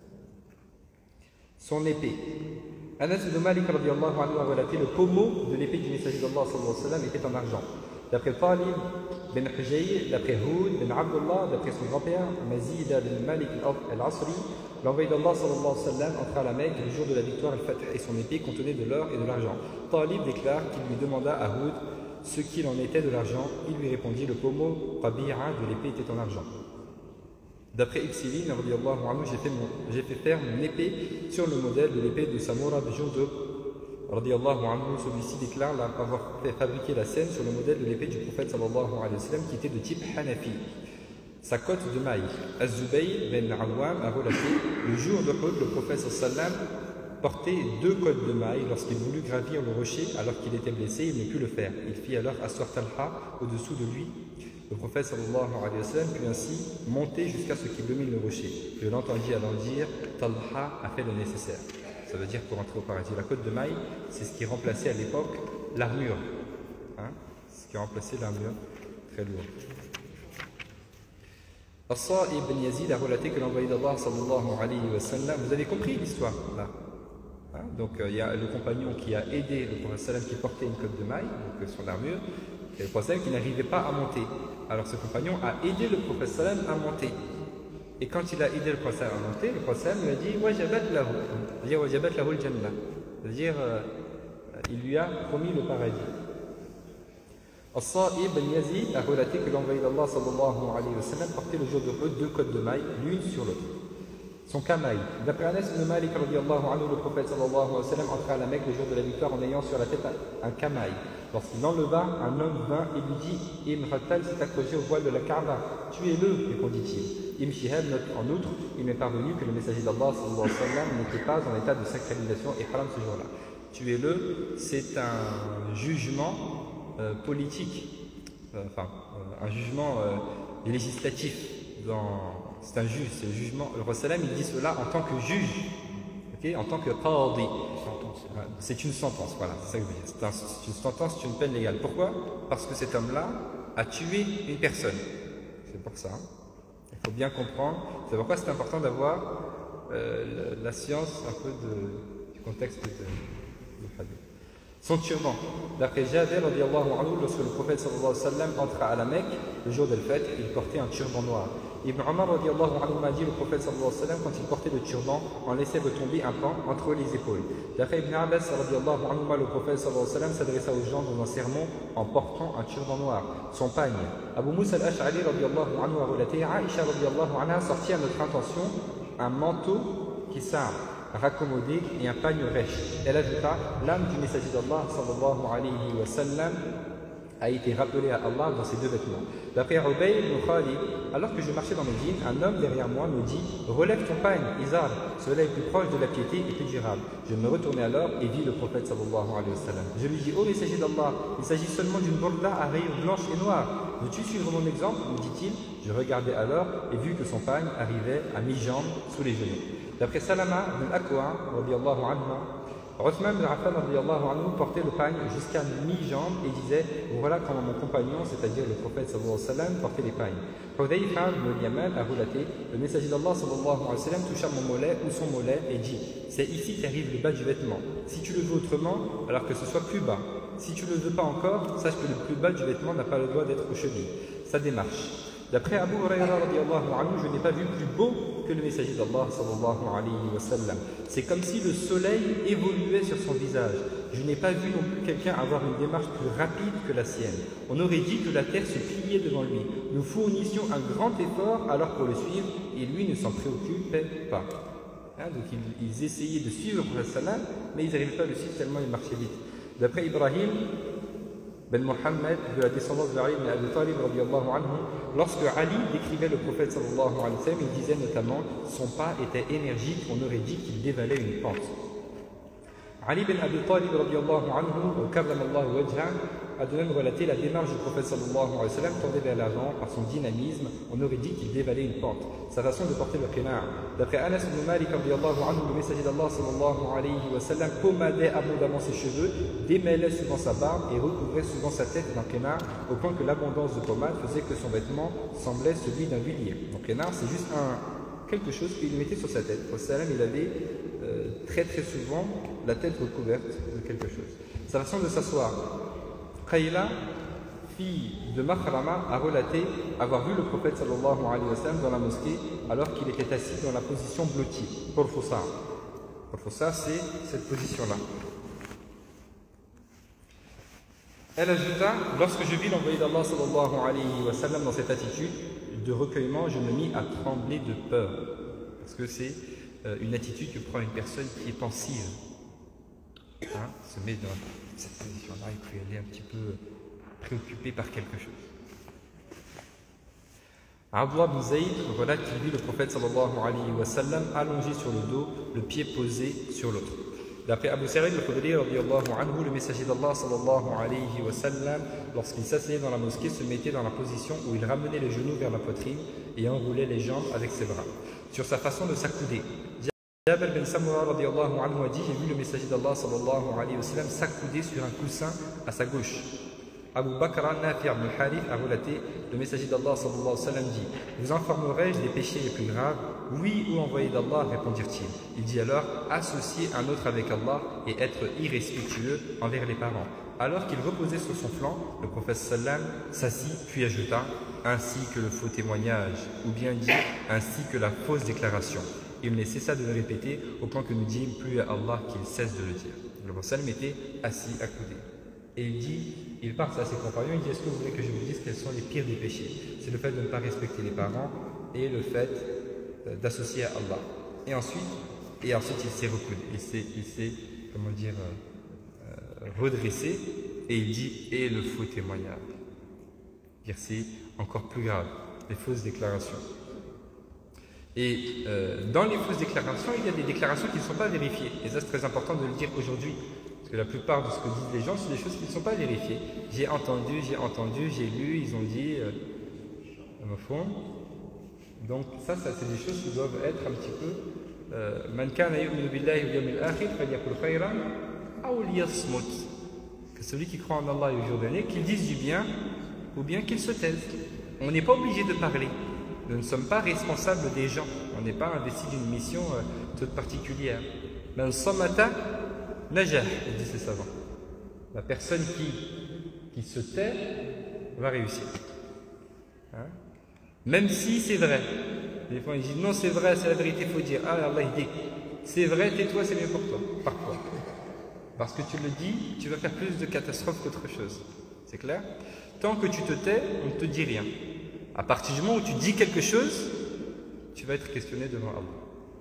Son épée. Anas ibn Malik radiyallahu anhu a relaté le pommeau de l'épée du messager d'Allah sallallahu alayhi wa sallam était en argent. D'après Talib ben Hujayr, d'après Houd ben Abdullah, d'après son grand-père, Mazid ben Malik al-Asri, l'envoyé d'Allah sallallahu alayhi wa sallam entra à la Mecque le jour de la victoire al-Fath et son épée contenait de l'or et de l'argent. Talib déclare qu'il lui demanda à Houd ce qu'il en était de l'argent. Il lui répondit: le pommeau Rabi'a de l'épée était en argent. D'après Ibsilin, j'ai fait, mon, j'ai fait faire mon épée sur le modèle de l'épée de Samura de Jundub. Celui-ci déclare avoir fait fabriquer la scène sur le modèle de l'épée du prophète sallallahu alayhi wa sallam qui était de type Hanafi. Sa cote de maille. Az-Zubayr ben Awam a relaté: le jour de Uhud, le prophète sallallahu alayhi wa sallam portait deux côtes de maille lorsqu'il voulut gravir le rocher alors qu'il était blessé, il ne put le faire. Il fit alors asseoir Talha au-dessous de lui. Le prophète sallallahu alayhi wa sallam put ainsi monter jusqu'à ce qu'il domine le rocher. Je l'entendis alors dire: Talha a fait le nécessaire. Ça veut dire pour entrer au paradis. La côte de maille, c'est ce qui remplaçait à l'époque l'armure. Hein? Ce qui remplaçait l'armure. Très lourd. Assa ibn Yazid a relaté que l'envoyé d'Allah sallallahu alayhi wa sallam, vous avez compris l'histoire là. Hein? Donc il euh, y a le compagnon qui a aidé le prophète sallam qui portait une côte de maille, donc sur l'armure, et le prophète qui n'arrivait pas à monter. Alors ce compagnon a aidé le prophète sallam à monter. Et quand il a aidé le prophète à monter, le prophète lui a dit wajabat lahu, c'est-à-dire wajabat lahu al-jannah, c'est-à-dire euh, il lui a promis le paradis. Assa ibn Yazid a relaté que l'envoyé d'Allah sallallahu alayhi wa sallam portait le jour de Uhud deux côtes de maille, l'une sur l'autre. Son camail. D'après Anas ibn Malik radiyallahu anhu, le prophète sallallahu alayhi wa sallam entra à la Mecque le jour de la victoire en ayant sur la tête un, un camail. Lorsqu'il enleva, un homme vint et lui dit: Ibn Khattal s'est accroché au voile de la Kaaba. Tuez-le, répondit-il. Ibn Shihab note en outre: il m'est parvenu que le messager d'Allah sallallahu alayhi wa sallam n'était pas en état de sacralisation et haram ce jour-là. Tuez-le, c'est un jugement euh, politique, euh, enfin, euh, un jugement euh, législatif. C'est un juge, c'est le jugement. Le Prophète il dit cela en tant que juge, okay, en tant que qadi. C'est une sentence, voilà, c'est ça que je veux dire. C'est un, une sentence, c'est une peine légale. Pourquoi? Parce que cet homme-là a tué une personne. C'est pour ça. Hein. Il faut bien comprendre. C'est pourquoi c'est important d'avoir euh, la, la science un peu de, du contexte de, de hadith. Son turban. D'après Jabir radiyallahu anhu, lorsque le prophète sallallahu alayhi wa sallam entra à la Mecque le jour de l'Al-Fath, il portait un turban noir. Ibn Omar radiyallahu anhu m'a dit: le prophète sallallahu alayhi wa sallam, quand il portait le turban, en laissait retomber un pan entre les épaules. D'après Ibn Abbas radiyallahu anhu, le prophète sallallahu alayhi wa sallam s'adressa aux gens dans un sermon en portant un turban noir. Son pagne. Abu Musa al-Ash'ari radiyallahu anhu a relaté: Aisha radiyallahu anha sortit à notre intention un manteau qui s'arme, raccommodé et un pagne rêche. Elle ajouta: l'âme du messager d'Allah sallallahu alayhi wa sallam a été rappelée à Allah dans ses deux vêtements. D'après Ubayy ibn Khalid, alors que je marchais dans Médine, un homme derrière moi me dit: relève ton pagne, Izar, cela est plus proche de la piété et plus durable. Je me retournai alors et vis le prophète sallallahu alayhi wa sallam. Je lui dis: ô messager d'Allah, il s'agit seulement d'une borda à rayures blanches et noires. Veux-tu suivre mon exemple? me dit-il. Je regardai alors et vis que son pagne arrivait à mi-jambe sous les genoux. D'après Salama ibn Akwa, radiyallahu anhu, Othman ibn Affan radiyallahu anhu portait le pagne jusqu'à mi-jambe et disait: voilà comment mon compagnon, c'est-à-dire le prophète sallallahu alayhi wa sallam, portait les pagnes. Hudayfa ibn Yaman a relaté: le messager d'Allah sallallahu alayhi wa sallam toucha mon mollet ou son mollet et dit: c'est ici qu'arrive le bas du vêtement. Si tu le veux autrement, alors que ce soit plus bas. Si tu ne le veux pas encore, sache que le plus bas du vêtement n'a pas le droit d'être aux chevilles. Sa démarche. D'après Abu Huraira radiyallahu anhu, je n'ai pas vu plus beau que le messager d'Allah sallallahu alayhi wa sallam. C'est comme si le soleil évoluait sur son visage. Je n'ai pas vu non plus quelqu'un avoir une démarche plus rapide que la sienne. On aurait dit que la terre se pliait devant lui. Nous fournissions un grand effort alors pour le suivre et lui ne s'en préoccupait pas. Hein, donc ils, ils essayaient de suivre le prophète sallam, mais ils n'arrivaient pas à le suivre tellement il marchait vite. D'après Ibrahim ben Mohammed, de la descendance de Ali ibn Abi Talib radiyallahu anhu, lorsque Ali décrivait le prophète sallallahu alayhi wa sallam, il disait notamment: son pas était énergique, on aurait dit qu'il dévalait une pente. Ali ibn Abi Talib radiyallahu anhu, karramallahu wajhah, a de même relaté la démarche du prophète sallallahu alayhi wa sallam tendait vers l'avant par son dynamisme, on aurait dit qu'il dévalait une pente. Sa façon de porter le qina'. D'après Anas ibn Malik radiyallahu anhu, le messager d'Allah sallallahu alayhi wa sallam pomadait abondamment ses cheveux, démêlait souvent sa barbe et recouvrait souvent sa tête d'un qina' au point que l'abondance de pommade faisait que son vêtement semblait celui d'un huilier. Donc qina' c'est juste un, quelque chose qu'il mettait sur sa tête. Au salam, il avait euh, très très souvent la tête recouverte de quelque chose. Sa façon de s'asseoir. Qayla, fille de Makhrama, a relaté avoir vu le prophète sallallahu alayhi wa sallam dans la mosquée alors qu'il était assis dans la position blottie, Porfosa. Porfosa, c'est cette position-là. Elle ajouta, lorsque je vis l'envoyé d'Allah sallallahu alayhi wa sallam dans cette attitude de recueillement, je me mis à trembler de peur. Parce que c'est euh, une attitude que prend une personne qui est pensive. Hein, se met dans cette position-là, il peut y aller un petit peu préoccupé par quelque chose. Abdullah bin Zayd relate qu'il vit le prophète sallallahu alayhi wa sallam allongé sur le dos, le pied posé sur l'autre. D'après Abu Sa'id al-Khudri radiyallahu anhu, le messager d'Allah sallallahu alayhi wa sallam, lorsqu'il s'asseyait dans la mosquée, se mettait dans la position où il ramenait les genoux vers la poitrine et enroulait les jambes avec ses bras. Sur sa façon de s'accouder, Jabir bin Samura radiyallahu anhu a dit, j'ai vu le messager d'Allah sallallahu alayhi wa sallam s'accouder sur un coussin à sa gauche. Abu Bakr Nafi' ibn al-Harith a relaté, le messager d'Allah sallallahu alayhi wa sallam dit, vous informerai-je des péchés les plus graves? Oui, ou envoyé d'Allah, répondirent-ils. Il dit alors, associer un autre avec Allah et être irrespectueux envers les parents. Alors qu'il reposait sur son flanc, le prophète sallam s'assit puis ajouta, ainsi que le faux témoignage, ou bien dit, ainsi que la fausse déclaration. Il ne cessa de le répéter au point que nous dîmes plus à Allah qu'il cesse de le dire. Le prophète sallam était assis accoudé. Et il dit, il parle à ses compagnons, il dit, est-ce que vous voulez que je vous dise quels sont les pires des péchés? C'est le fait de ne pas respecter les parents et le fait d'associer à Allah. Et ensuite, et ensuite il s'est recoudé, il s'est, il s'est, comment dire, euh, redressé, et il dit, et le faux témoignage. C'est encore plus grave, les fausses déclarations. Et euh, dans les fausses déclarations, il y a des déclarations qui ne sont pas vérifiées. Et ça, c'est très important de le dire aujourd'hui. Parce que la plupart de ce que disent les gens, c'est des choses qui ne sont pas vérifiées. J'ai entendu, j'ai entendu, j'ai lu, ils ont dit, euh, au fond. Donc ça, ça c'est des choses qui doivent être un petit peu Man kana yu'minu billahi wal yawmil akhir falyaqul khayran aw liyasmut. Que celui qui croit en Allah et au jour dernier, qu'il dise du bien ou bien qu'il se taise. On n'est pas obligé de parler. Nous ne sommes pas responsables des gens. On n'est pas investi d'une mission euh, toute particulière. Man samata najah, disent ces savants. La personne qui, qui se tait va réussir. Hein? Même si c'est vrai. Des fois, ils disent non, c'est vrai, c'est la vérité, il faut dire. Ah, Allah, il dit c'est vrai, tais-toi, c'est mieux pour toi. Parfois. Parce que tu le dis, tu vas faire plus de catastrophes qu'autre chose. C'est clair? Tant que tu te tais, on ne te dit rien. À partir du moment où tu dis quelque chose, tu vas être questionné devant Allah.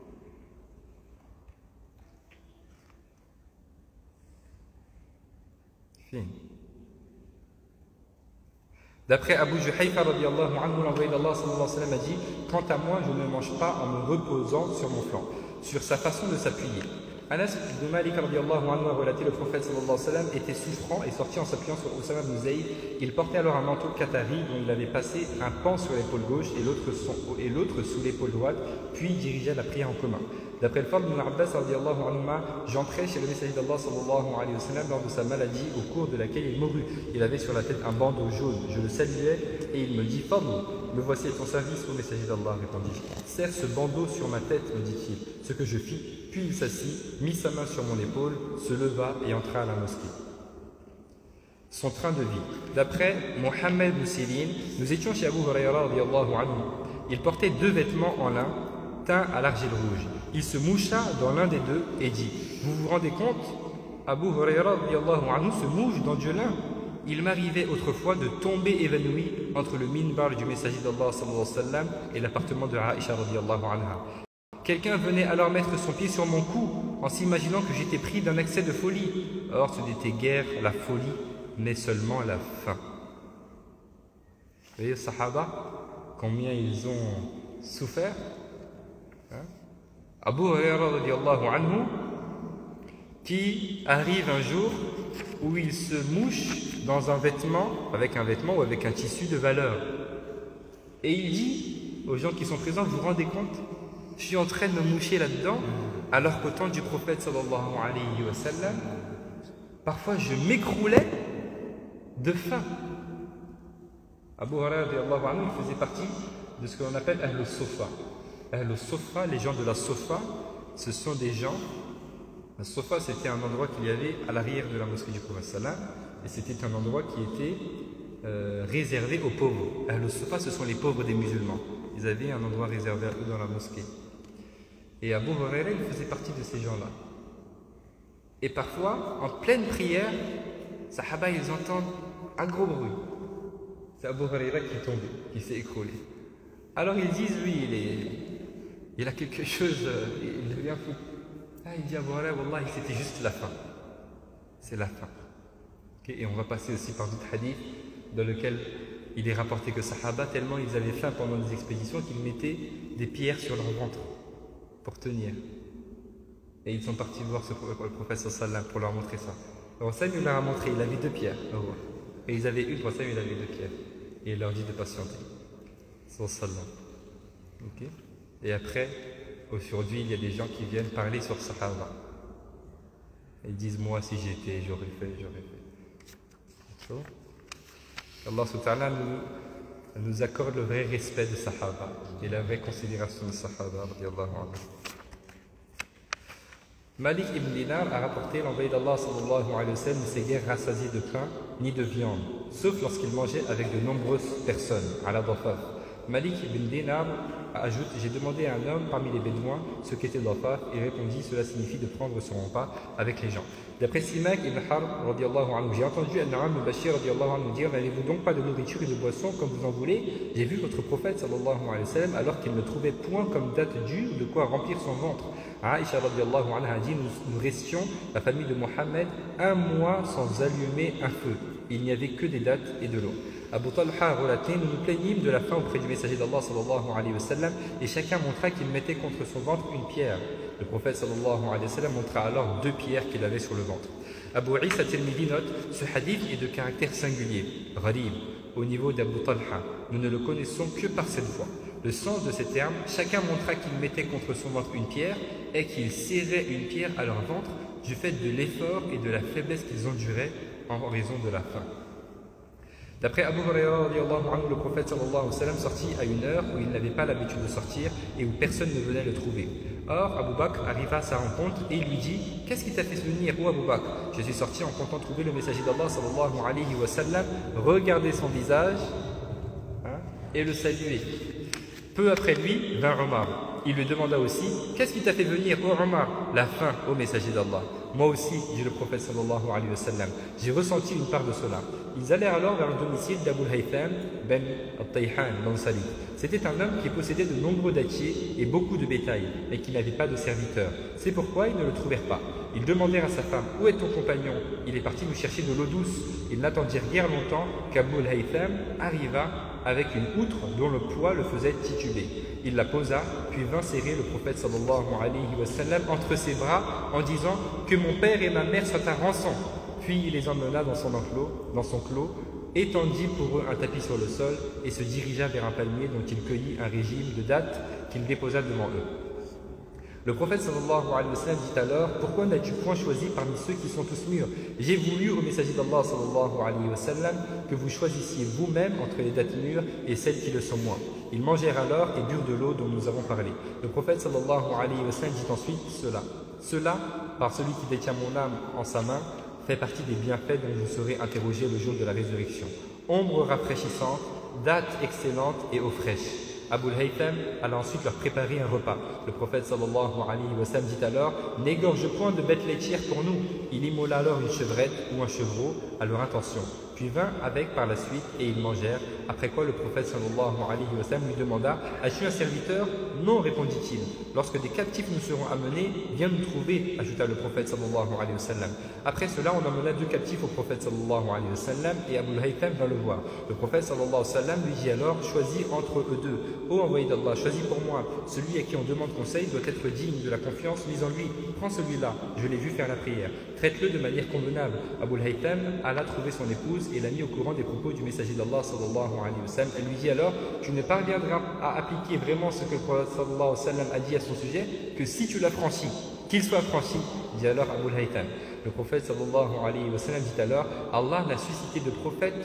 Fini. D'après Abu Juhayfa radiyallahu anhu, l'envoyé d'Allah sallallahu alayhi wa sallam a dit, quant à moi, je ne mange pas en me reposant sur mon flanc, sur sa façon de s'appuyer. Anas ibn Malik radiyallahu anhu a relaté, le prophète sallallahu alayhi wa sallam était souffrant et sorti en s'appuyant sur Oussama ibn Zayd. Il portait alors un manteau qatari dont il avait passé un pan sur l'épaule gauche et l'autre sous l'épaule droite, puis dirigeait la prière en commun. D'après le Fadl ibn Abbas radiyallahu anhuma, j'entrais chez le messager d'Allah sallallahu alayhi wa sallam lors de sa maladie au cours de laquelle il mourut. Il avait sur la tête un bandeau jaune. Je le saluais et il me dit, Fadl, me voici à ton service, au messager d'Allah, répondis-je. Serre ce bandeau sur ma tête, me dit-il. Ce que je fis. Puis il s'assit, mit sa main sur mon épaule, se leva et entra à la mosquée. Son train de vie. D'après Mohammed ibn Sirin, nous étions chez Abu Hurayra radiyallahu anhu. Il portait deux vêtements en lin, teints à l'argile rouge. Il se moucha dans l'un des deux et dit, vous vous rendez compte? Abu Hurayra radiyallahu anhu se mouche dans du lin. Il m'arrivait autrefois de tomber évanoui entre le minbar du messager d'Allah sallallahu alayhi wa sallam et l'appartement de Aïcha radiyallahu anha. Quelqu'un venait alors mettre son pied sur mon cou en s'imaginant que j'étais pris d'un excès de folie. Or, ce n'était guère la folie, mais seulement la faim. Vous voyez, les Sahaba, combien ils ont souffert, hein? Abu Hurayra radiyallahu anhu, qui arrive un jour où il se mouche dans un vêtement, avec un vêtement ou avec un tissu de valeur. Et il dit aux gens qui sont présents, vous vous rendez compte? Je suis en train de me moucher là-dedans, alors qu'au temps du prophète sallallahu alayhi wa sallam, parfois je m'écroulais de faim. Abu Hurayra radiyallahu anhu, il faisait partie de ce que l'on appelle Ahl al-Sofa. Ahl al-Sofa, les gens de la Sofa, ce sont des gens. La Sofa, c'était un endroit qu'il y avait à l'arrière de la mosquée du prophète sallam, et c'était un endroit qui était euh, réservé aux pauvres. Ahl-Sufa, ce sont les pauvres des musulmans. Ils avaient un endroit réservé à eux dans la mosquée. Et Abu Huraira, il faisait partie de ces gens-là. Et parfois, en pleine prière, Sahaba, ils entendent un gros bruit. C'est Abu Huraira qui est tombé, qui s'est écroulé. Alors ils disent, lui, il, est, il a quelque chose, il devient fou. Ah, il dit Abu Huraira, Wallah, c'était juste la fin. C'est la fin. Okay, et on va passer aussi par d'autres hadiths dans lesquels il est rapporté que Sahaba, tellement ils avaient faim pendant des expéditions qu'ils mettaient des pierres sur leur ventre pour tenir. Et ils sont partis voir ce, le prophète sallam pour leur montrer ça. Alors Sam il leur a montré, il avait deux pierres. Et ils avaient une, pour Sam il avait deux pierres. Et il leur dit de patienter. Sallam. Okay. Et après, aujourd'hui, il y a des gens qui viennent parler sur Sahaba. Ils disent, moi si j'étais, j'aurais fait, j'aurais fait. So, Allah subhanahu wa ta'ala nous, nous accorde le vrai respect de Sahaba et la vraie considération de Sahaba. Malik ibn Dinar a rapporté l'envoyé d'Allah sallallahu alayhi wa sallam ne s'est guère rassasié de pain ni de viande, sauf lorsqu'il mangeait avec de nombreuses personnes, à la dhafaf. Malik ibn Dinar ajoute, j'ai demandé à un homme parmi les bédouins ce qu'était dhafaf et répondit, cela signifie de prendre son repas avec les gens. D'après Simak ibn Harb, anhu, j'ai entendu An-Nu'am ibn Bashir anhu, dire, n'avez-vous donc pas de nourriture et de boisson comme vous en voulez? J'ai vu votre prophète sallallahu alayhi wa sallam alors qu'il ne trouvait point comme date due de quoi remplir son ventre. Aïcha radiallahu anha a dit, nous, nous restions, la famille de Mohammed, un mois sans allumer un feu. Il n'y avait que des dattes et de l'eau. Abu Talha a relaté, nous nous plaignîmes de la faim auprès du messager d'Allah sallallahu alayhi wa sallam et chacun montra qu'il mettait contre son ventre une pierre. Le prophète sallallahu alayhi wa sallam montra alors deux pierres qu'il avait sur le ventre. Abu Isa Tirmidhi note, ce hadith est de caractère singulier, gharib, au niveau d'Abu Talha. Nous ne le connaissons que par cette voie. Le sens de ces termes, chacun montra qu'il mettait contre son ventre une pierre et qu'il serrait une pierre à leur ventre du fait de l'effort et de la faiblesse qu'ils enduraient en raison de la faim. D'après Abu Huraira, le prophète sallallahu alayhi wa sallam sortit à une heure où il n'avait pas l'habitude de sortir et où personne ne venait le trouver. Or, Abu Bakr arriva à sa rencontre et il lui dit, qu'est-ce qui t'a fait venir, ô Abu Bakr? Je suis sorti en comptant trouver le messager d'Allah sallallahu alayhi wa sallam, regarder son visage hein, et le saluer. Peu après lui vint Omar. Il lui demanda aussi, qu'est-ce qui t'a fait venir, ô Omar? La faim, ô messager d'Allah. Moi aussi, dit le prophète sallallahu alayhi wa sallam, j'ai ressenti une part de cela. Ils allèrent alors vers le domicile d'Abu Haytham ben al-Tayhan l'Ansari. C'était un homme qui possédait de nombreux dattiers et beaucoup de bétail, mais qui n'avait pas de serviteurs. C'est pourquoi ils ne le trouvèrent pas. Ils demandèrent à sa femme, où est ton compagnon? Il est parti nous chercher de l'eau douce. Ils n'attendirent guère longtemps qu'Abu Haytham arriva avec une outre dont le poids le faisait tituber. Il la posa, puis vint serrer le prophète sallallahu alayhi wa sallam entre ses bras en disant que mon père et ma mère soient à rançon. Puis il les emmena dans son enclos, dans son clos, étendit pour eux un tapis sur le sol et se dirigea vers un palmier dont il cueillit un régime de dattes qu'il déposa devant eux. Le prophète sallallahu alayhi wa sallam dit alors, pourquoi n'as-tu point choisi parmi ceux qui sont tous mûrs? J'ai voulu au messager d'Allah sallallahu alayhi wa sallam que vous choisissiez vous-même entre les dattes mûres et celles qui le sont moins. Ils mangèrent alors et burent de l'eau dont nous avons parlé. Le prophète sallallahu alayhi wa sallam dit ensuite cela. Cela, par celui qui détient mon âme en sa main, fait partie des bienfaits dont vous serez interrogés le jour de la résurrection. Ombre rafraîchissante, dattes excellentes et eau fraîche. Abu Haytham alla ensuite leur préparer un repas. Le prophète sallallahu alayhi wa sallam dit alors, n'égorge point de bêtes laitières pour nous. Il immola alors une chevrette ou un chevreau à leur intention. Puis vint avec par la suite et ils mangèrent. Après quoi le prophète sallallahu alayhi wa sallam lui demanda, as-tu un serviteur? Non, répondit-il. Lorsque des captifs nous seront amenés, viens nous trouver, ajouta le prophète sallallahu alayhi wa sallam. Après cela, on emmena deux captifs au prophète sallallahu alayhi wa sallam et Abu Haytham vint le voir. Le prophète sallallahu alayhi wa sallam lui dit alors, choisis entre eux deux. Ô envoyé d'Allah, choisis pour moi. Celui à qui on demande conseil doit être digne de la confiance mise en lui. Prends celui-là, je l'ai vu faire la prière. Traite-le de manière convenable. Abu Haytham alla trouver son épouse et l'a mis au courant des propos du messager d'Allah sallallahu alayhi wa sallam. Elle lui dit alors, tu ne parviendras à appliquer vraiment ce que le prophète sallallahu alayhi wa sallam a dit à son sujet que si tu l'as franchi, qu'il soit franchi, dit alors Abu Haytham. Le prophète sallallahu alayhi wa sallam dit alors, Allah n'a suscité de prophète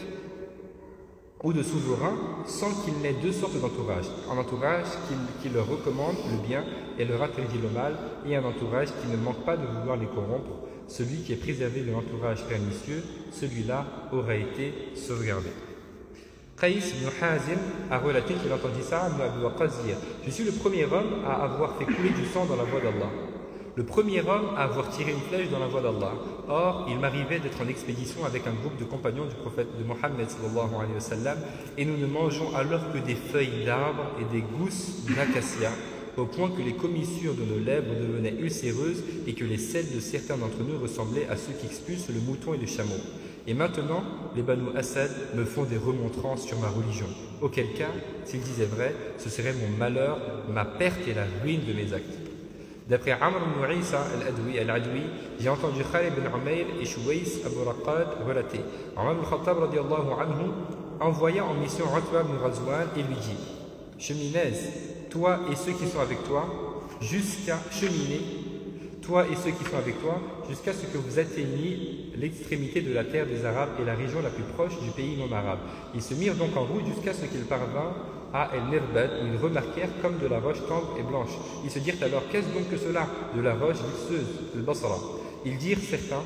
ou de souverain sans qu'il n'ait deux sortes d'entourage. Un entourage qui, qui leur recommande le bien et leur interdit le mal, et un entourage qui ne manque pas de vouloir les corrompre. Celui qui est préservé de l'entourage pernicieux, celui-là aura été sauvegardé. Qais ibn Hazim a relaté qu'il entendit Sa'ad ibn Abi Waqqas dire « Je suis le premier homme à avoir fait couler du sang dans la voie d'Allah. Le premier homme à avoir tiré une flèche dans la voie d'Allah. Or, il m'arrivait d'être en expédition avec un groupe de compagnons du prophète de Mohammed sallallahu alayhi wa sallam, et nous ne mangeons alors que des feuilles d'arbres et des gousses d'acacia, au point que les commissures de nos lèvres devenaient ulcéreuses et que les selles de certains d'entre nous ressemblaient à ceux qui expulsent le mouton et le chameau. Et maintenant, les Banu Asad me font des remontrances sur ma religion. Auquel cas, s'ils disaient vrai, ce serait mon malheur, ma perte et la ruine de mes actes. » D'après Amr ibn Isa al-Adwi, al-Adwi, j'ai entendu Khalid ibn Umayr et Shuways Abu Raqad relater. Omar ibn Khattab radiallahu anhu envoya en mission Utba ibn Ghazwan et lui dit « Cheminaise, toi et ceux qui sont avec toi, jusqu'à cheminer, toi et ceux qui sont avec toi, jusqu'à ce que vous atteigniez l'extrémité de la terre des Arabes et la région la plus proche du pays non arabe. Ils se mirent donc en route jusqu'à ce qu'ils parvinrent à El-Mirbad, où ils remarquèrent comme de la roche tendre et blanche. Ils se dirent alors, qu'est-ce donc que cela? De la roche luxueuse, le Basra. Ils dirent certains,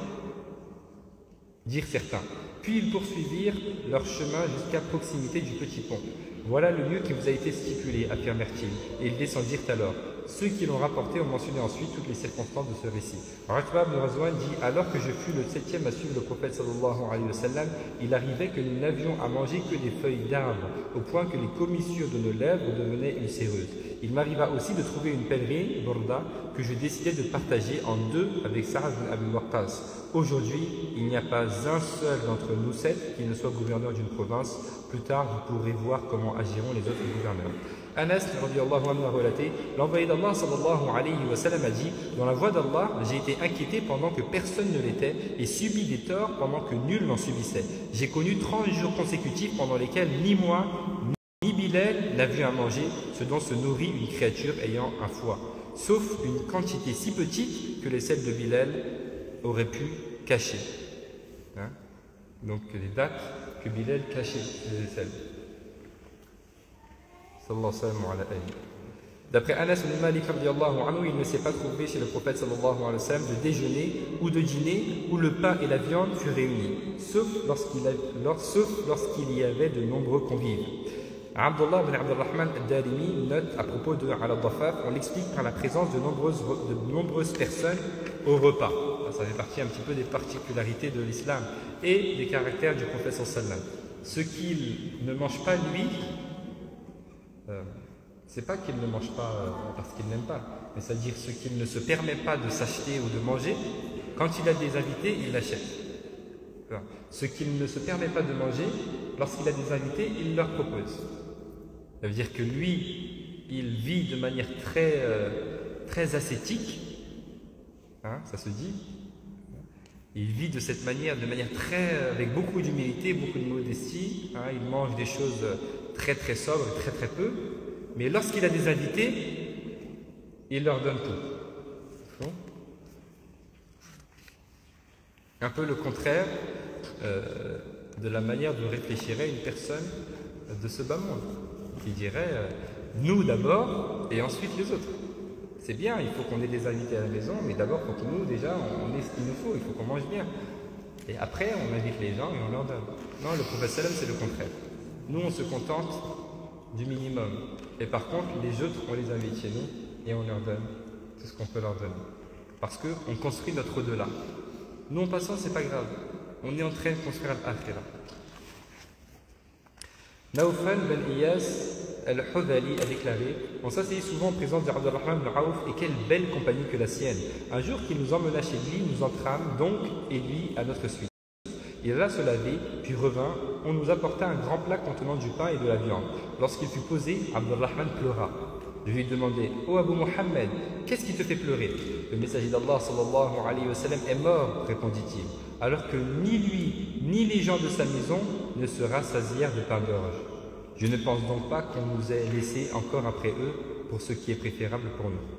dirent certains. Puis ils poursuivirent leur chemin jusqu'à proximité du petit pont. Voilà le lieu qui vous a été stipulé, affirmèrent-ils. Et ils descendirent alors. Ceux qui l'ont rapporté ont mentionné ensuite toutes les circonstances de ce récit. Utba ibn Ghazwan dit « Alors que je fus le septième à suivre le prophète sallallahu alayhi wa sallam, il arrivait que nous n'avions à manger que des feuilles d'arbres, au point que les commissures de nos lèvres devenaient ulcéreuses. Il m'arriva aussi de trouver une pèlerine, Borda, que je décidai de partager en deux avec Sa'ad ibn Abi Waqqas. Aujourd'hui, il n'y a pas un seul d'entre nous sept qui ne soit gouverneur d'une province. Plus tard, vous pourrez voir comment agiront les autres gouverneurs. » Anas radiallahu anhu a relaté, l'envoyé d'Allah sallallahu alayhi wa sallam a dit, dans la voie d'Allah, j'ai été inquiété pendant que personne ne l'était et subi des torts pendant que nul n'en subissait. J'ai connu trente jours consécutifs pendant lesquels ni moi, ni Bilal n'a vu à manger, ce dont se nourrit une créature ayant un foie, sauf une quantité si petite que les selles de Bilal auraient pu cacher. Hein? Donc les dates que Bilal cachait, les selles. D'après Anas ibn Malik, il ne s'est pas trouvé chez le prophète sallallahu alayhi wa sallam de déjeuner ou de dîner où le pain et la viande furent réunis, sauf lorsqu'il lorsqu'il y avait de nombreux convives. Abdullah ibn Abdurrahman al-Darimi note à propos de Al-Dhafaf, on l'explique par la présence de nombreuses, de nombreuses personnes au repas. Ça fait partie un petit peu des particularités de l'islam et des caractères du prophète sallallahu alayhi wa sallam. Ce qu'il ne mange pas lui, Euh, c'est pas qu'il ne mange pas euh, parce qu'il n'aime pas, mais c'est-à-dire ce qu'il ne se permet pas de s'acheter ou de manger, quand il a des invités, il l'achète. Ce qu'il ne se permet pas de manger, lorsqu'il a des invités, il leur propose. Ça veut dire que lui, il vit de manière très, euh, très ascétique, hein, ça se dit. Il vit de cette manière, de manière très, avec beaucoup d'humilité, beaucoup de modestie. Hein, il mange des choses très très sobres, très très peu. Mais lorsqu'il a des invités, il leur donne tout. Un peu le contraire euh, de la manière dont réfléchirait une personne de ce bas monde, qui dirait euh, nous d'abord et ensuite les autres. C'est bien, il faut qu'on ait des invités à la maison, mais d'abord, il faut que nous, déjà, on ait ce qu'il nous faut, il faut qu'on mange bien. Et après, on invite les gens et on leur donne. Non, le prophète sallam, c'est le contraire. Nous, on se contente du minimum. Et par contre, les autres, on les invite chez nous et on leur donne tout ce qu'on peut leur donner. Parce qu'on construit notre au-delà. Nous, en passant, c'est pas grave. On est en train de construire l'akhira. Naufal ben Iyas al-Hudhali a déclaré: on s'asseyait souvent en présence d'Abdurrahman ibn Awf, et quelle belle compagnie que la sienne. Un jour qu'il nous emmena chez lui, nous entrâmes donc et lui à notre suite. Il alla se laver, puis revint. On nous apporta un grand plat contenant du pain et de la viande. Lorsqu'il fut posé, Abdurrahman pleura. Je lui demandai: ô Abu Muhammad, qu'est-ce qui te fait pleurer? Le messager d'Allah sallallahu alayhi wa sallam est mort, répondit-il, alors que ni lui, ni les gens de sa maison ne se rassasièrent de pain d'orge. Je ne pense donc pas qu'on nous ait laissé encore après eux pour ce qui est préférable pour nous.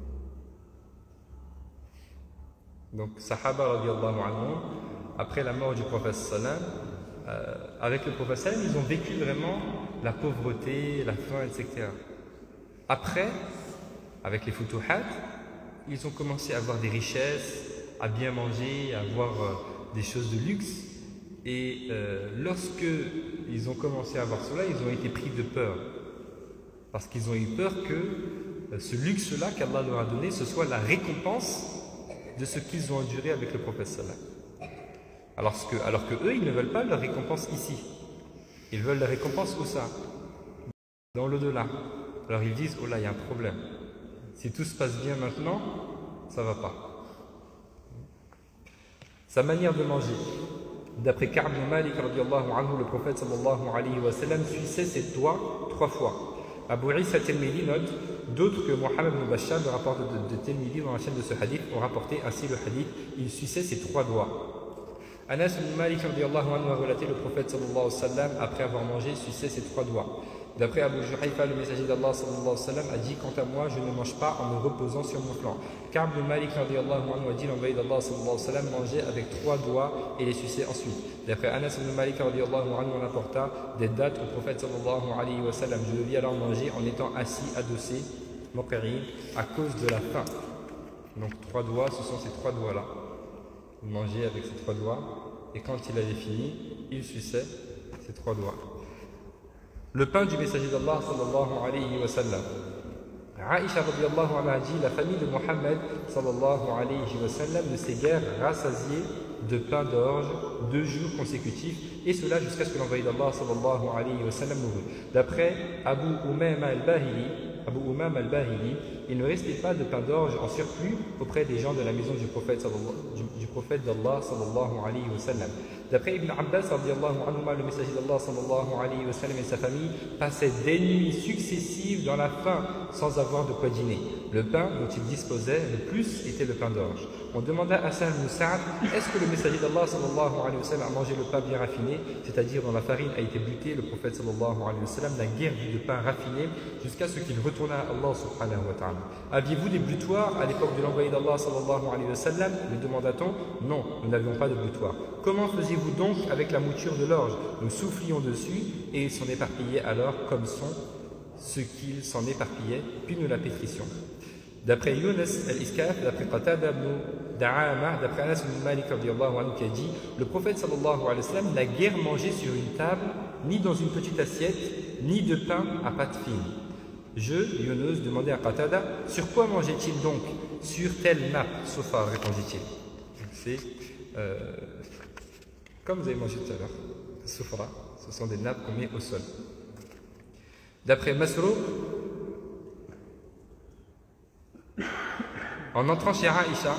Donc, Sahaba radiallahu anhu, après la mort du prophète sallam, euh, avec le prophète sallam, ils ont vécu vraiment la pauvreté, la faim, et cetera. Après, avec les futuhat, ils ont commencé à avoir des richesses, à bien manger, à avoir euh, des choses de luxe. Et euh, lorsque ils ont commencé à voir cela, ils ont été pris de peur. Parce qu'ils ont eu peur que ce luxe-là qu'Allah leur a donné, ce soit la récompense de ce qu'ils ont enduré avec le prophète sallam. Alors que, alors que eux, ils ne veulent pas leur récompense ici. Ils veulent la récompense où ça? Dans l'au-delà. Alors ils disent, oh là, il y a un problème. Si tout se passe bien maintenant, ça ne va pas. Sa manière de manger. D'après Ka'b ibn Malik, anhu, le prophète sallallahu alayhi wa sallam suçait ses doigts trois fois. Abu Isa Tirmidhi note, d'autres que Mohammed ibn Bashar, le rapport de, de Tirmidhi dans la chaîne de ce hadith, ont rapporté ainsi le hadith, il suçait ses trois doigts. Anas ibn Malik anhu, a relaté le prophète sallallahu alayhi wa sallam, après avoir mangé, suçait ses trois doigts. D'après Abu Juhayfa, le messager d'Allah sallallahu alayhi wa sallam, a dit, quant à moi, je ne mange pas en me reposant sur mon flanc. Ka'b ibn Malik anhu, a dit, l'envoyé d'Allah sallallahu alayhi wa sallam mangeait avec trois doigts et les suçait ensuite. D'après Anas ibn Malik anhu, on apporta des dates au prophète sallallahu alayhi wa sallam. Je le vis alors manger en étant assis, adossé, muqarrin, à cause de la faim. Donc trois doigts, ce sont ces trois doigts-là. Il mangeait avec ces trois doigts et quand il avait fini, il suçait ces trois doigts. Le pain du messager d'Allah sallallahu alayhi wa sallam. Aïcha radiallahu anha dit, la famille de Mohammed sallallahu alayhi wa sallam ne s'est guère rassasiée de pain d'orge deux jours consécutifs, et cela jusqu'à ce que l'envoyé d'Allah sallallahu alayhi wa sallam mourut. D'après Abu Umama al-Bahili, Abu Umama al-Bahili, il ne restait pas de pain d'orge en surplus auprès des gens de la maison du prophète du, du prophète d'Allah sallallahu alayhi wa sallam. D'après Ibn Abbas radiallahu anhuma, le messager d'Allah sallallahu alayhi wa sallam et sa famille passaient des nuits successives dans la faim sans avoir de quoi dîner. Le pain dont ils disposaient le plus était le pain d'orge. On demanda à Sahl ibn Sa'd, est-ce que le messager d'Allah sallallahu alayhi wa sallam a mangé le pain bien raffiné, c'est-à-dire dont la farine a été butée? Le prophète sallallahu alayhi wa sallam n'a guère vu de pain raffiné jusqu'à ce qu'il retourna à Allah subhanahu wa ta'ala. Aviez-vous des butoirs à l'époque de l'envoyé d'Allah sallallahu alayhi wa sallam? Lui demanda-t-on. Non, nous n'avions pas de butoir. Comment faisiez-vous donc avec la mouture de l'orge? Nous soufflions dessus et il s'en éparpillait alors comme sont ce qu'il s'en éparpillait, puis nous la pétrissions. D'après Younes al-Iskaf, d'après Qatada ibn Da'ama, d'après Anas ibn Malik anhu, qui a dit, le prophète sallallahu alayhi wa sallam n'a guère mangé sur une table, ni dans une petite assiette, ni de pain à pâte fine. Je, Younes, demandai à Qatada, sur quoi mangeait-il donc? Sur telle nappe, sofa, répondit-il. C'est euh, comme vous avez mangé tout à l'heure, soufra, ce sont des nappes qu'on met au sol. D'après Masruq, en entrant chez Aïcha,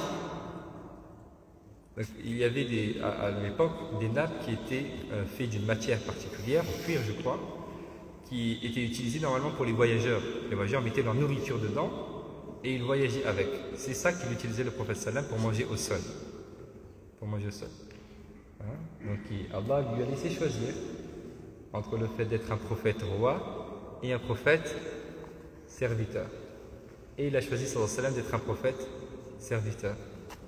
il y avait des, à, à l'époque des nappes qui étaient euh, faites d'une matière particulière, en cuir je crois, qui étaient utilisées normalement pour les voyageurs. Les voyageurs mettaient leur nourriture dedans et ils voyageaient avec. C'est ça qu'il utilisait le prophète sallam pour manger au sol. Pour manger au sol. Hein? Donc Allah lui a laissé choisir entre le fait d'être un prophète roi et un prophète serviteur. Et il a choisi sallallahu alayhi wa sallam d'être un prophète serviteur.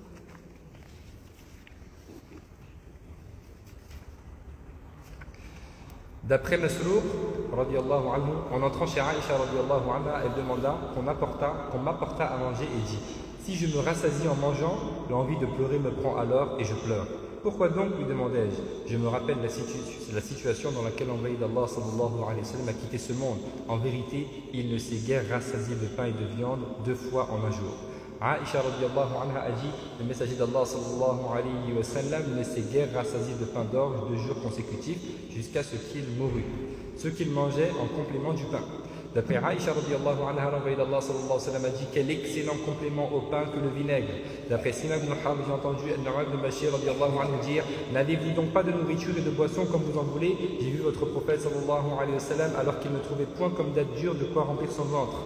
D'après Masruq, radiallahu anhu, en entrant chez Aïcha, radiallahu anha, elle demanda qu'on apporta, qu'on m'apporta à manger et dit, si je me rassasie en mangeant, l'envie de pleurer me prend alors et je pleure. Pourquoi donc, lui demandai-je? Je me rappelle la, situ la situation dans laquelle l'envoyé d'Allah sallallahu alayhi wa sallam a quitté ce monde. En vérité, il ne s'est guère rassasié de pain et de viande deux fois en un jour. Aïcha radiallahu anha a dit, le messager d'Allah sallallahu alayhi wa sallam ne s'est guère rassasié de pain d'orge deux jours consécutifs jusqu'à ce qu'il mourut, ce qu'il mangeait en complément du pain. D'après Aïcha radiallahu anha, l'envoyé d'Allah sallallahu alayhi wa sallam a dit, quel excellent complément au pain que le vinaigre. D'après Sinan ibn Harb, j'ai entendu An-Nu'man ibn Bashir radiallahu anhu dire, n'avez-vous donc pas de nourriture et de boisson comme vous en voulez? J'ai vu votre prophète sallallahu alayhi wa sallam alors qu'il ne trouvait point comme date dure de quoi remplir son ventre.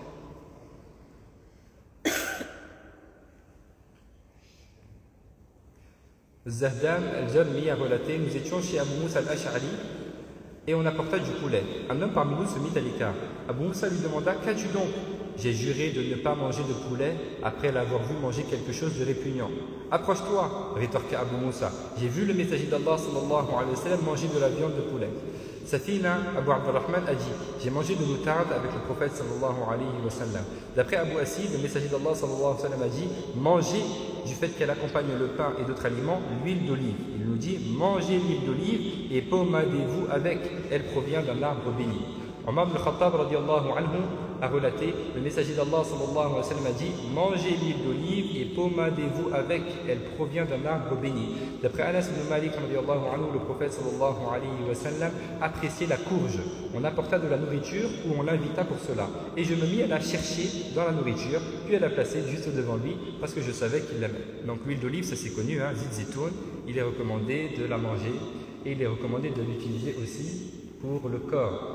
Zahdam al-Jarmi a relaté, nous étions chez Abu Moussa al-Ash'ari et on apporta du poulet. Un homme parmi nous se mit à l'écart. Abu Moussa lui demanda, qu'as-tu donc? J'ai juré de ne pas manger de poulet après l'avoir vu manger quelque chose de répugnant. Approche-toi, rétorqua Abu Moussa. J'ai vu le messager d'Allah sallallahu alayhi wa sallam manger de la viande de poulet. Safina, Abu Abdurrahman a dit, j'ai mangé de moutarde avec le prophète sallallahu alayhi wa sallam. D'après Abu Asid, le messager d'Allah sallallahu alayhi wa sallam a dit, mangez du fait qu'elle accompagne le pain et d'autres aliments, l'huile d'olive. Il nous dit, mangez l'huile d'olive et pommadez-vous avec. Elle provient d'un arbre béni. Omar ibn Khattab radiallahu anhu a relaté, le messager d'Allah sallallahu alayhi wa sallam a dit, mangez l'huile d'olive et pommadez-vous avec, elle provient d'un arbre béni. D'après Anas ibn Malik radiallahu anhu, le prophète sallallahu alayhi wa sallam appréciait la courge. On apporta de la nourriture ou on l'invita pour cela. Et je me mis à la chercher dans la nourriture, puis à la placer juste devant lui parce que je savais qu'il l'aimait. Donc l'huile d'olive, ça c'est connu, hein, zit zitoun, il est recommandé de la manger et il est recommandé de l'utiliser aussi pour le corps.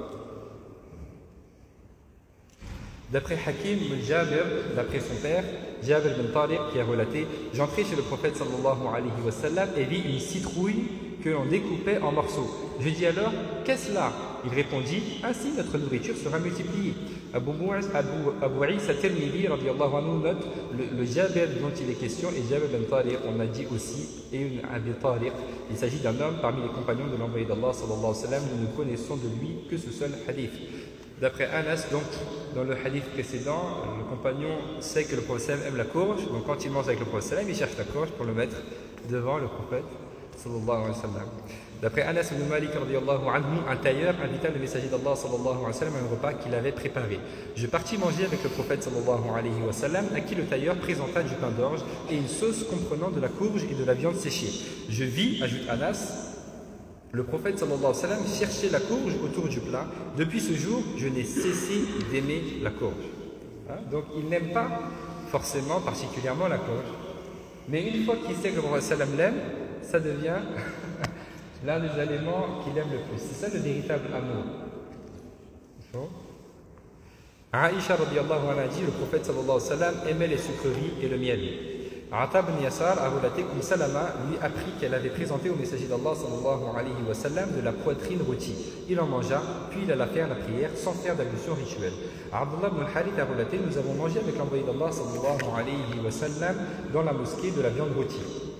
D'après Hakim Jabir, d'après son père, Jabir bin Tariq qui a relaté, j'entrai chez le prophète sallallahu alayhi wa sallam et vis une citrouille que l'on découpait en morceaux. Je dis alors, qu'est-ce là? Il répondit, ainsi notre nourriture sera multipliée. Abu, Abu, Abu Isa Tirmidhi radiallahu anhu note le, le Jabir dont il est question et Jabir bin Tariq, on a dit aussi, et une Abi Tariq. Il s'agit d'un homme parmi les compagnons de l'envoyé d'Allah sallallahu alayhi wa sallam, nous ne connaissons de lui que ce seul hadith. D'après Anas, donc, dans le hadith précédent, le compagnon sait que le prophète aime la courge, donc quand il mange avec le prophète, il cherche la courge pour le mettre devant le prophète sallallahu alayhi wa sallam. D'après Anas ibn Malik radiallahu anhu, un tailleur invita le messager d'Allah sallallahu alayhi wa sallam à un repas qu'il avait préparé. Je partis manger avec le prophète sallallahu alayhi wa sallam, à qui le tailleur présenta du pain d'orge et une sauce comprenant de la courge et de la viande séchée. Je vis, ajoute Anas, le prophète sallallahu alayhi wa sallam cherchait la courge autour du plat. Depuis ce jour, je n'ai cessé d'aimer la courge. Hein? Donc il n'aime pas forcément particulièrement la courge. Mais une fois qu'il sait que le prophète sallam l'aime, ça devient l'un des aliments qu'il aime le plus. C'est ça le véritable amour. Bon. Aïcha radiallahu anha dit, le prophète sallallahu alayhi wa sallam aimait les sucreries et le miel. Ata ibn Yasar a relaté qu'Umm Salama lui apprit qu'elle avait présenté au messager d'Allah sallallahu alayhi wa sallam de la poitrine rôtie. Il en mangea, puis il alla faire la prière sans faire d'ablution rituelle. Abdullah ibn al-Harith a relaté, nous avons mangé avec l'envoyé d'Allah sallallahu alayhi wa sallam dans la mosquée de la viande rôtie.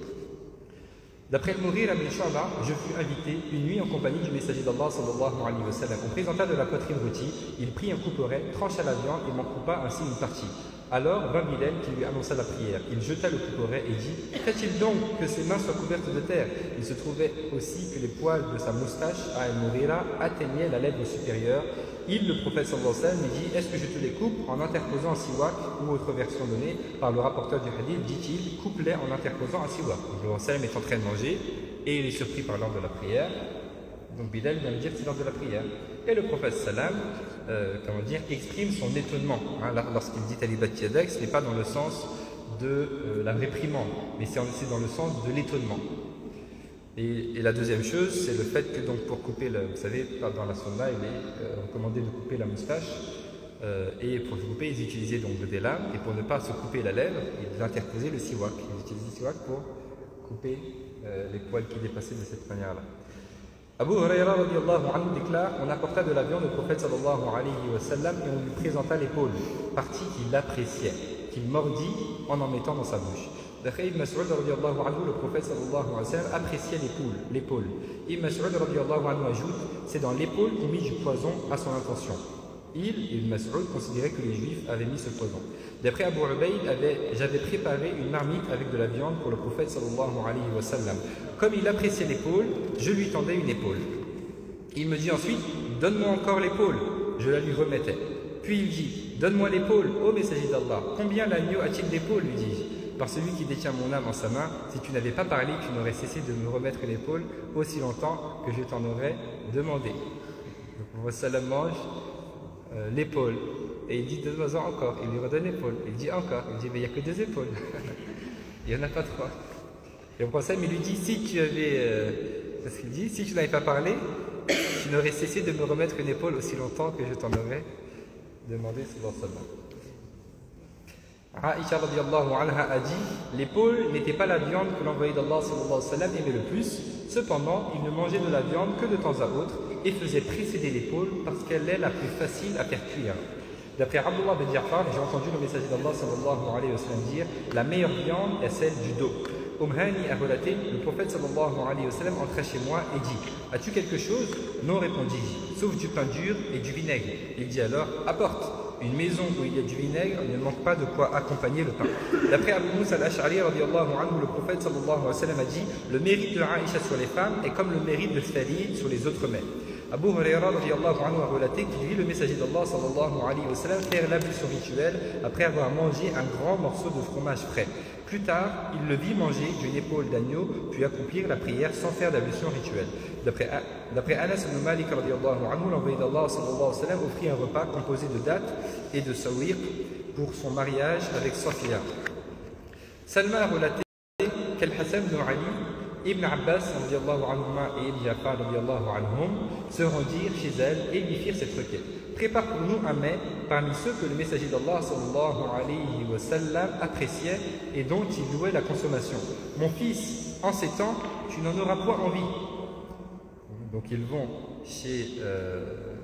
D'après le Mourir ibn Shu'ba, je fus invité une nuit en compagnie du messager d'Allah sallallahu alayhi wa sallam. On présenta de la poitrine rôtie, il prit un couperet, trancha la viande et m'en coupa ainsi une partie. Alors vint Bilal qui lui annonça la prière. Il jeta le couperet et dit, fait-il donc que ses mains soient couvertes de terre? Il se trouvait aussi que les poils de sa moustache à Al-Mourira atteignaient la lèvre supérieure. Il, le prophète sallallahu alayhi wa sallam, lui dit, est-ce que je te les coupe en interposant un siwak? Ou autre version donnée par le rapporteur du hadith, dit-il, coupe-les en interposant un siwak. Le prophète sallam est en train de manger et il est surpris par l'ordre de la prière. Donc Bilal vient de dire que c'est l'ordre de la prière. Et le prophète sallam, euh, comment dire, exprime son étonnement. Hein, lorsqu'il dit Talibat Yadak, ce n'est pas dans le sens de euh, la réprimande, mais c'est dans le sens de l'étonnement. Et, et la deuxième chose, c'est le fait que donc pour couper, le, vous savez, dans la sunna, il est euh, recommandé de couper la moustache. Euh, et pour le couper, ils utilisaient donc des lames. Et pour ne pas se couper la lèvre, ils interposaient le siwak. Ils utilisaient le siwak pour couper euh, les poils qui dépassaient de cette manière-là. Abu Huraira radiallahu anhu déclare, on apporta de la viande au prophète sallallahu alayhi wa sallam et on lui présenta l'épaule, partie qu'il appréciait, qu'il mordit en en mettant dans sa bouche. D'après Ibn Mas'ud radiallahu anhu, le prophète sallallahu alayhi wa sallam appréciait l'épaule, l'épaule. Ibn Mas'ud radiallahu anhu ajoute, c'est dans l'épaule qu'on mit du poison à son intention. Il, Ibn Mas'ud, considérait que les juifs avaient mis ce poison. D'après Abu Ubayd, j'avais préparé une marmite avec de la viande pour le prophète sallallahu alayhi wa sallam. Comme il appréciait l'épaule, je lui tendais une épaule. Il me dit ensuite, donne-moi encore l'épaule. Je la lui remettais. Puis il dit, donne-moi l'épaule, ô messager d'Allah. Combien l'agneau a-t-il d'épaule, lui dis-je. Par celui qui détient mon âme en sa main, si tu n'avais pas parlé, tu n'aurais cessé de me remettre l'épaule aussi longtemps que je t'en aurais demandé. Donc, le prophète sallam mange euh, l'épaule. Et il dit, donne-moi encore. Il lui redonne l'épaule. Il dit encore. Il dit, mais il n'y a que deux épaules. Il n'y en a pas trois. Et au prophète, il lui dit, si tu avais, euh, parce qu'il dit, si tu n'avais pas parlé, tu n'aurais cessé de me remettre une épaule aussi longtemps que je t'en aurais demandé, sallallahu alayhi wa sallam. Aïcha radiallahu anha a dit, l'épaule n'était pas la viande que l'envoyé d'Allah sallallahu alayhi wa sallam aimait le plus. Cependant, il ne mangeait de la viande que de temps à autre et faisait précéder l'épaule parce qu'elle est la plus facile à faire cuire. D'après Abdullah bin Ja'far, j'ai entendu le messager d'Allah sallallahu alayhi wa sallam dire, la meilleure viande est celle du dos. Umhani a relaté, le prophète sallallahu alayhi wa sallam entra chez moi et dit, as-tu quelque chose? Non, répondis-je, sauf du pain dur et du vinaigre. Il dit alors, apporte. Une maison où il y a du vinaigre, il ne manque pas de quoi accompagner le pain. D'après Abu Moussa al-Ash'ari, le prophète sallallahu alayhi wa sallam a dit: le mérite de Aïcha sur les femmes est comme le mérite de Thalid sur les autres mets. Abu Huraira radiallahu anhu a relaté qu'il vit le messager d'Allah sallallahu alayhi wa sallam faire l'ablution rituelle après avoir mangé un grand morceau de fromage frais. Plus tard, il le vit manger d'une épaule d'agneau, puis accomplir la prière sans faire d'ablution rituelle. D'après Anas ibn Malik radiallahu anhu, l'envoyé d'Allah sallallahu alayhi wa sallam offrit un repas composé de dattes et de sawiq pour son mariage avec Safia. Salman a relaté qu'Al-Hassan ibn Ali, Ibn Abbas anhuma et Ibn Jafar anhum se rendirent chez elle et lui firent cette requête: prépare pour nous un mets parmi ceux que le messager d'Allah sallallahu alayhi wa sallam appréciait et dont il louait la consommation. Mon fils, en ces temps, tu n'en auras point envie. Donc ils vont chez, euh,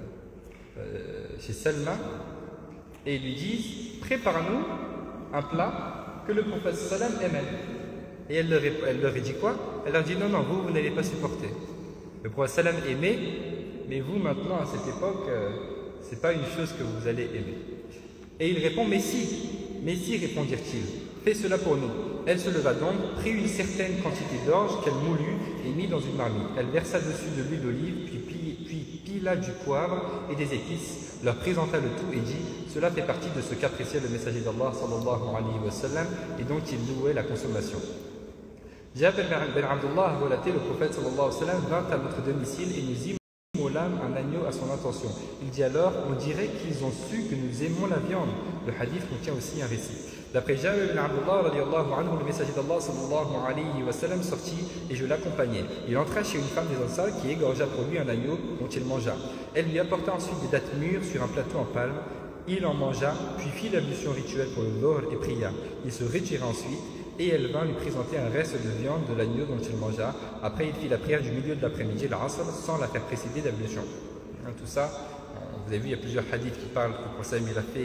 euh, chez Salma et lui disent: prépare-nous un plat que le prophète sallam aimait. Et elle leur, elle leur dit quoi? Elle leur dit: non, non, vous, vous n'allez pas supporter. Le prophète sallam aimait, mais vous maintenant à cette époque, euh, c'est pas une chose que vous allez aimer. Et il répond: mais si, mais si, répondirent-ils, fais cela pour nous. Elle se leva donc, prit une certaine quantité d'orge qu'elle moulut et mit dans une marmite. Elle versa dessus de l'huile d'olive, puis, puis pila du poivre et des épices, leur présenta le tout et dit: cela fait partie de ce qu'appréciait le messager d'Allah sallallahu alayhi wa sallam et dont il louait la consommation. Jabir ben Abdullah a relaté: le prophète sallallahu alayhi wa sallam vint à notre domicile et nous immolâmes un agneau à son intention. Il dit alors: on dirait qu'ils ont su que nous aimons la viande. Le hadith contient aussi un récit. D'après Jabir ben Abdullah, anhu, le messager d'Allah sallallahu alayhi wa sallam sortit et je l'accompagnais. Il entra chez une femme des Ansar qui égorgea pour lui un agneau dont il mangea. Elle lui apporta ensuite des dattes mûres sur un plateau en palme. Il en mangea, puis fit l'ablution rituelle pour le Dhuhr et pria. Il se retira ensuite et elle vint lui présenter un reste de viande de l'agneau dont il mangea. Après, il fit la prière du milieu de l'après-midi, l'Asr, sans la faire précéder d'ablution. Tout ça, vous avez vu, il y a plusieurs hadiths qui parlent que le prophète il a fait.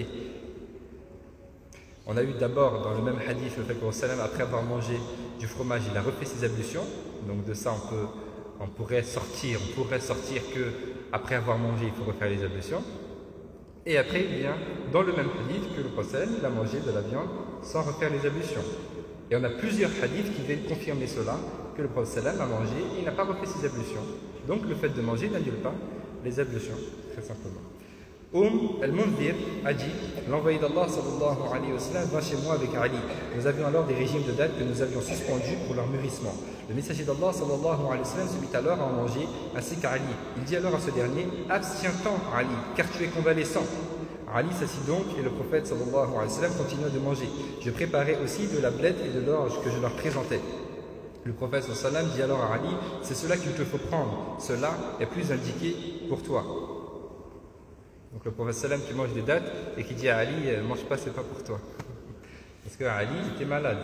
On a eu d'abord dans le même hadith le fait que le prophète, après avoir mangé du fromage, il a refait ses ablutions. Donc de ça, on, peut, on pourrait sortir, on pourrait sortir que après avoir mangé, il faut refaire les ablutions. Et après, il vient dans le même hadith que le prophète, il a mangé de la viande sans refaire les ablutions. Et on a plusieurs hadiths qui viennent confirmer cela, que le prophète a mangé et il n'a pas refait ses ablutions. Donc le fait de manger n'annule pas les ablutions, très simplement. Umm al-Mundhir a dit: l'envoyé d'Allah sallallahu alayhi wa sallam vint chez moi avec Ali. Nous avions alors des régimes de dates que nous avions suspendus pour leur mûrissement. Le messager d'Allah sallallahu alayhi wa sallam se mit alors à en manger, ainsi qu'à Ali. Il dit alors à ce dernier: abstiens-t'en, Ali, car tu es convalescent. Ali s'assit donc et le prophète sallallahu alayhi wa sallam continua de manger. Je préparais aussi de la blette et de l'orge que je leur présentais. Le prophète sallallahu alayhi wa sallam dit alors à Ali: c'est cela qu'il te faut prendre, cela est plus indiqué pour toi. Donc le prophète sallam qui mange des dattes et qui dit à Ali: ne mange pas, c'est pas pour toi. Parce que Ali était malade.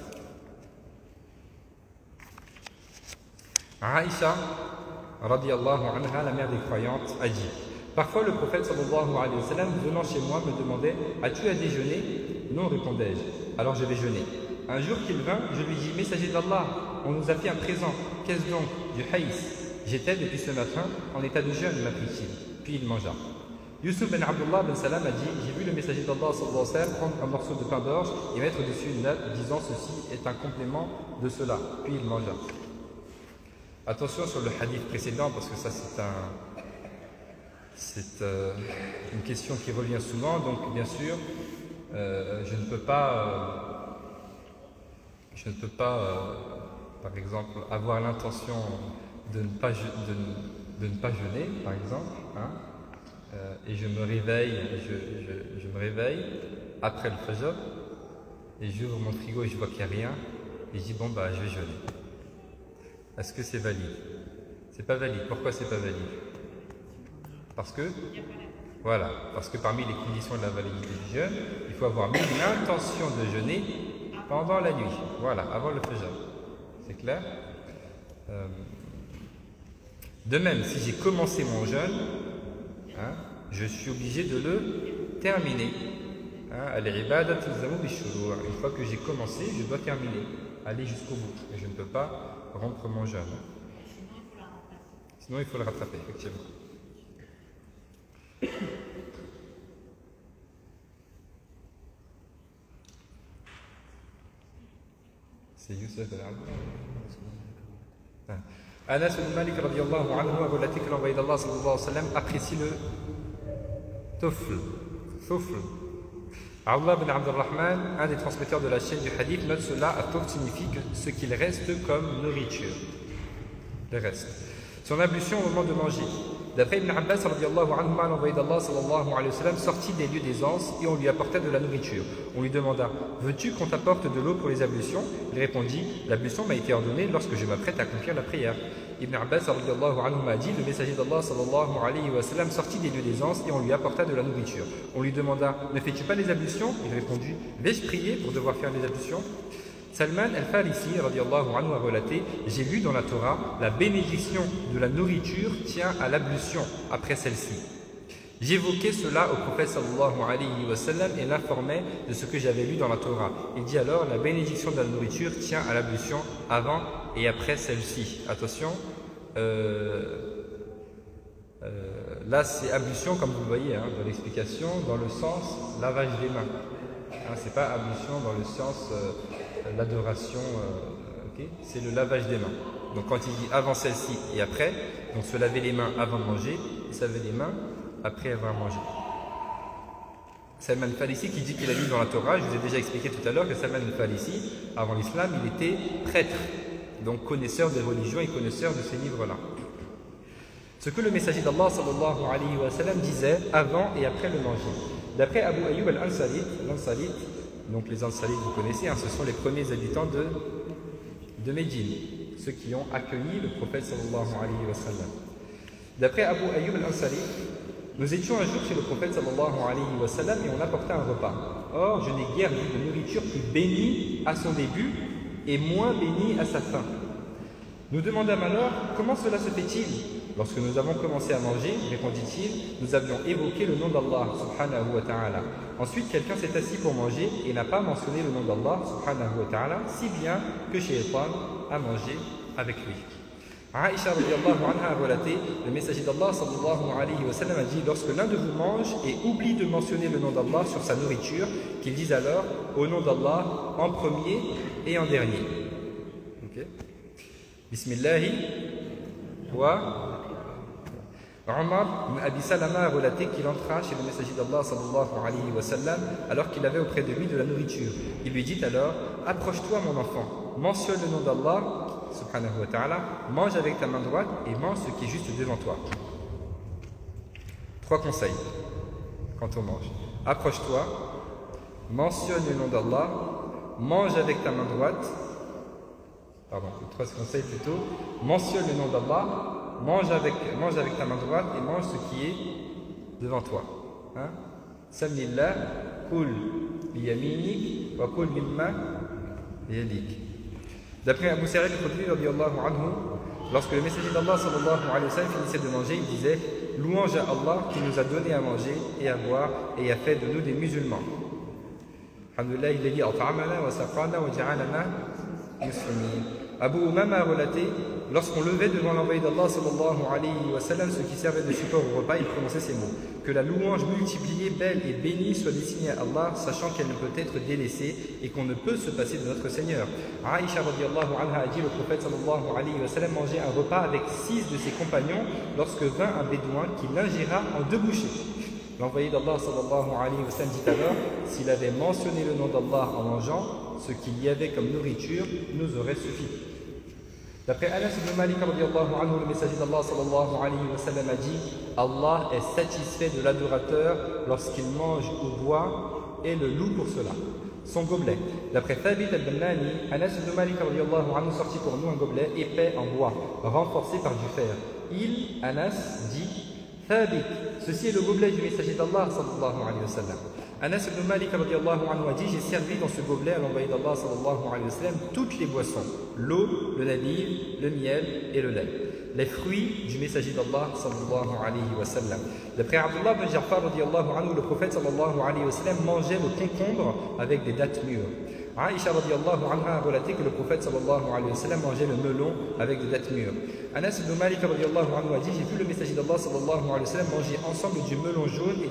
Aïcha radiyallahu anha, la mère des croyantes, a dit: parfois le prophète sallallahu alayhi wa sallam venant chez moi me demandait: as-tu à déjeuner? Non, répondais-je, alors je vais jeûner. Un jour qu'il vint, je lui dis: messager d'Allah, on nous a fait un présent, qu'est-ce donc? Du haïs. J'étais depuis ce matin en état de jeûne, m'apprit-il. Puis il mangea. Yusuf ben Abdullah ben Salam a dit: j'ai vu le messager d'Allah sallallahu alayhi wa sallam prendre un morceau de pain d'orge et mettre dessus une date, disant: ceci est un complément de cela. Puis il mangea. Attention sur le hadith précédent, parce que ça c'est un, c'est euh, une question qui revient souvent. Donc bien sûr, euh, je ne peux pas, euh, je ne peux pas, euh, par exemple, avoir l'intention de ne pas, de, de ne pas jeûner, par exemple. Hein. Euh, et je me réveille, je, je, je me réveille après le fajr et j'ouvre mon frigo et je vois qu'il n'y a rien et je dis: bon bah je vais jeûner. Est-ce que c'est valide? C'est pas valide. Pourquoi c'est pas valide? Parce que voilà, parce que parmi les conditions de la validité du jeûne, il faut avoir mis l'intention de jeûner pendant la nuit. Voilà, avant le fajr. C'est clair? euh, De même, si j'ai commencé mon jeûne, Hein, je suis obligé de le terminer. Hein, une fois que j'ai commencé, je dois terminer, aller jusqu'au bout. Et je ne peux pas rompre mon jeûne. Sinon, il faut le rattraper, effectivement. C'est Youssef al-Abdi. Anas ibn Malik radiallahu anhu a relaté que l'envoyé d'Allah sallallahu alayhi wa sallam apprécie le tufl. Tufl. Abdullah ibn Abdurrahman, un des transmetteurs de la chaîne du hadith, note cela, à tufl signifie que ce qu'il reste comme nourriture. Le reste. Son ablution au moment de manger. D'après Ibn Abbas, l'envoyé d'Allah sallallahu alayhi wa sallam sortit des lieux d'aisance et on lui apportait de la nourriture. On lui demanda, veux-tu qu'on t'apporte de l'eau pour les ablutions? Il répondit, l'ablution m'a été ordonnée lorsque je m'apprête à accomplir la prière. Ibn Abbas m'a dit, le messager d'Allah sallallahu alayhi wa sallam sortit des lieux d'aisance et on lui apporta de la nourriture. On lui demanda, ne fais-tu pas les ablutions? Il répondit, vais-je prier pour devoir faire les ablutions? Salman al-Farisi radiallahu anhu a relaté, j'ai lu dans la Torah, la bénédiction de la nourriture tient à l'ablution après celle-ci. J'évoquais cela au prophète sallallahu alayhi wa sallam et l'informais de ce que j'avais lu dans la Torah. Il dit alors, la bénédiction de la nourriture tient à l'ablution avant et après celle-ci. Attention, euh, euh, là c'est ablution comme vous le voyez hein, dans l'explication, dans le sens lavage des mains. Hein, c'est pas ablution dans le sens euh, l'adoration, euh, okay, c'est le lavage des mains. Donc quand il dit avant celle-ci et après, donc se laver les mains avant de manger et se laver les mains après avoir mangé. Salman al-Farisi qui dit qu'il a lu dans la Torah, je vous ai déjà expliqué tout à l'heure que Salman al-Farisi, avant l'islam, il était prêtre, donc connaisseur des religions et connaisseur de ces livres-là. Ce que le messager d'Allah sallallahu alayhi wa sallam disait avant et après le manger. D'après Abu Ayyub al-Ansalit, donc les Ansarites, vous connaissez, hein, ce sont les premiers habitants de, de Médine, ceux qui ont accueilli le prophète sallallahu alayhi wa sallam. D'après Abu Ayyub al-Ansari, nous étions un jour chez le prophète sallallahu alayhi wa sallam et on apportait un repas. Or, je n'ai guère vu de nourriture plus bénie à son début et moins bénie à sa fin. Nous demandâmes alors, comment cela se fait-il? Lorsque nous avons commencé à manger, répondit-il, nous avions évoqué le nom d'Allah subhanahu wa ta'ala. Ensuite, quelqu'un s'est assis pour manger et n'a pas mentionné le nom d'Allah subhanahu wa ta'ala, si bien que Shaytan a mangé avec lui. Aïcha radiallahu anha a relaté, le messager d'Allah sallallahu alayhi wa sallam a dit, lorsque l'un de vous mange et oublie de mentionner le nom d'Allah sur sa nourriture, qu'il dise alors au nom d'Allah en premier et en dernier. Okay. Bismillahi wa Omar ibn Abi Salama a relaté qu'il entra chez le messager d'Allah sallallahu alayhi wa sallam alors qu'il avait auprès de lui de la nourriture. Il lui dit alors, approche-toi mon enfant, mentionne le nom d'Allah subhanahu wa ta'ala, mange avec ta main droite et mange ce qui est juste devant toi. Trois conseils quand on mange. Approche-toi, mentionne le nom d'Allah, mange avec ta main droite, pardon, trois conseils plutôt, mentionne le nom d'Allah, mange avec, mange avec ta main droite et mange ce qui est devant toi. Hein? Samillah, kul biyaminik wa kul mimma biyalik. D'après Abu Sa'id al-Khudri radiyallahu anhu, lorsque le messager d'Allah sallallahu alayhi wa sallam finissait de manger, il disait, louange à Allah qui nous a donné à manger et à boire et a fait de nous des musulmans. Alhamdulillah, il a dit at'amana wa saqana wa ja'alana muslimin. Abu Umama a relaté, lorsqu'on levait devant l'envoyé d'Allah sallallahu alayhi wa sallam ce qui servait de support au repas, il prononçait ces mots. Que la louange multipliée, belle et bénie soit destinée à Allah, sachant qu'elle ne peut être délaissée et qu'on ne peut se passer de notre Seigneur. Aïcha radiallahu anha a dit, le prophète sallallahu alayhi wa sallam mangeait un repas avec six de ses compagnons lorsque vint un bédouin qui l'ingéra en deux bouchées. L'envoyé d'Allah sallallahu alayhi wa sallam dit alors, s'il avait mentionné le nom d'Allah en mangeant, ce qu'il y avait comme nourriture nous aurait suffi. D'après Anas ibn Malik radiallahu anhu, le messager d'Allah sallallahu alayhi wa sallam a dit, Allah est satisfait de l'adorateur lorsqu'il mange ou boit et le loue pour cela. Son gobelet. D'après Thabit al-Bannani, Anas ibn Malik radiallahu anhu sortit pour nous un gobelet épais en bois, renforcé par du fer. Il, Anas, dit, Thabit, ceci est le gobelet du messager d'Allah sallallahu alayhi wa sallam. Anas ibn Malik radiallahu anhu a dit, j'ai servi dans ce gobelet à l'envoyé d'Allah sallallahu alayhi wa sallam toutes les boissons, l'eau, le nabiv, le miel et le lait, les fruits du messager d'Allah sallallahu alayhi wa sallam. D'après Abdullah ibn Ja'far radiallahu anhu, le prophète sallallahu alayhi wa sallam mangeait le concombre avec des dattes mûres. Aïcha radiallahu anha a relaté que le prophète sallallahu alayhi wa sallam mangeait le melon avec des dattes mûres. Anas ibn Malik radiallahu anhu a dit, j'ai vu le messager d'Allah sallallahu alayhi wa sallam manger ensemble du melon jaune et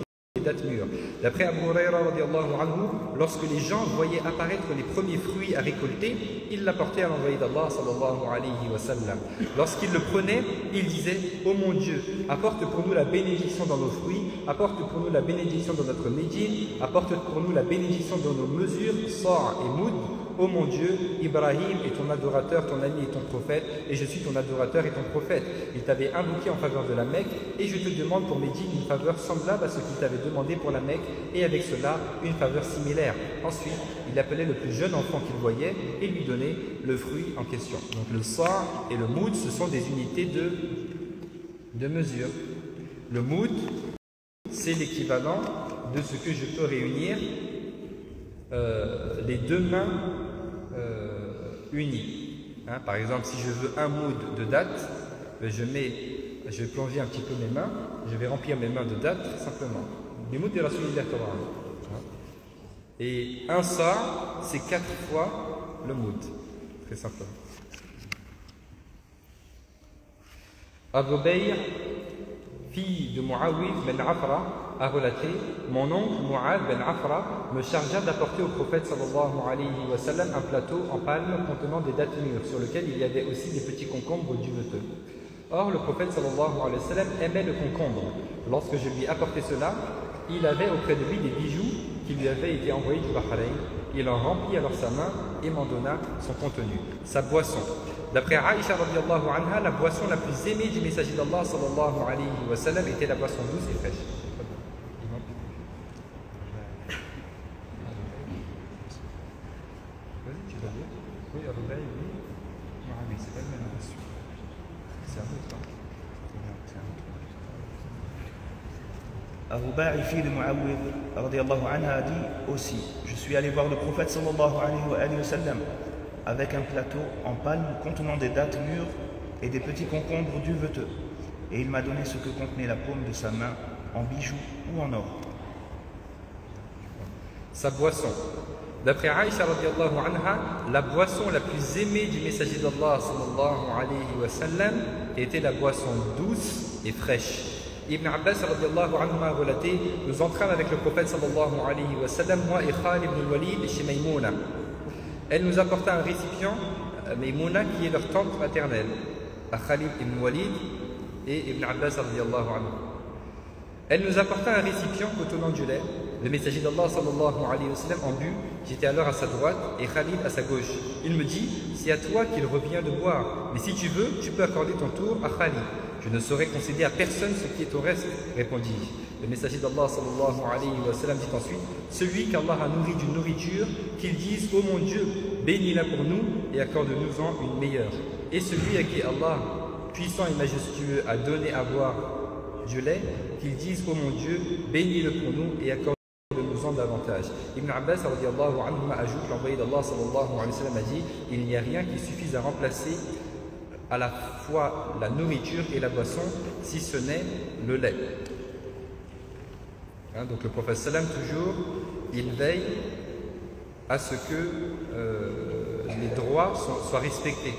dattes mûres. D'après Abu Huraira radiallahu anhu, lorsque les gens voyaient apparaître les premiers fruits à récolter, ils l'apportaient à l'envoyé d'Allah sallallahu alayhi wa sallam. Lorsqu'ils le prenaient, ils disaient: ô mon Dieu, apporte pour nous la bénédiction dans nos fruits, apporte pour nous la bénédiction dans notre médine, apporte pour nous la bénédiction dans nos mesures, sa' et moud. Ô mon Dieu, Ibrahim est ton adorateur, ton ami et ton prophète, et je suis ton adorateur et ton prophète. Il t'avait invoqué en faveur de la Mecque, et je te demande pour Médine une faveur semblable à ce qu'il t'avait demandé pour la Mecque, et avec cela, une faveur similaire. Ensuite, il appelait le plus jeune enfant qu'il voyait et lui donnait le fruit en question. Donc le sa' et le moud, ce sont des unités de, de mesure. Le moud, c'est l'équivalent de ce que je peux réunir euh, les deux mains euh, unies. Hein, par exemple, si je veux un moud de dattes, je, mets, je vais plonger un petit peu mes mains, je vais remplir mes mains de dattes très simplement. Les mouds de Rasulillah. Et un sa', c'est quatre fois le moud, très simplement. Abu Bayr, fille de Muawid ben Afra, a relaté: mon oncle Mu'ad ben Afra me chargea d'apporter au prophète sallallahu alayhi wa sallam un plateau en palme contenant des dattes mûres, sur lequel il y avait aussi des petits concombres duveteux. Or, le prophète sallallahu alayhi wa sallam aimait le concombre. Lorsque je lui apportais cela, il avait auprès de lui des bijoux qui lui avaient été envoyés du Bahreïn. Il en remplit alors sa main et m'en donna son contenu, sa boisson. D'après Aïcha radiallahu anha, la boisson la plus aimée du messager d'Allah sallallahu alayhi wa sallam était la boisson douce et fraîche. Vas-y, tu vas dire. Oui, Abu Bayr, oui. Mu'awid, c'est pas le même question. C'est un autre. Abu Bayr, fille de Mu'awid radiallahu anha, a dit aussi: je suis allé voir le prophète sallallahu alayhi wa sallam avec un plateau en palme contenant des dattes mûres et des petits concombres duveteux. Et il m'a donné ce que contenait la paume de sa main en bijoux ou en or. Sa boisson. D'après Aïcha radiallahu anha, la boisson la plus aimée du messager d'Allah sallallahu alayhi wa sallam était la boisson douce et fraîche. Ibn Abbas radiallahu anhu a relaté: nous entrâmes avec le prophète sallallahu alayhi wa sallam, moi et Khalid ibn Walid, chez Maïmouna. Elle nous apporta un récipient, Maïmouna, qui est leur tante maternelle, à Khalid ibn Walid et Ibn Abbas radiallahu anhu. Elle nous apporta un récipient contenant du lait. Le messager d'Allah sallallahu alayhi wa sallam en but. J'étais alors à sa droite et Khalid à sa gauche. Il me dit: c'est à toi qu'il revient de boire, mais si tu veux, tu peux accorder ton tour à Khalid. Je ne saurais concéder à personne ce qui est au reste, répondis-je. Le messager d'Allah sallallahu alayhi wa sallam dit ensuite: celui qu'Allah a nourri d'une nourriture, qu'il dise: ô mon Dieu, bénis-la pour nous et accorde-nous-en une meilleure. Et celui à qui Allah, puissant et majestueux, a donné à boire du lait, qu'il dise: ô mon Dieu, bénis-le pour nous et accorde-nous-en davantage. Ibn Abbas radiallahu anhu ajoute: l'envoyé d'Allah sallallahu alayhi wa sallam a dit: il n'y a rien qui suffise à remplacer à la fois la nourriture et la boisson, si ce n'est le lait. Hein, donc le prophète sallam, toujours, il veille à ce que euh, les droits soient, soient respectés.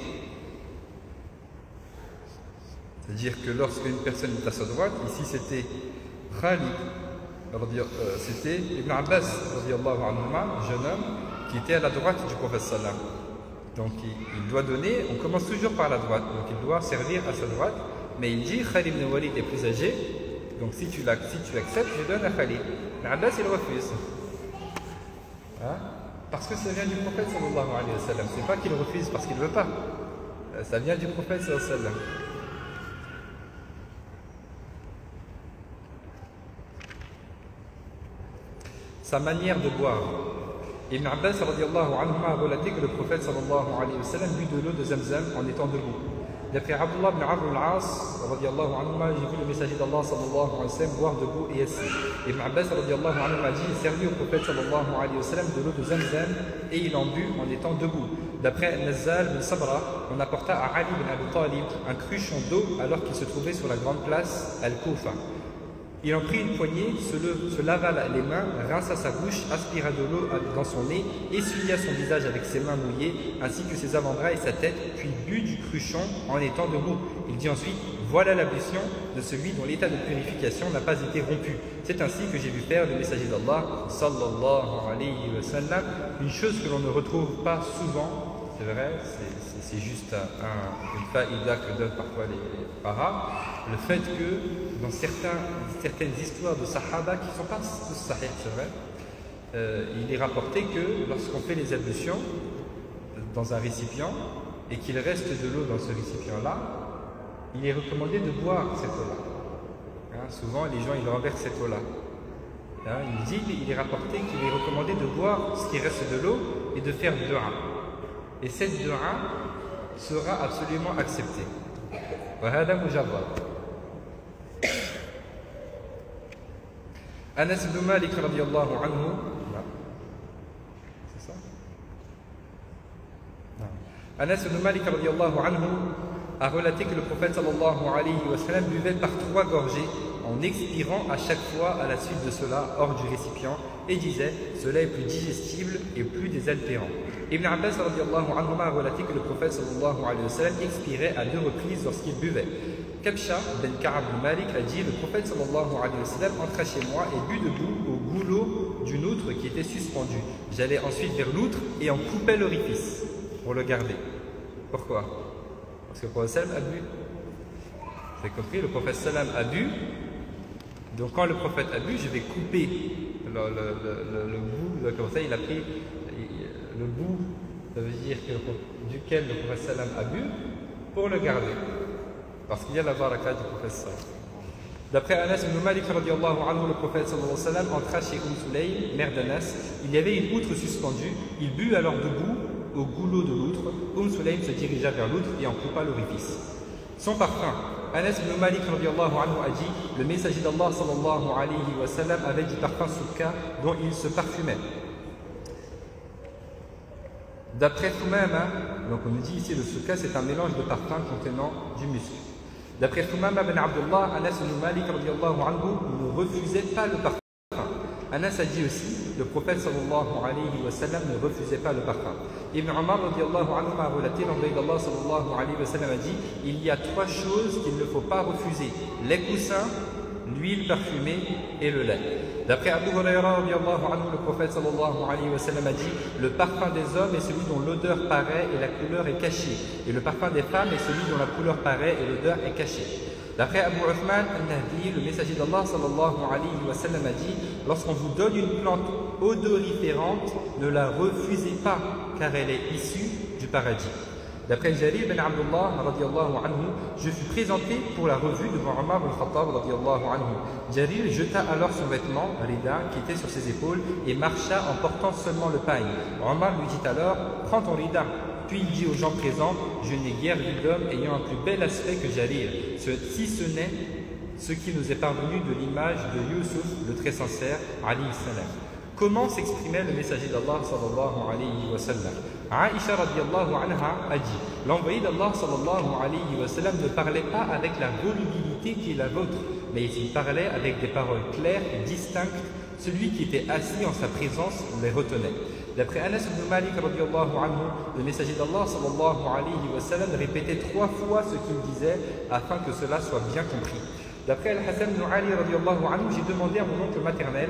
C'est-à-dire que lorsqu'une personne est à sa droite, ici c'était Khalid, euh, c'était Ibn Abbas, un jeune homme qui était à la droite du prophète sallam. Donc il, il doit donner, on commence toujours par la droite, donc il doit servir à sa droite, mais il dit: Khalid ibn Walid est plus âgé, donc si tu l'acceptes, je donne à Khalid. Mais Abbas il refuse. Hein? Parce que ça vient du prophète sallallahu alayhi wa sallam, c'est pas qu'il refuse parce qu'il ne veut pas, ça vient du prophète sallallahu alayhi wa sallam. Sa manière de boire. Ibn Abbas radiallahu anhu a relaté que le prophète sallallahu alayhi wa sallam but de l'eau de Zamzam en étant debout. D'après Abdullah ibn Amr al-As radiallahu anhu, j'ai vu le messager d'Allah sallallahu alayhi wa sallam boire debout et assis. Ibn Abbas radiallahu anhu a dit: il servit au prophète sallallahu alayhi wa sallam de l'eau de Zamzam et il en but en étant debout. D'après Nazal bin Sabra, on apporta à Ali bin Abi Talib un cruchon d'eau alors qu'il se trouvait sur la grande place Al-Kufa. Il en prit une poignée, se, le, se lava les mains, rinça sa bouche, aspira de l'eau dans son nez, essuya son visage avec ses mains mouillées, ainsi que ses avant-bras et sa tête, puis but du cruchon en étant debout. Il dit ensuite, voilà l'ablution de celui dont l'état de purification n'a pas été rompu. C'est ainsi que j'ai vu faire le messager d'Allah, sallallahu alayhi wa sallam, une chose que l'on ne retrouve pas souvent. C'est vrai, c'est juste un, une faïda que donnent parfois les, les paras, le fait que dans certains, certaines histoires de Sahaba qui ne sont pas tous sahih, c'est vrai, euh, il est rapporté que lorsqu'on fait les ablutions dans un récipient et qu'il reste de l'eau dans ce récipient-là, il est recommandé de boire cette eau-là. Hein, souvent, les gens ils renversent cette eau-là. Hein, il dit, il est rapporté qu'il est recommandé de boire ce qui reste de l'eau et de faire dua. Et cette dua sera absolument acceptée. وهذا مجرد. Anas ibn Malik radiyallahu anhu. C'est ça? Anas ibn Malik radiyallahu anhu a relaté que le prophète sallallahu alayhi wa sallam buvait par trois gorgées en expirant à chaque fois à la suite de cela hors du récipient et disait cela est plus digestible et plus désaltérant. Ibn Abbas radiyallahu anhu a relaté que le prophète sallallahu alayhi wa sallam expirait à deux reprises lorsqu'il buvait. Kabsha ben Ka'ab bin Malik a dit le prophète sallallahu alayhi wa sallam entra chez moi et but debout au goulot d'une outre qui était suspendue. J'allais ensuite vers l'outre et en coupais l'orifice pour le garder. Pourquoi? Parce que le prophète sallam a bu. Vous avez compris? Le prophète sallam a bu. Donc quand le prophète a bu, je vais couper le, le, le, le bout, comme ça il a pris le bout, ça veut dire que, duquel le prophète sallam a bu, pour le garder. Parce qu'il y a la baraka du prophète sallam. D'après Anas ibn Malik radiyallahu anhu, le prophète sallallahu alayhi wa sallam entra chez Umm Sulaym, mère d'Anas. Il y avait une outre suspendue. Il but alors debout au goulot de l'outre. Umm Sulaym se dirigea vers l'outre et en coupa l'orifice. Son parfum. Anas ibn Malik radiyallahu anhu a dit le messager d'Allah sallallahu alayhi wa sallam avait du parfum soukha dont il se parfumait. D'après Thumama, donc on nous dit ici le soukha c'est un mélange de parfum contenant du musc. D'après Thumama ben Abdullah, Anas ibn Malik radiyallahu anhu ne refusait pas le parfum. Anas a dit aussi le prophète sallallahu alayhi wa sallam ne refusait pas le parfum. Ibn Omar radiyallahu anhu a relaté l'envoyé d'Allah sallallahu alayhi wa sallam a dit il y a trois choses qu'il ne faut pas refuser les coussins, l'huile parfumée et le lait. D'après Abu Huraira radiyallahu anhu, le prophète sallallahu alayhi wa sallam a dit le parfum des hommes est celui dont l'odeur paraît et la couleur est cachée, et le parfum des femmes est celui dont la couleur paraît et l'odeur est cachée. D'après Abu Uthman al-Nahdi, le messager d'Allah sallallahu alayhi wa sallam a dit lorsqu'on vous donne une plante odoriférante, ne la refusez pas car elle est issue du paradis. D'après Jarir ben Abdullah radiyallahu anhu, je fus présenté pour la revue devant Omar al-Khattab radiyallahu anhu. Jarir jeta alors son vêtement, rida, qui était sur ses épaules et marcha en portant seulement le pagne. Omar lui dit alors prends ton rida. Puis il dit aux gens présents je n'ai guère vu d'homme ayant un plus bel aspect que Jarir, si ce n'est ce qui nous est parvenu de l'image de Yusuf, le très sincère, alayhi salam. Comment s'exprimait le messager d'Allah sallallahu alayhi wa sallam? Aïcha radiyallahu anha a dit l'envoyé d'Allah sallallahu alayhi wa sallam ne parlait pas avec la volubilité qui est la vôtre, mais il parlait avec des paroles claires et distinctes. Celui qui était assis en sa présence les retenait. D'après Anas ibn Malik radiyallahu anhu, le messager d'Allah sallallahu alayhi wa sallam répétait trois fois ce qu'il disait afin que cela soit bien compris. D'après Al-Hassan ibn Ali radiyallahu anhu, j'ai demandé à mon oncle maternel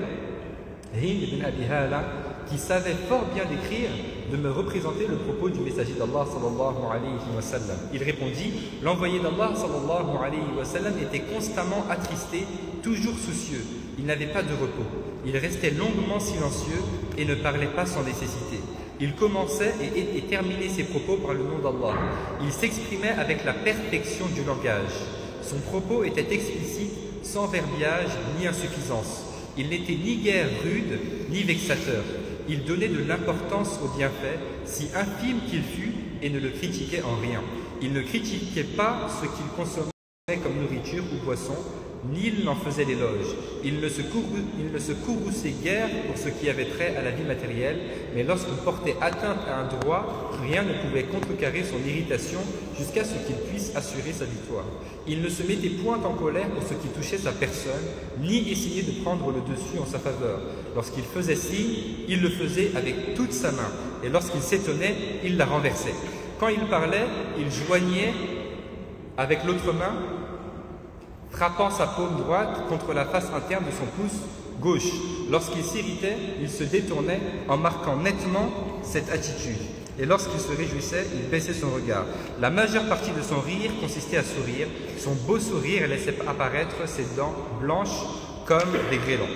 Hind ibn Abi Hala, qui savait fort bien décrire, de me représenter le propos du messager d'Allah sallallahu alayhi wa sallam. Il répondit l'envoyé d'Allah sallallahu alayhi wa sallam était constamment attristé, toujours soucieux. Il n'avait pas de repos. Il restait longuement silencieux et ne parlait pas sans nécessité. Il commençait et, et, et terminait ses propos par le nom d'Allah. Il s'exprimait avec la perfection du langage. Son propos était explicite, sans verbiage ni insuffisance. Il n'était ni guère rude, ni vexateur. Il donnait de l'importance aux bienfaits, si infime qu'il fût, et ne le critiquait en rien. Il ne critiquait pas ce qu'il consommait comme nourriture ou boisson, ni il n'en faisait l'éloge. Il ne se courou- il ne se courrouçait guère pour ce qui avait trait à la vie matérielle, mais lorsqu'il portait atteinte à un droit, rien ne pouvait contrecarrer son irritation jusqu'à ce qu'il puisse assurer sa victoire. Il ne se mettait point en colère pour ce qui touchait sa personne, ni essayait de prendre le dessus en sa faveur. Lorsqu'il faisait signe, il le faisait avec toute sa main, et lorsqu'il s'étonnait, il la renversait. Quand il parlait, il joignait avec l'autre main, frappant sa paume droite contre la face interne de son pouce gauche. Lorsqu'il s'irritait, il se détournait en marquant nettement cette attitude. Et lorsqu'il se réjouissait, il baissait son regard. La majeure partie de son rire consistait à sourire. Son beau sourire laissait apparaître ses dents blanches comme des grêlons.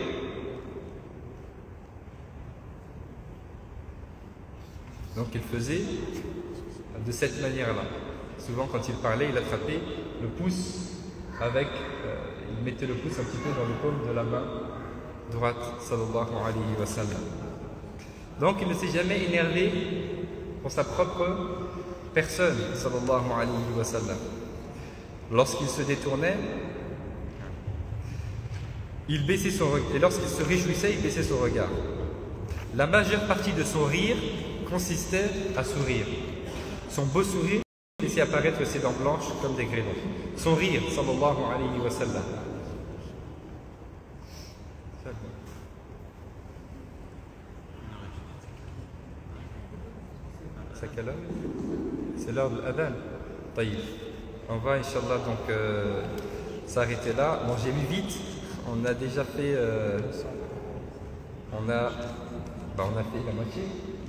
Donc il faisait de cette manière-là. Souvent quand il parlait, il attrapait le pouce avec, euh, il mettait le pouce un petit peu dans le paume de la main droite, sallallahu alayhi wa sallam. Donc il ne s'est jamais énervé pour sa propre personne, sallallahu alayhi wa sallam. Lorsqu'il se détournait, il baissait son regard, et lorsqu'il se réjouissait, il baissait son regard. La majeure partie de son rire consistait à sourire. Son beau sourire laissait apparaître ses dents blanches comme des grêlons. Son rire, sallallahu alayhi wa sallam. C'est quelle heure? C'est l'heure de l'adhan. Taïf. On va, Inch'Allah, donc euh, s'arrêter là. Bon, j'ai vu vite. On a déjà fait. Euh, on a. Bah, on a fait la moitié.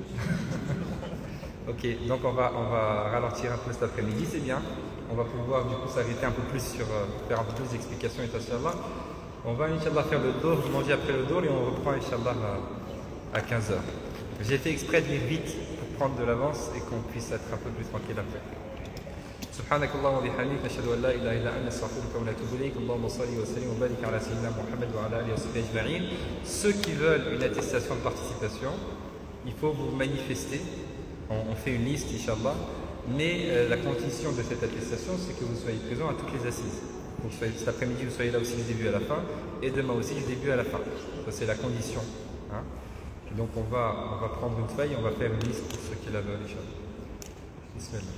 Ok, donc on va, on va ralentir un peu cet après-midi, c'est bien. On va pouvoir du coup s'arrêter un peu plus sur, euh, faire un peu plus d'explications, Inch'Allah. On va, Inch'Allah, faire le dos, manger après le dos et on reprend, Inch'Allah, à, à quinze heures. J'ai fait exprès de lire vite pour prendre de l'avance et qu'on puisse être un peu plus tranquille après. سبحانك اللهم وبحمدك نشهد ان لا اله الا انت نستغفرك ونتوب اليك اللهم صل وسلم وبارك على سيدنا محمد وعلى اله وصحبه اجمعين. Ceux qui veulent une attestation de participation, il faut vous manifester. On, on fait une liste, Inch'Allah, mais euh, la condition de cette attestation, c'est que vous soyez présent à toutes les assises. Vous soyez, cet après-midi, vous soyez là aussi du début à la fin, et demain aussi du début à la fin. Ça, c'est la condition. Hein. Donc, on va, on va prendre une feuille, on va faire une liste pour ceux qui la veulent, Inch'Allah. Bismillah.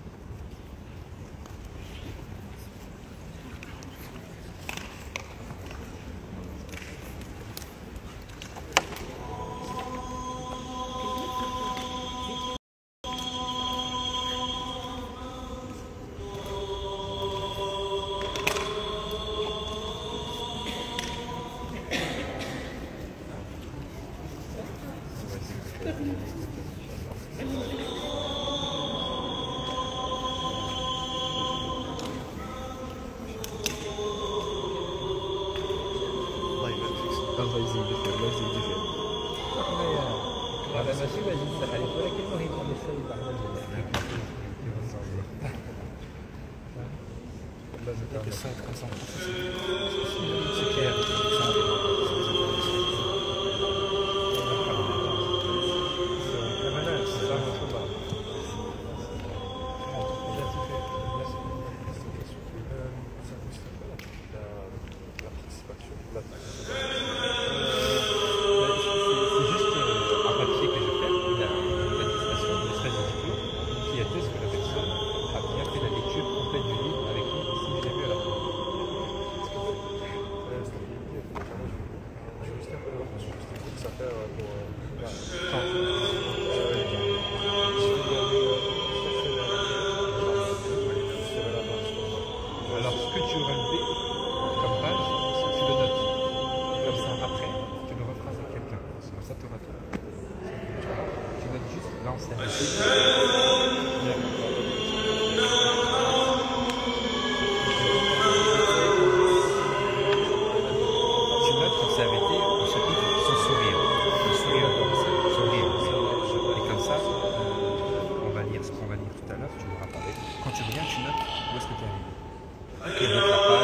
الله يزيد بخير الله يزيد بخير. هذا ماشي واجب التحالف ولكن المهم ان يستوي بعد Alors, ce que tu relevais comme page, tu le notes. Comme ça, après, tu le rephrases à quelqu'un. Comme ça, tu auras tout. Tu notes juste, là, on s'est arrêté. Tu notes qu'on s'est arrêté au chapitre son sourire. Le sourire, son sourire. Et comme ça, on va lire ce qu'on va lire tout à l'heure. Tu l'auras parlé. Quand tu reviens, tu notes où est-ce que tu es arrivé. Ok, donc la page.